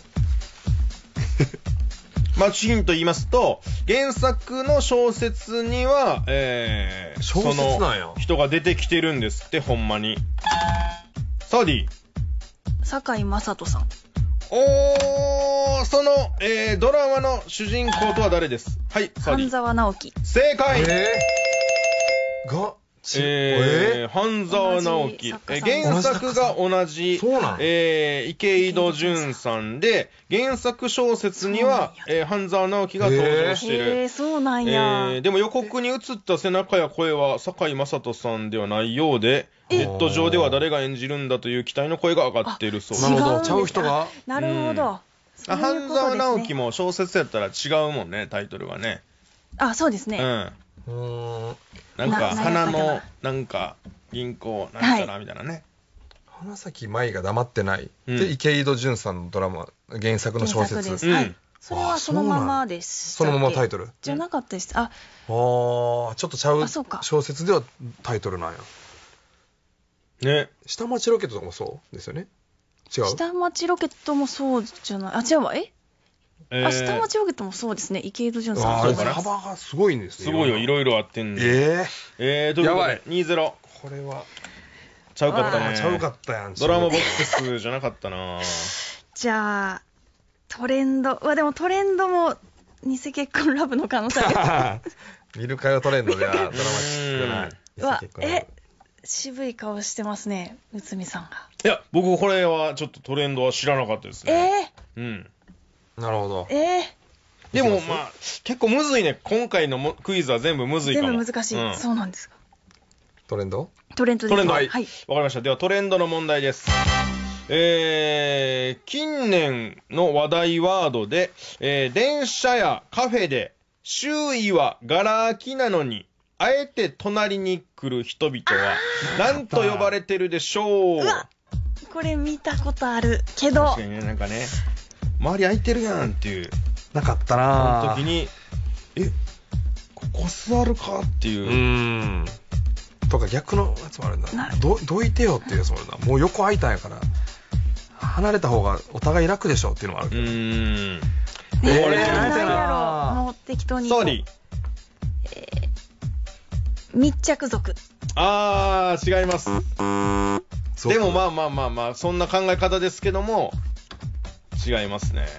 まあヒント言いますと、原作の小説には、えー、 小説なんや。 その人が出てきてるんですって、ほんまに。サーディ堺雅人さん。 おー、その、えー、ドラマの主人公とは誰です？はい、 サーディ半沢直樹。 正解。 えー、がえー、半沢直樹、えー、原作が同じ、えー、池井戸潤さんで、原作小説には、えー、半沢直樹が登場してる。 えー、そうなんや、 えー、でも予告に映った背中や声は堺雅人さんではないようで、ネット上では誰が演じるんだという期待の声が上がっているそうです。 なるほど、ちゃう人が。 なるほど。 うん、半沢直樹も小説やったら違うもんね、タイトルがね。 あ、そうですね。 うん。うーん、なんか花のなんか銀行なんちゃらみたいなね、はい、 花咲舞が黙ってない、うん、で池井戸潤さんのドラマ原作の小説です、 うん、はい、それはそのままです。 そのままタイトルじゃなかったです。ああ、 ちょっとちゃう小説ではタイトルなんやね。 下町ロケットとかもそうですよね。違う。 下町ロケットもそうじゃない。あ、違うわ。ええー、あ、下町ロケットもそうですね。池井戸潤さん。 あ、幅がすごいんですね。 すごいよ、いろいろあってんね。 えー、 えー、ということでにたいゼロ。 これはちゃうかったね。 ちゃうかったやん。 ドラマボックスじゃなかったな。 じゃあトレンドはでもトレンドも偽結婚ラブの可能性ある。見るかよトレンドではドラマチックない。 うわ、え、渋い顔してますね、内海さんが。 いや、僕これはちょっとトレンドは知らなかったですね。えー、うん。 なるほど。 えー、 でもまあ結構むずいね。今回のクイズは全部むずいかも。 全部難しい、うん、そうなんですか。 トレンドトレンドです。 トレンド、はい、 はい、 わかりました。ではトレンドの問題です。えー、近年の話題ワードで、えー、電車やカフェで周囲はガラ空きなのにあえて隣に来る人々は何と呼ばれてるでしょう。 うわ、これ見たことあるけど、 確かにね、なんかね、周り空いてるやんっていう、 なかったなその時にえここ座るかっていう、うーんとか逆のやつもあるんだ。どどいてよっていうやつもあるな。もう横空いたんやから離れた方がお互い楽でしょっていうのもあるけど。うーん、 えー、何やろ、もう適当に。 ソーリー、 えー、密着族。 あー、違います。でもまあまあまあまあそんな考え方ですけども違いますね。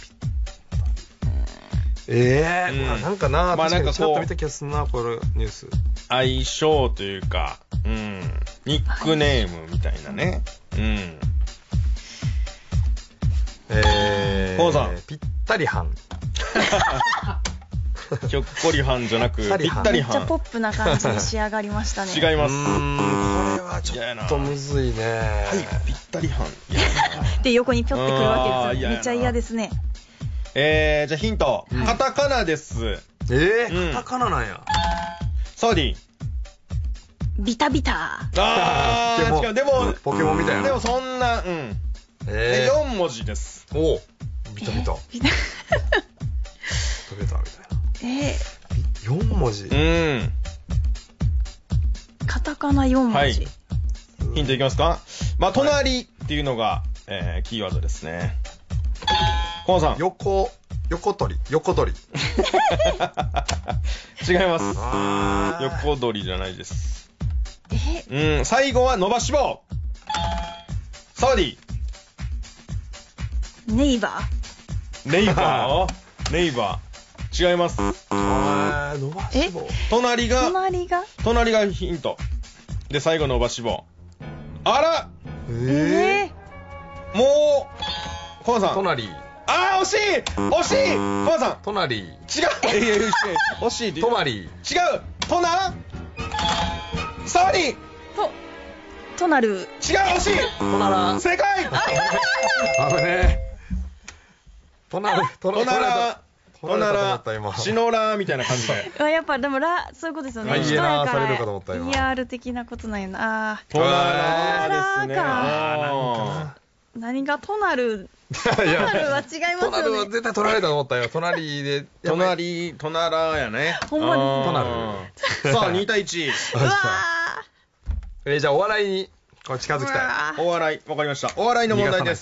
ええー、うん、なんかな、まあなんかちょっと見た気がするな、これニュース。 相性というか、うん、ニックネームみたいなね。うん。 コウさんぴったりはん。 ひょっこりはんじゃなくぴったりはん。 めっちゃポップな感じに仕上がりましたね。 違います。うーん、これはちょっとむずいね。 はい、ぴったりはん。 で横にぴょってくるわけですよ。めっちゃ嫌ですね。 えー、じゃあヒント、うん、カタカナです。 えー、うん、カタカナなんや。 サーディビタビタ。 あー、違う、でもポケモンみたいな。 でもそんな、うん。えー、よん文字です。 おう、ビタビタ。ビタビタみたいな。 えー、よん文字。 うん。 カタカナよん文字。はい。 ヒントいきますか。まあ、隣っていうのが、えー、キーワードですね。コンさん。 横、横取り、横取り。 違います。横取りじゃないです。えうん、最後は伸ばし棒。サーディ。 ネイバー。ネイバーネイバー。違います。 あー、伸ばし棒。 隣が、 隣が隣がヒント。で、最後伸ばし棒。あらえー、もう、コンさん。 隣。 あー、惜しい惜しいコンさん。 隣。 違ういやいや惜しいって。 隣。 違うトナサーディと、トナル。 違う惜しいトナラ。 正解あぶねえ。トナル、トナラ。 トナラ、シノラみたいな感じで。 やっぱでもラ、そういうことですよね。 人やから イーアール 的なことなんやな。あー。トナラですね。 あー、何がトナル。トナルは違いますよね。 トナルは絶対取られたと思ったよ。隣で。 隣、トナラやね。 ほんまに。 トナル。さあ、に対いち。 うわー。えー、じゃあお笑いに近づきたい。お笑い、わかりました。お笑いの問題です。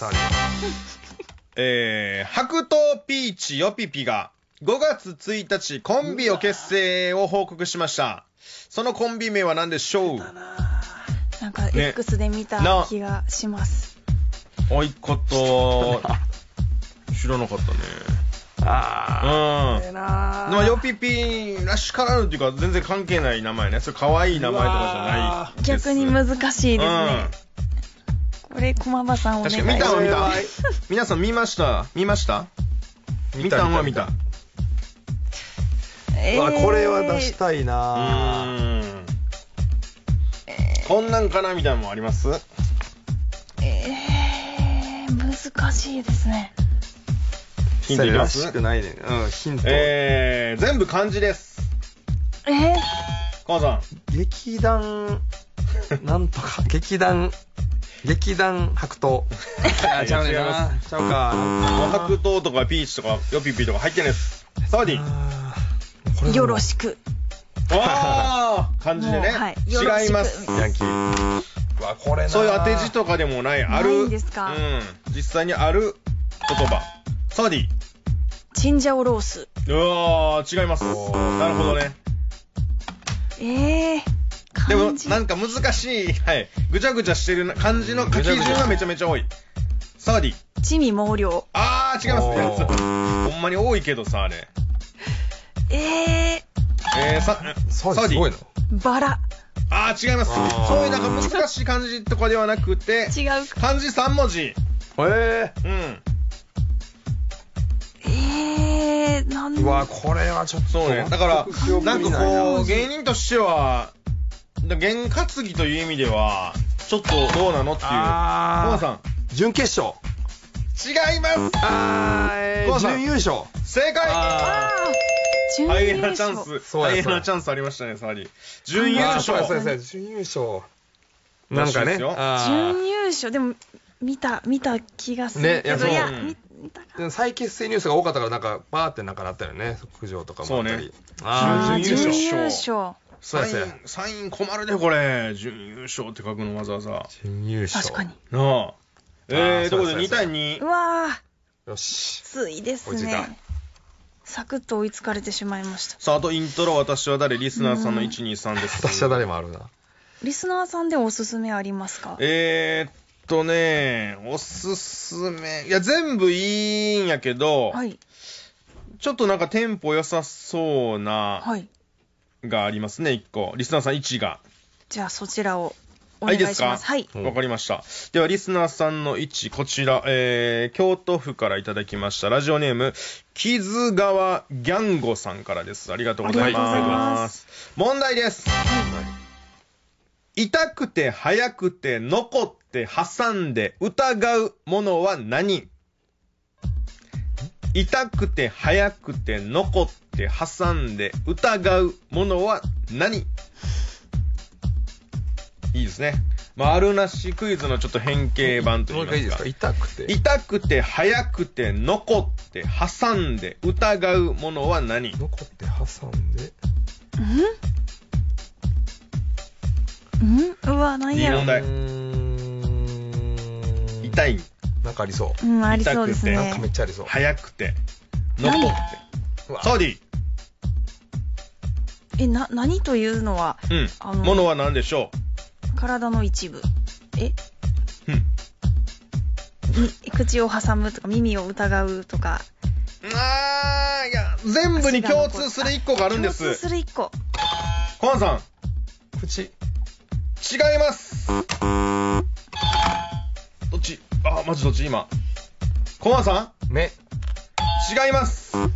えー、白桃ピーチよぴぴがごがつついたちコンビを結成を報告しました。そのコンビ名は何でしょう？ なんか X で見た気がします。 おいこと知らなかったね。 あー、うん。まあ、よぴぴらしからぬっていうか全然関係ない名前ね。それ可愛い名前とかじゃないです。 逆に難しいですね。うんこれ駒場さんお願いします。 見た見た。皆さん見ました見ました見たんは見た。 えー、わこれは出したいな。 うーん、えー、こんなんかなみたいなのもあります？ えー、難しいですね。 ヒントいきます？ らしくないね。うん、ヒント。 えー、全部漢字です。 えー、 川さん。 劇団なんとか劇団劇団白桃。 あ、ちゃうねんな。 ちゃうか。 白桃とかピーチとかヨピピとか入ってないです。サーディ。 よろしく。 ああ、漢字でね。 はい、 違います。 ヤンキー。わ、これな。 そういう当て字とかでもない、ある。 ないんですか。 うん。実際にある言葉。サーディ。 チンジャオロース。 うわー、違います。なるほどね。 ええー。 でもなんか難しい、はい、ぐちゃぐちゃしてる漢字の書き順がめちゃめちゃ多い。サーディ。 地味毛量。 あー、違いますね。ほんまに多いけどさ、あれ。 えー。 えー、さ、 サーディ。すごいな。 バラ。 あー、違います。そういうなんか難しい漢字とかではなくて、 違う。 漢字さん文字。 へえー。 うん。 えー、なんで。 うわ、これはちょっと。 そうね。だから、なんかこう、芸人としては、験担ぎという意味ではちょっとどうなのっていう。コウさん。 準決勝。 違います。 あー、準優勝。 正解。 あー、 ハイエナチャンス。ハイエナチャンスありましたね、サーディ。準優勝。 そうそうそう、準優勝。なんかね。 準優勝。でも見た見た気がするけど、いや見たか。 再結成ニュースが多かったからなんかバーってなんかなったよね。苦情とかもあったり。 ああ、準優勝。 サイン、サイン困るね、これ。準優勝って書くのわざわざ。 準優勝。 確かに。 なあ。えー、ということでにたいに。 うわー。よし。 きついですね。サクッと追いつかれてしまいました。 さあ、あとイントロ、私は誰、リスナーさんのいちにさんです。 私は誰もあるな。 リスナーさんでおすすめありますか？ えーっとね、おすすめ。いや、全部いいんやけど、 はい。 ちょっとなんかテンポ良さそうな、 はい。 がありますね、いっこ。リスナーさんいちが。 じゃあそちらを。 お願いします。 はい、いいですか。はい。わかりました。では、リスナーさんのいち、こちら、えー、京都府からいただきました、ラジオネーム、木津川ギャンゴさんからです。ありがとうございます。ありがとうございます。問題です。はい、痛くて、早くて、残って、挟んで、疑うものは何？痛くて、早くて、残って、挟んで、疑うものは何？いいですね。まあ、あるなしクイズのちょっと変形版といいますか。 もう一回いいですか。痛くて。 痛くて、早くて、残って、挟んで、疑うものは何？ 残って挟んで。 ん？ん？うわ、何やろ。 いい問題。痛い。 なんかありそう。 うん、ありそうですね。 なんかめっちゃありそう。 早くて、残って。サーディ。 え、な、何というのは、 うん。あのものは何でしょう？ 体の一部。え？ うん。 口を挟むとか耳を疑うとか。 あー、いや、全部に共通する一個があるんです。 共通する一個。 コンさん。 口。 違います。どっち？あ、マジどっち今。コンさん。目。 違います。サ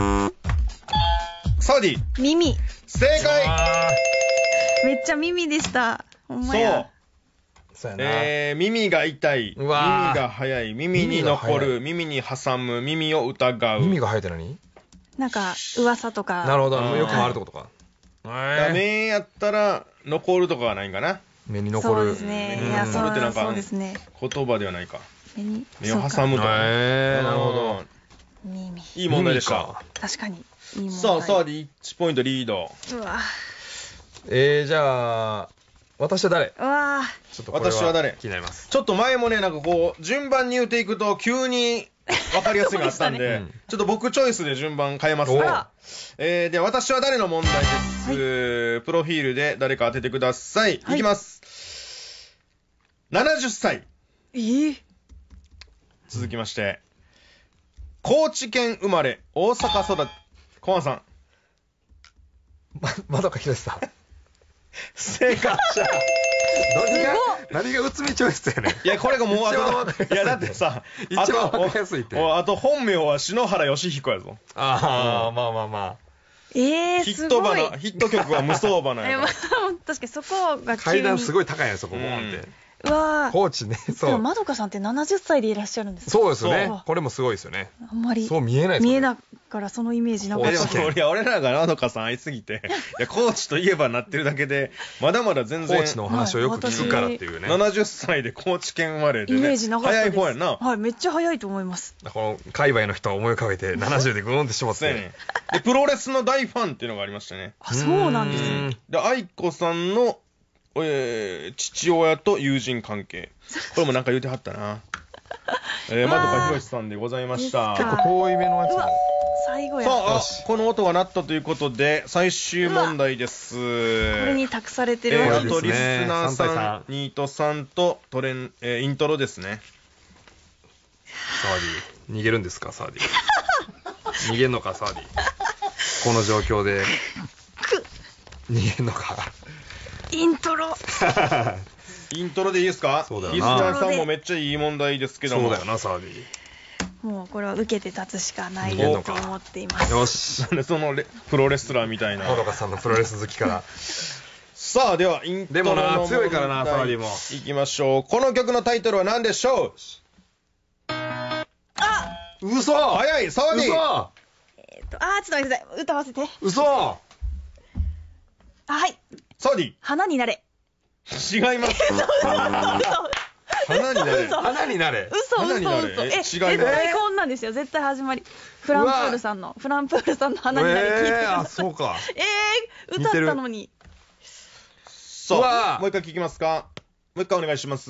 ーディ。 耳。 正解。 めっちゃ耳でした。ほんまや。 そう。そうやな。えー、耳が痛い、耳が速い、耳に残る、耳に挟む、耳を疑う。 耳が速いって何？ なんか噂とか。 なるほど、よく回るってことか。 目やったら残るとかはないんかな。 目に残る。 そうですね。いや、そうですね。 言葉ではないか。 目に目を挟むとか。 へー、なるほど。 耳。 いい問題でした。 確かに。いい問題。 さあ、さあでいちポイントリード。 うわ。 えー、じゃあ、私は誰？ うわちょっとこれは私は誰？ 気になります。 ちょっと前もね、なんかこう、順番に言うていくと、急に分かりやすいのがあったんで、ね、ちょっと僕チョイスで順番変えますね。えー、で、私は誰の問題です、はい。プロフィールで誰か当ててください。はい、いきます。ななじゅっさい。 えー、 続きまして、高知県生まれ、大阪育ち、コアンさん。 ま、まどかひろしさん。 正解者。 何が、何が内海チョイスやねん。 いや、これがもうあと、いや、だってさ、 一番わかりやすいって。 あと本名は篠原義彦やぞ。 ああ、まあまあまあ。 えー、 ヒット花、ヒット曲は無双花やから。 確かにそこが急に。 階段すごい高いやん、そこ、ボーンって。 うわー。 高知ね、そう。 でもまどかさんってななじゅっさいでいらっしゃるんですか？ そうですよね。これもすごいですよね。 あんまり。 そう見えないですよね。見えなからそのイメージなかった。 いや、俺らがまどかさん会いすぎて、いや、高知といえばなってるだけで、まだまだ全然。 高知のお話をよく聞くからっていうね。 ななじゅっさいで高知県生まれで、ね。 イメージなかったです。 早い方やな。 はい、めっちゃ早いと思います。 この、界隈の人を思い浮かべて、ななじゅうでグーンってしまって。 ね。で、プロレスの大ファンっていうのがありましたね。 あ、そうなんですね。 で、愛子さんの、えー、父親と友人関係。これもなんか言うてはったな。えー、まどかひろしさんでございました。 結構遠い目のやつも。 最後や。 さあ、この音が鳴ったということで、最終問題です。これに託されてるわけですね。 えー、あとリスナーさん、ニートさんとトレン、えー、イントロですね。 サーディ、逃げるんですか、サーディ。逃げんのか、サーディ。この状況で。逃げんのか。 イントロ。 イントロでいいですか？ そうだよな。 リスナーさんもめっちゃいい問題ですけども。 そうだよな、サーディ。 もうこれは受けて立つしかないと思っています。 よし。 なんでそのプロレスラーみたいな。 まどかさんのプロレス好きから。 さあ、ではイントロの問題。 でもな、強いからな、サーディも。 いきましょう。この曲のタイトルは何でしょう？ あ！ 嘘！ 早い、サーディ。 嘘！えっと、あー、ちょっと待ってください。歌わせて。 嘘！ あ、はい。 サーディ。 花になれ。 違います。花になれ。 花になれ。 嘘嘘嘘。え、絶対こんなんですよ。絶対始まり。フランプールさんの、フランプールさんの花になれ聞いてください。 あ、そうか。 えー、歌ったのに。 そう。もう一回聞きますか？もう一回お願いします。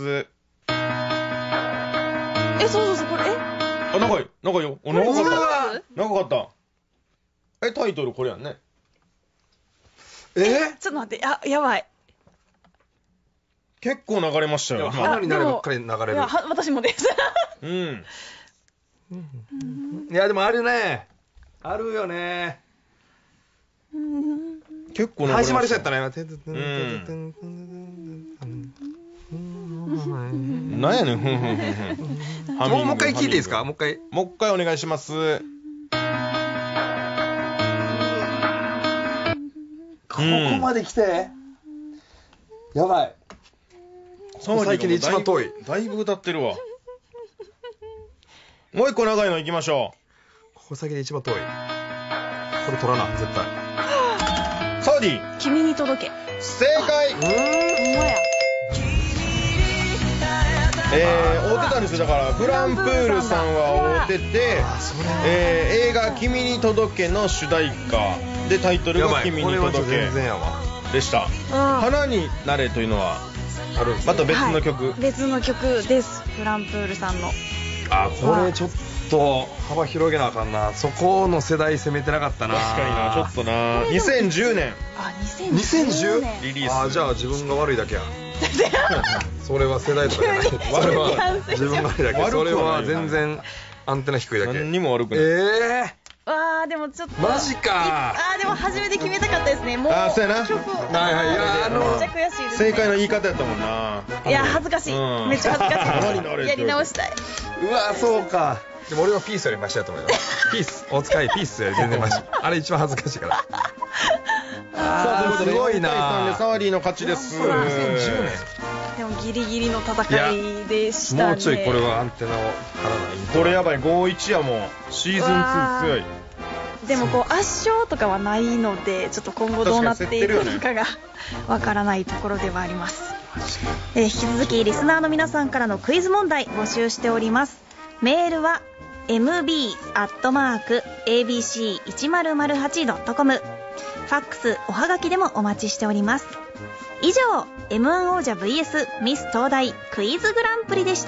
え、そうそうそう、これ、えあ、長い。長いよ。長かった。長かった。え、タイトルこれやんね。 え？ ちょっと待って、あ、やばい。 結構流れましたよ。 花になればっかり流れる。いや、 私もです。 うん。 いや、でもあるね。あるよね。 結構流れました。 始まりそうやったね。 なんやねん、ふんふんふんふん。 もう一回聞いていいですか？もう一回。 もう一回お願いします。 ここまで来て、やばい。 最近で一番遠い。 だいぶ歌ってるわ。もう一個長いの行きましょう。ここ最近で一番遠い。これ取らな、絶対。 サーディ。 君に届け。 正解。うーん。ほんまや。えー、会うてたんですよ。だからフランプールさんは会うてて、えー、映画「君に届け」の主題歌でタイトルが「君に届け」でした。花になれというのはあるんです、ね、また別の曲、 はい、別の曲です。フランプールさんの。 あ、これちょっと幅広げなあかんな。そこの世代攻めてなかったな。 確かにな、ちょっとな。にせんじゅうねん。 あ、にせんじゅうねんリリース。あ、じゃあ自分が悪いだけや。それは世代とかじゃない。それは自分が悪いだけ。それは全然アンテナ低いだけ。 何にも悪くない。 えー、わー、でもちょっとマジか。 あー、でも初めて決めたかったですね。もうあ、そうやな。 曲はいはい、いや、あのめっちゃ悔しいですね。 正解の言い方やったもんな。 いや、恥ずかしい、うん、めっちゃ恥ずかしい。やり直したい。 うわ、そうか。でも俺はピースよりマシだと思います。ピース、お使いピースより全然マシ。あれ一番恥ずかしいから。 あー、すごいな。サワディの勝ちです。にせんじゅうねん。でもギリギリの戦いでしたね。 もうちょいこれはアンテナを張らない。 これやばい。ごたいいちやもん。シーズンツー強い。 でもこう圧勝とかはないので、ちょっと今後どうなっていくのかがわからないところではあります。えー、引き続きリスナーの皆さんからのクイズ問題募集しております。メールは エムビー アットマーク エービーシー いちまるまるはち ドットコム、 ファックスおはがきでもお待ちしております。以上 エムワン 王者 ブイエス ミス東大クイズグランプリでした。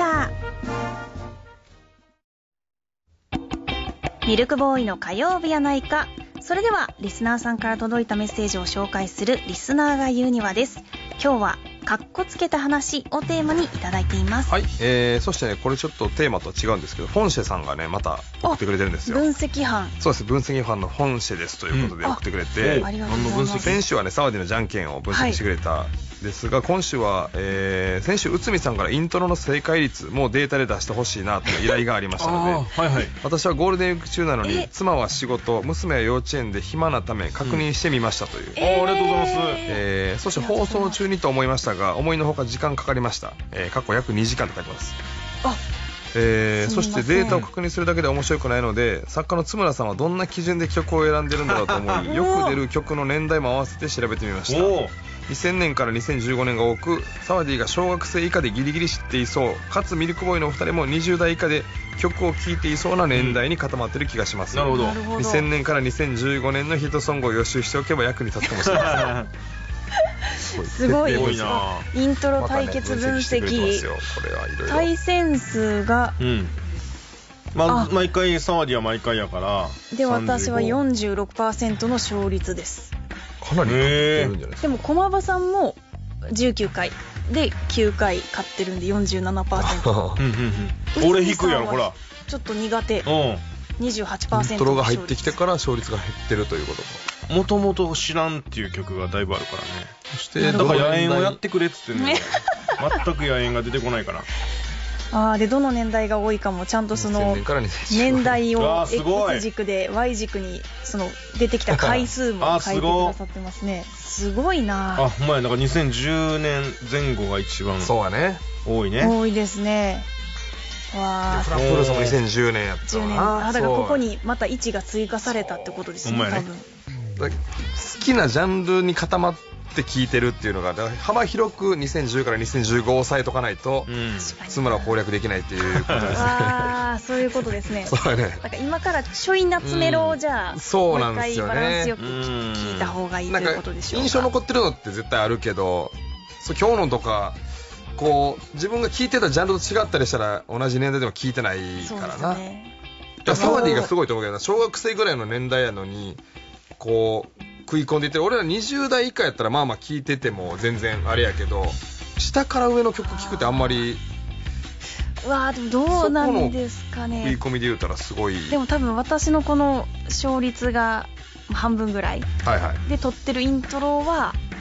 ミルクボーイの火曜日やないか。それではリスナーさんから届いたメッセージを紹介するリスナーが言うにはです。今日はかっこつけた話をテーマにいただいています。 はい、えー、そしてね、これちょっとテーマとは違うんですけど、フォンシェさんがねまた送ってくれてるんですよ。 分析班。 そうです、分析班のフォンシェですということで送ってくれて、 うん、ありがとうございます。 先週はねサワディのじゃんけんを分析してくれた、はい、ですが今週は、えー、先週内海さんからイントロの正解率もデータで出してほしいなという依頼がありましたのではい、はい、私はゴールデンウィーク中なのに妻は仕事、娘は幼稚園で暇なため確認してみましたという、うん、 えー、ありがとうございます。 えー、そして放送中にと思いましたが思いのほか時間かかりました、えー、過去約にじかんと書いてます。 あえー、そしてデータを確認するだけで面白くないので作家の津村さんはどんな基準で曲を選んでるんだろうと思いよく出る曲の年代も合わせて調べてみました。にせんねんからにせんじゅうごねんが多くサワディが小学生以下でギリギリ知っていそうかつミルクボーイのお二人もにじゅう代以下で曲を聴いていそうな年代に固まってる気がします、 うん、なるほど。にせんねんからにせんじゅうごねんのヒットソングを予習しておけば役に立つかもしれませんすごいですな。 イントロ対決分析、対戦数が、うん、 ま、毎回サワディは毎回やからで私は よんじゅうろくパーセント の勝率です。 かなり勝ってるんじゃないですか。 でも駒場さんもじゅうきゅうかいできゅうかい勝ってるんで よんじゅうななパーセント俺低いやろほらちょっと苦手、うん、にじゅうはちパーセントイントロが入ってきてから勝率が減ってるということか。 もともと知らんっていう曲がだいぶあるからね。そしてだから野猿をやってくれっつってんね全く野猿が出てこないからあでどの年代が多いかもちゃんとその年代を X 軸で Y 軸にその出てきた回数も書いてくださってますね。すごいなあ。ほんまや、なんかにせんじゅうねんぜん後が一番そうやね多いね。 多いですね。わフランプールさんもにせんじゅうねんやったわな。 あだからここにまたいちが追加されたってことですね多分。 好きなジャンルに固まって聴いてるっていうのが幅広くにせんじゅうからにせんじゅうごを抑えとかないと、うん、津村を攻略できないっていうことですね。 ああそういうことですね。 そうね。 だから今からちょい夏メロをじゃあ、うん、 そうなんですよね。 もう一回バランスよく聴いた方がいいということでしょうか。 印象残ってるのって絶対あるけどそう今日のとかこう自分が聴いてたジャンルと違ったりしたら同じ年代でも聴いてないからな。ね、サワディがすごいと思うけど小学生ぐらいの年代やのにこう食い込んでいってる。俺らにじゅう代以下やったらまあまあ聴いてても全然あれやけど下から上の曲聴くってあんまりうわーでもどうなんですかね。 食い込みで言うたらすごい。 でも多分私のこの勝率が半分ぐらい、 はいはい、 で撮ってるイントロは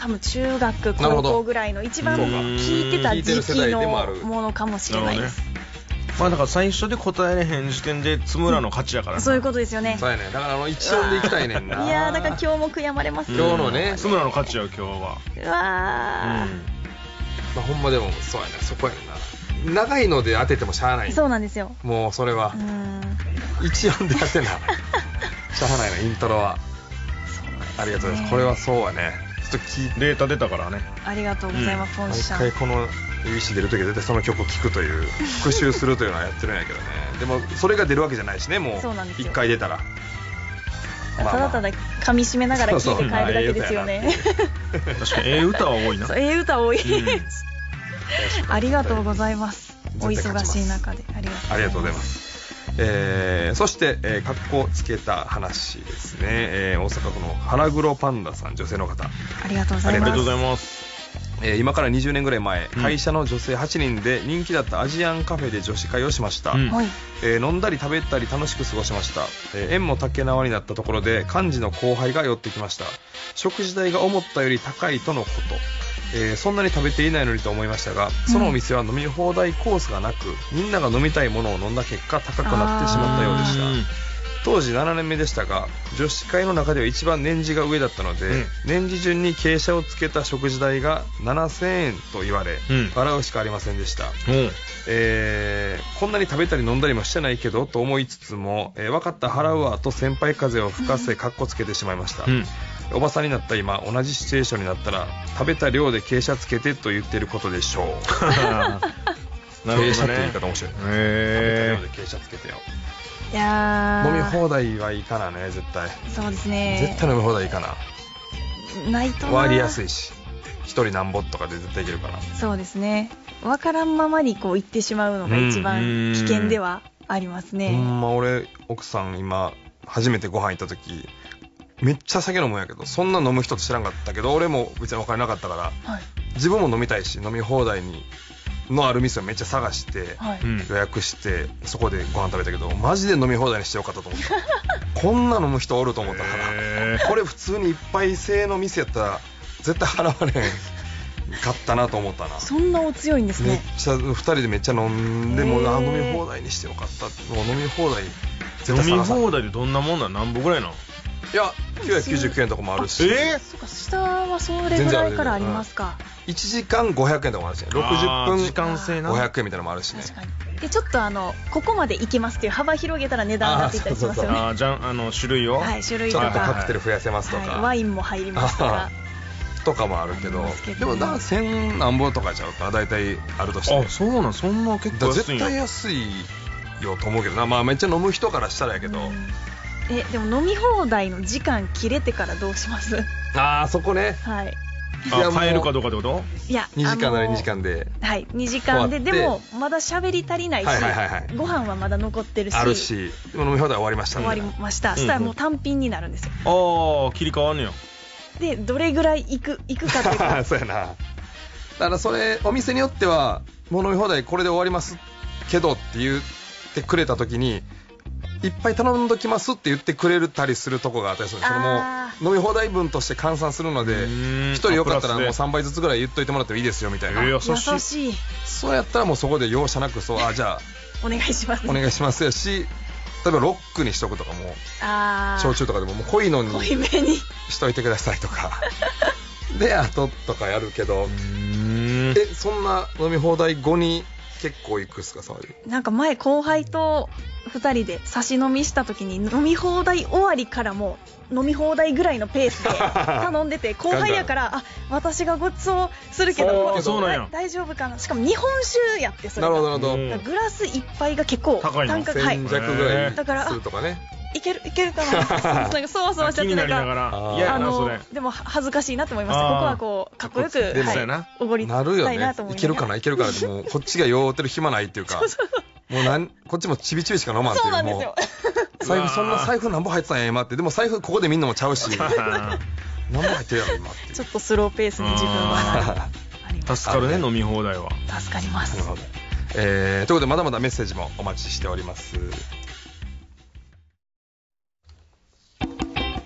多分中学高校ぐらいの一番聞いてた時期のものかもしれないです。 まあだから最初で答えれへん時点で津村の勝ちやから、 うん、そういうことですよね。 そうやね。だからあの一音でいきたいねんな。 いやーだから今日も悔やまれます。 今日のね津村の勝ちや今日は。 うわー、うん、 まあほんまでもそうやね、そこやねんな。長いので当ててもしゃあない。 そうなんですよ。 もうそれはうん一音で当てなしゃあないな。イントロはありがとうございます。これはそうはね、ちょっと聞いてデータ出たからね。 ありがとうございます。 うん、毎回この エービーシー 出るときは絶対その曲を聴くという復習するというのはやってるんやけどね。でもそれが出るわけじゃないしね、もういっかい出たらただただ噛み締めながら聴いて帰るだけですよね。 確かにええ歌は多いな。 ええ歌多い、うん、ありがとうございます。お忙しい中でありがとうございます。 えー、そして、えー、かっこつけた話ですね、えー、大阪府の腹黒パンダさん、女性の方、 ありがとうございます。 ありがとうございます。 えー、今からにじゅうねんぐらい前、うん、会社の女性はちにんで人気だったアジアンカフェで女子会をしました、うん、えー、飲んだり食べたり楽しく過ごしました、えー、縁も竹縄になったところで幹事の後輩が寄ってきました。食事代が思ったより高いとのこと、えー、そんなに食べていないのにと思いましたが、そのお店は飲み放題コースがなく、みんなが飲みたいものを飲んだ結果高くなってしまったようでした。当時ななねんめでしたが、女子会の中では一番年次が上だったので、うん、年次順に傾斜をつけた食事代がななせんえんと言われ、うん、笑うしかありませんでした、うん、えー、こんなに食べたり飲んだりもしてないけどと思いつつも、えー、分かった払うわと先輩風を吹かせかっこつけてしまいました、うん、おばさんになった今、同じシチュエーションになったら食べた量で傾斜つけてと言ってることでしょう。なるほどね、傾斜って言い方面白い。へー、食べた量で傾斜つけてよ。 いや飲み放題はいいかなね、絶対。 そうですね、 絶対飲み放題いいかな。 ないとな、 割りやすいし、一人なんぼとかで絶対いけるから。 そうですね、分からんままにこう行ってしまうのが一番危険ではありますね。 ほんま俺奥さん今初めてご飯行った時めっちゃ酒飲むんやけど、そんな飲む人って知らんかったけど、俺も別にお金なかったから、はい、自分も飲みたいし飲み放題にのある店をめっちゃ探して、はい、予約してそこでご飯食べたけど、マジで飲み放題にしてよかったと思ったこんな飲む人おると思ったからこれ普通に一杯制の店やったら絶対払われへんかったなと思ったな。 そんなお強いんですね。 めっちゃふたりでめっちゃ飲んでもあ飲み放題にしてよかった。もう飲み放題絶対飲み放題でどんなもんなん、何本ぐらいなの。 いやきゅうひゃくきゅうじゅうきゅうえんとかもあるし、 えー、そっか、下はそれぐらいからありますか。 いちじかんごひゃくえんとかもあるし、ね、ろくじゅっぷん時間制なごひゃくえんみたいなのもあるしね。 確かに。でちょっとあのここまでいけますっていう幅広げたら値段上がっていったりしますよね。 ああ、じゃあの種類を、 はい、種類とかちょっとカクテル増やせますとか、 はい、ワインも入りますからとかもあるけど、でもなせん何本とかちゃうかな大体あるとして。 あ、そうなん、そんな結構安いんや。 絶対安いよと思うけどな。まあめっちゃ飲む人からしたらやけど、うん、 えでも飲み放題の時間切れてからどうします？ ああそこね。 はい。 あ、買えるかどうかってこと？ いや、 にじかんならにじかんで、 はいにじかんで、でもまだ喋り足りないし、はいはいはいはい、ご飯はまだ残ってるし、 あるし、飲み放題終わりましたね。 終わりました。そしたらもう単品になるんですよ。 ああ、切り替わんねや。 でどれぐらい行く行くかっていうかそうやな。だからそれお店によってはもう飲み放題これで終わりますけどって言ってくれた時に、いっぱい頼んどきますって言ってくれたりするとこがあったりする。それも飲み放題分として換算するので、ひとりよかったらもうさんばいずつぐらい言っといてもらってもいいですよみたいな。 優しい。 優しい。 そうやったらもうそこで容赦なく、そう、あ、じゃあお願いします、 お願いしますやし、例えばロックにしとくとかも、 あ、 焼酎とかでももう濃いのに濃いめにしといてくださいとかであととかやるけど、うーん、えそんな飲み放題後に結構いくっすか。そういうなんか前後輩とふたりで差し飲みした時に飲み放題終わりからも飲み放題ぐらいのペースで頼んでて後輩やからあ私がごちそうするけどそうなんや大丈夫かな。しかも日本酒やって、それがなるほどなるほど。 グラスいっぱいが結構高いの、 単価がせん弱ぐらいするとかね。 いけるいけるかななんかそわそわしちゃってなんか、 いや、あのでも恥ずかしいなと思いました。ここはこうかっこよくおごりたいなと思いながら、 いけるかないけるかなって、もうこっちが酔ってる暇ないっていうかもうなんこっちもちびちびしか飲まんっていう。 そうなんですよ。 財布そんな財布何本入ってたんや今って。でも財布ここで見んのもちゃうし何本入ってるやろ今って。 ちょっとスローペースに自分は助かるね、飲み放題は助かります。 なるほど、えー、ということでまだまだメッセージもお待ちしております。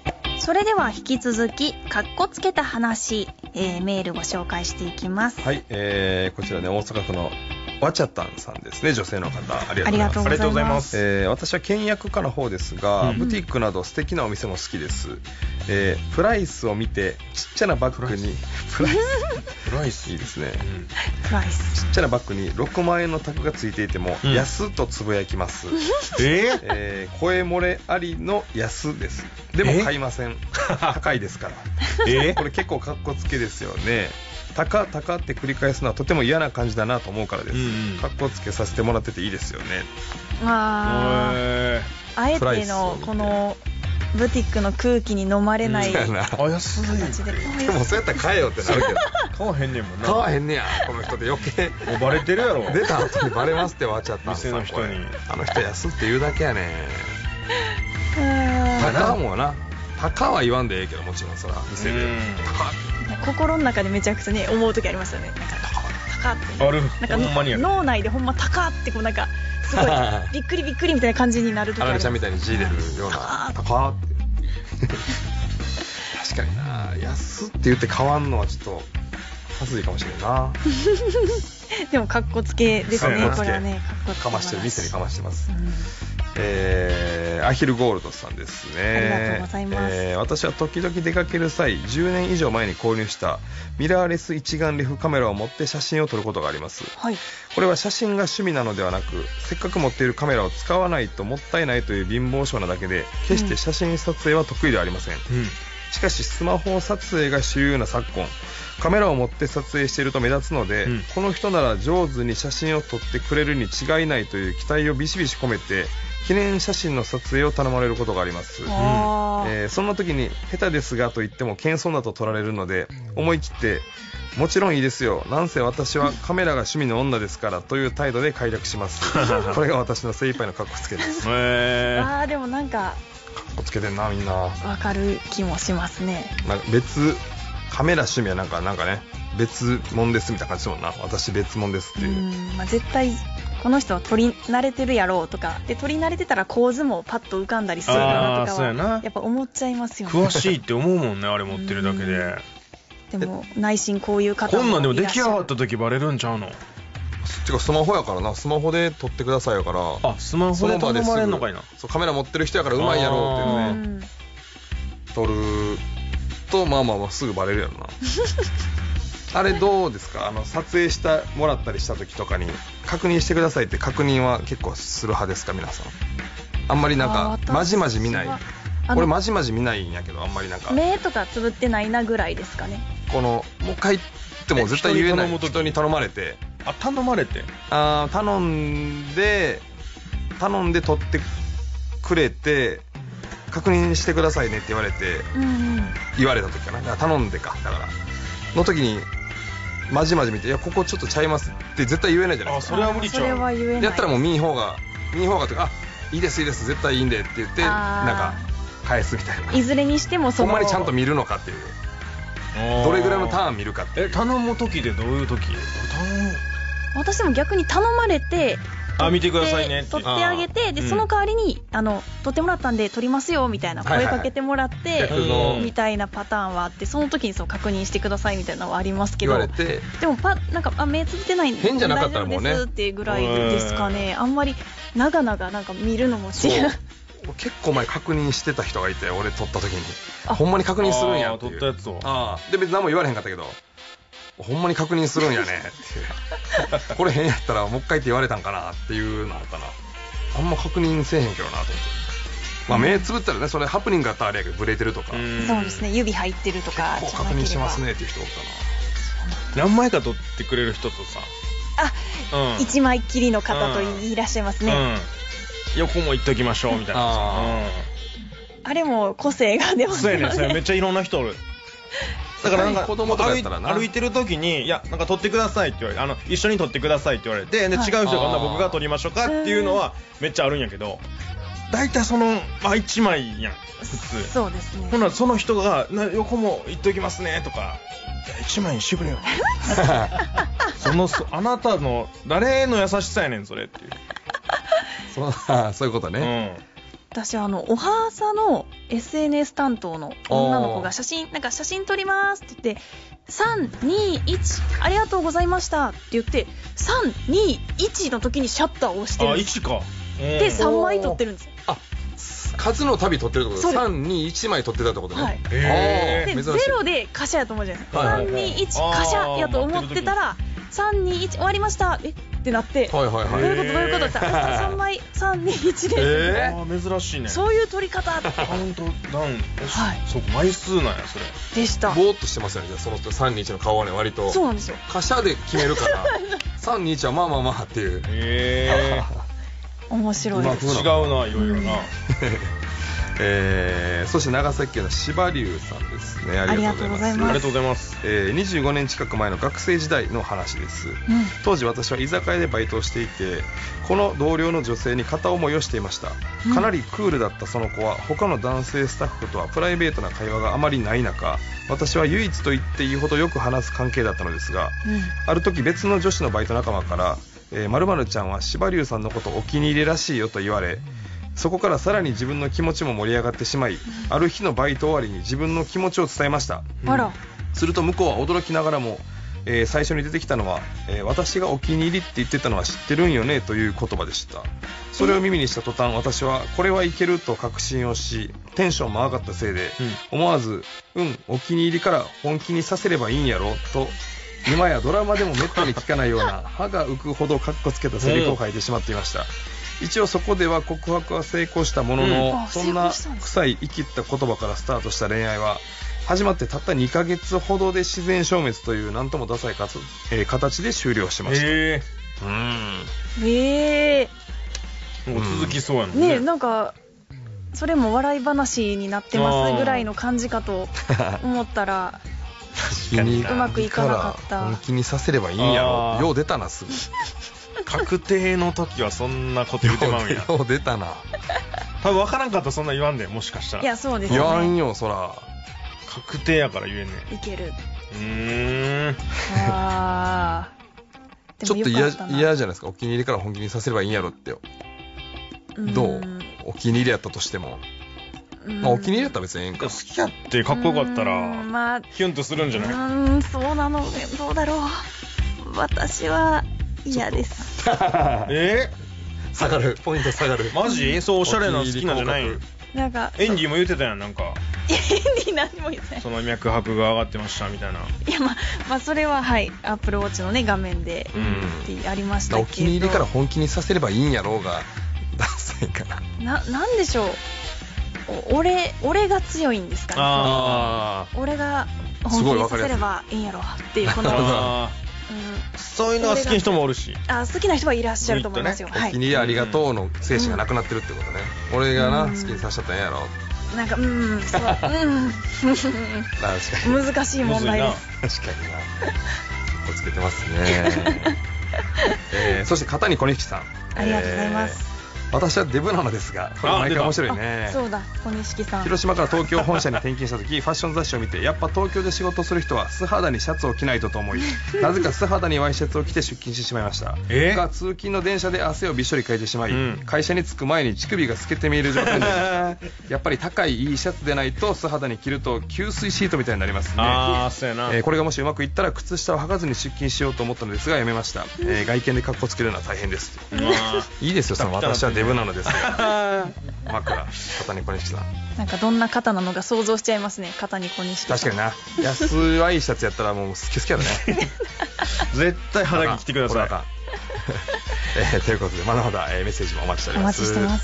それでは引き続きかっこつけた話、えー、メールご紹介していきます。 はい、えー、こちらね大阪府のわちゃたんさんですね、女性の方、ありがとうございます。 ありがとうございます。 えー、私は倹約家の方ですが、うん、ブティックなど素敵なお店も好きです。えー、プライスを見てちっちゃなバッグにプライスプライスいいですね、うん、 プライスちっちゃなバッグにろくまん円のタグがついていても、うん、安とつぶやきます。 えーえー、声漏れありの安です。でも買いません。高いですから。えー、これ結構かっこつけですよね。高高って繰り返すのはとても嫌な感じだなと思うからです。うんうん、かっこつけさせてもらってていいですよね。 ああえてのこのブティックの空気に飲まれない、うん、 あ安いでもそうやったら買えよってなるけど買わへんねんもんな。 買わへんねやこの人で余計バレてるやろ。 出た後にバレますってわっちゃった店の人に。 あの人安って言うだけやねん。高もな高は言わんでええけどもちろんそら店で高心の中でめちゃくちゃね思う時ありますよね。なんか高ってあるなんかほんまにある脳内でほんま高ってこうなんかすごいびっくりびっくりみたいな感じになる時あります。 あられちゃんみたいに G 出るような高って確かにな安って言って買わんのはちょっと恥ずいかもしれんな。 でもかっこつけですね。これはねかっこつけかましてる店にかましてます。うん、えー、アヒルゴールドさんですね。 ありがとうございます。 えー、私は時々出かける際じゅうねん以上前に購入したミラーレス一眼レフカメラを持って写真を撮ることがあります。 はい、 これは写真が趣味なのではなくせっかく持っているカメラを使わないともったいないという貧乏症なだけで決して写真撮影は得意ではありません。うん、しかしスマホ撮影が主流な昨今カメラを持って撮影していると目立つので、うん、この人なら上手に写真を撮ってくれるに違いないという期待をビシビシ込めて記念写真の撮影を頼まれることがあります。うん、えー、そんな時に下手ですがと言っても謙遜だと取られるので思い切ってもちろんいいですよなんせ私はカメラが趣味の女ですからという態度で快諾します。これが私の精一杯のカッコつけです。 へー、あーでもなんかカッコつけてんなみんな。 わかる気もしますね。 なんか別カメラ趣味はなんかなんかね別物ですみたいな感じですもんな。私別物ですっていう。 うん、まあ、絶対この人は撮り慣れてるやろうとかで撮り慣れてたら構図もパッと浮かんだりするかなとかはやっぱ思っちゃいますよね。 詳しいって思うもんねあれ持ってるだけで。 でも内心こういう方もこんなんでも出来上がった時バレるんちゃうの。 てかスマホやからなスマホで撮ってくださいやから。 あスマホで頼まれんのかいな。 そうカメラ持ってる人やからうまいやろうっていうのね撮るとまあまあまあすぐバレるやろな。あれどうですかあの撮影したもらったりした時とかに確認してくださいって確認は結構する派ですか皆さん。あんまりなんかまじまじ見ない。俺まじまじ見ないんやけどあんまりなんか目とかつぶってないなぐらいですかね。 このもう一回言っても絶対言えない。人に頼まれてあ頼まれてあ頼んで頼んで撮ってくれて確認してくださいねって言われて、うんうん、言われた時かなだから頼んでかだからの時にまじまじ見ていやここちょっとちゃいますって絶対言えないじゃないですか。 あそれは無理ちゃう。 それは言えない。 やったらもう見ん方が見ん方がというかあいいですいいです絶対いいんでって言ってなんか返すみたいな。 いずれにしてもそのほんまにちゃんと見るのかっていうどれぐらいのターン見るかっていう。 え頼む時でどういう時。頼む私も逆に頼まれてあ見てくださいねって撮ってあげてで、うん、その代わりにあの撮ってもらったんで撮りますよみたいな声かけてもらって、はいはいはい、みたいなパターンはあってその時にそう確認してくださいみたいなのはありますけど言われてでもパなんかあ目つぶってないんで変じゃなかったらもうね大丈夫ですっていうぐらいですかね。あんまり長々なんか見るのも違う。 結構前確認してた人がいて俺撮った時にほんまに確認するんやっていう。 撮ったやつをあで別に何も言われへんかったけどほんまに確認するんやねっていうこれ変やったらもう一回って言われたんかなっていうのかな。あんま確認せえへんけどなと思ってまあ目つぶったらねそれハプニングがあったらあれやけどブレてるとかそうですね指入ってるとか結構確認してますねっていう人おったな。何枚か撮ってくれる人とさあ、うん、一枚きりの方といらっしゃいますね、うんうん横も行っときましょうみたいなあ、 うん、あれも個性が出ますよね。 そうやねそれめっちゃいろんな人おる。だからなんか子供とかやったらな歩いてる時にいやなんか撮ってくださいって言われてあの一緒に撮ってくださいって言われてで違う人が今度僕が撮りましょうかっていうのはめっちゃあるんやけど大体そのまあいちまいやん普通。 そうですね。 ほなその人がな横も行っときますねとかいちまいにしてくれよそのあなたの誰の優しさやねんそれっていうそそういうことね、 私はあのおはさの エスエヌエス 担当の女の子が写真なんか写真撮りますって言ってさんにいちありがとうございましたって言ってさんにいちの時にシャッターを押してるんです。 あいちかでさんまい撮ってるんです。 あ数の旅撮ってるってことです。さんにいちまい撮ってたってことね。はい、 でゼロで貨車やと思うじゃないですか。さんにいち貨車やと思ってたらさんにいち終わりましたえってなって、はいはいはい、どういうことどういうことってさんまいさんにいちです、 えー、珍しいね。 そういう撮り方ってカウントダウン、はい、そう枚数なんやそれでした。 ぼーっとしてますよね。じゃあそのさんにいちの顔はね割とそうなんですよ。 貨車で決めるからさんにいちはまあまあまあっていう。 へえー、面白いです。 違うないろいろな、うんえー、そして長崎県の柴龍さんですね。ありがとうございます。 ありがとうございます。 えー、にじゅうごねん近く前の学生時代の話です、うん、当時私は居酒屋でバイトをしていてこの同僚の女性に片思いをしていました。かなりクールだったその子は他の男性スタッフとはプライベートな会話があまりない中私は唯一と言っていいほどよく話す関係だったのですが、うん、ある時別の女子のバイト仲間からえー、〇〇ちゃんは柴龍さんのことお気に入りらしいよと言われそこからさらに自分の気持ちも盛り上がってしまいある日のバイト終わりに自分の気持ちを伝えました、うん、あらすると向こうは驚きながらも、えー、最初に出てきたのは、えー、私がお気に入りって言ってたのは知ってるんよねという言葉でした。それを耳にした途端私はこれはいけると確信をしテンションも上がったせいで、うん、思わずうんお気に入りから本気にさせればいいんやろと今やドラマでもめったに聞かないような歯が浮くほどカッコつけたセリフを書いてしまっていました。一応そこでは告白は成功したものの、うん、そんな臭い生きった言葉からスタートした恋愛は始まってたったにかげつほどで自然消滅というなんともダサいかつ、えー、形で終了しました。へーうんえー、もう続きそうやもんね。 ねえなんかそれも笑い話になってますぐらいの感じかと思ったら確かにうまくいかなかった。 本気にさせればいいんやろ。よう出たなすぐ確定の時はそんなこと言うてまうんや。 よう出たな。 多分分からんかったらそんな言わんでもしかしたら。 いやそうですね。 言わんよそら。 確定やから言えんねん。 いける。 うーん。 ああ。 ちょっと嫌じゃないですか。お気に入りから本気にさせればいいんやろって。どう？お気に入りやったとしても。まあ、お気に入りだったら別にええんか。 好きやってかっこよかったら、まあ、キュンとするんじゃない？うーん、そうなの、どうだろう。私は嫌です。 えー、下がる、ポイント下がる。 マジ？そうおしゃれな好きなんじゃない？ なんかエンディも言ってたやん、なんか。 エンディ何も言ってない。 その脈拍が上がってましたみたいな。 いやまあまあそれははいアップルウォッチのね画面でってありましたけど。 お気に入りから本気にさせればいいんやろうがダサいかな。ななんでしょう。俺俺が強いんですかね。あ俺が本気にさせればいいんやろっていうこの、うん、 そういうのが好きな人もおるし、 あ好きな人はいらっしゃると思いますよ。 お気に入りありがとうの精神がなくなってるってことね。俺がな好きにさせちゃったんやろ。 なんかうんそううん難しい問題です。確かにな。おつけてますね。えー、そして片に小西さん。 ありがとうございます。 私はデブなのですが、これ毎回面白いね。 そうだ、小錦さん。 広島から東京本社に転勤した時、ファッション雑誌を見てやっぱ東京で仕事する人は素肌にシャツを着ないとと思いなぜか素肌にワイシャツを着て出勤してしまいました。えー、が通勤の電車で汗をびっしょりかいてしまい、うん、会社に着く前に乳首が透けて見える状態でやっぱり高いいいシャツでないと素肌に着ると吸水シートみたいになりますね。 あーそうやな、 えー、これがもしうまくいったら靴下を履かずに出勤しようと思ったのですがやめました。えー、外見でカッコつけるのは大変です。いいですよ、その私はデブなのですが枕片に小西さん、 なんかどんな方なのか想像しちゃいますね。片に小西さん、 確かにな。安いシャツやったらもう好き好きやろね。 絶対肌着着てください。 えー、ということでまだまだ、えー、メッセージもお待ちしております。 お待ちしてます。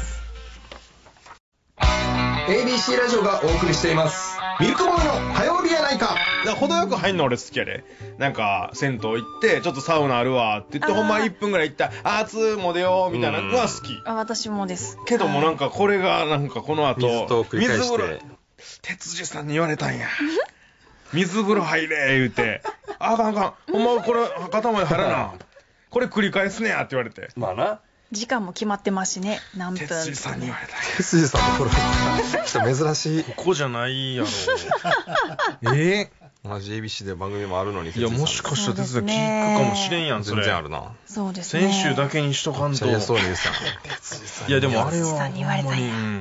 エービーシー ラジオがお送りしていますミルクボーイの火曜日やないか。 程よく入んの俺好きやで。なんか銭湯行ってちょっとサウナあるわって言ってほんまいっぷんぐらい行ったあーつも出ようみたいなのは好き。 あ私もですけどもなんかこれがなんかこの後水と繰り返して哲司さんに言われたんや。水風呂入れ言うてあかんあかんほんまこれ肩まで入らなこれ繰り返すねやって言われて、 まあな時間も決まってますしね。何分。 哲司さんに言われた。 哲司さんの頃珍しい。 ここじゃないやろ。えー、同じ エービーシー で番組もあるのに。 いやもしかしたら哲司さん聞くかもしれんやん。それ全然あるな。 そうですね。 先週だけにしとかんと。 いやそうに言ってた。 いやでもあれは哲司さんに言われたんや。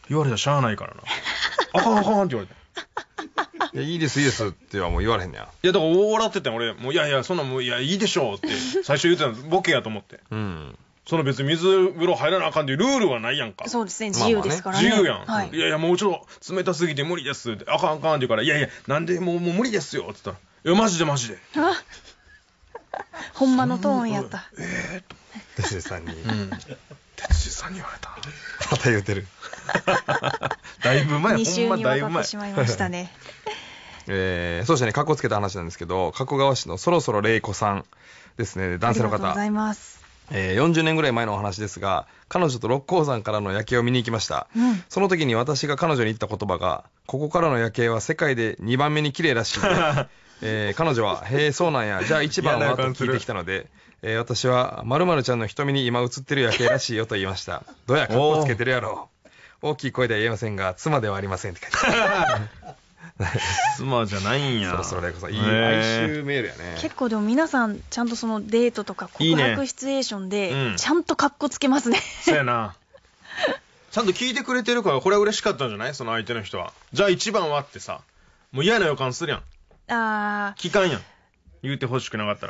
言われたらしゃあないからな。あかんあかんって言われて。 いや、いいですいいですってはもう言われへんねや。 いやだから笑ってて俺もういやいやそんなもういやいいでしょうって最初言ってたのボケやと思って。うん。その別に水風呂入らなあかんっていうルールはないやんか。 そうですね、自由ですからね。 自由やん。はい、いやいやもうちょっと冷たすぎて無理ですってあかんあかんって言うからいやいやなんでもうもう無理ですよって言ったらいやマジでマジで。 ほんまのトーンやった。 ええと。哲司さんに。うん。 哲司さんに言われた。 また言うてる。 だいぶ前、 に週にわたってしまいましたね。 えー、そうしてね、カッコつけた話なんですけど、加古川市のそろそろ玲子さんですね、男性の方。ありがとうございます。 えー、よんじゅうねんぐらい前のお話ですが、彼女と六甲山からの夜景を見に行きました。うん、その時に私が彼女に言った言葉が、ここからの夜景は世界でにばんめに綺麗らしいで、えー、彼女は、へえ、そうなんや、じゃあいちばんはと聞いてきたので、えー、私は、〇〇ちゃんの瞳に今映ってる夜景らしいよと言いました。どうや、カッコつけてるやろ。大きい声では言えませんが、妻ではありませんって書いてある。 妻じゃないんや。 そろそろ玲子さん、いい哀愁メールやね。 結構でも皆さん、ちゃんとそのデートとか告白シチュエーションで、ちゃんとカッコつけますね。 そうやな。ちゃんと聞いてくれてるから、これは嬉しかったんじゃないその相手の人は。じゃあ一番はってさ、もう嫌な予感するやん。あー。聞かんやん。言うてほしくなかったら。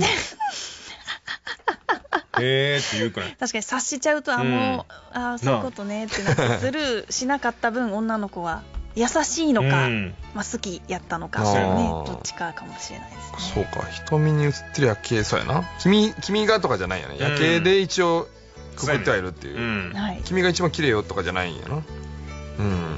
えーって言うくらい。 確かに察しちゃうと、あ、もう、あ、そういうことねってなってスルーしなかった分、女の子は優しいのか、まあ好きやったのか、ね、どっちかかもしれないですね。そうか、瞳に映ってる夜景、そうやな。君、君がとかじゃないよね。夜景で一応くくってはいるっていう。うん、君が一番綺麗よとかじゃないんやな。 うん。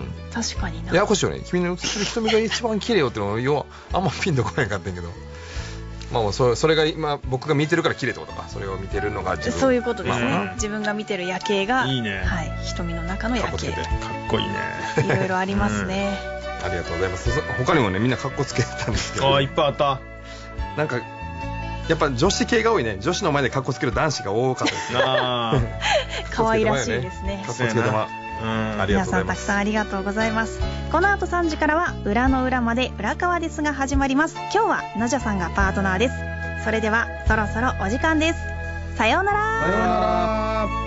確かにな。 ややこしいよね。君の映ってる瞳が一番綺麗よってのは、要はあんまピンとこないかったんけど。まあもうそれ、それが今僕が見てるから綺麗ってことか。それを見てるのが自分。 そういうことですね。まあ、自分が見てる夜景がいいね。はい、瞳の中の夜景。 かっこいいね。 いろいろありますね。 うん、ありがとうございます。他にもねみんなかっこつけてたんですけど。 ああいっぱいあった。 なんかやっぱ女子系が多いね。女子の前でかっこつける男子が多かったですね。ああ。 可愛らしいですね。 かっこつけてま。 うん、皆さんたくさんありがとうございます。この後さんじからは裏の裏まで裏側ですが始まります。今日はナジャさんがパートナーです。それではそろそろお時間です。さようなら。 さようなら。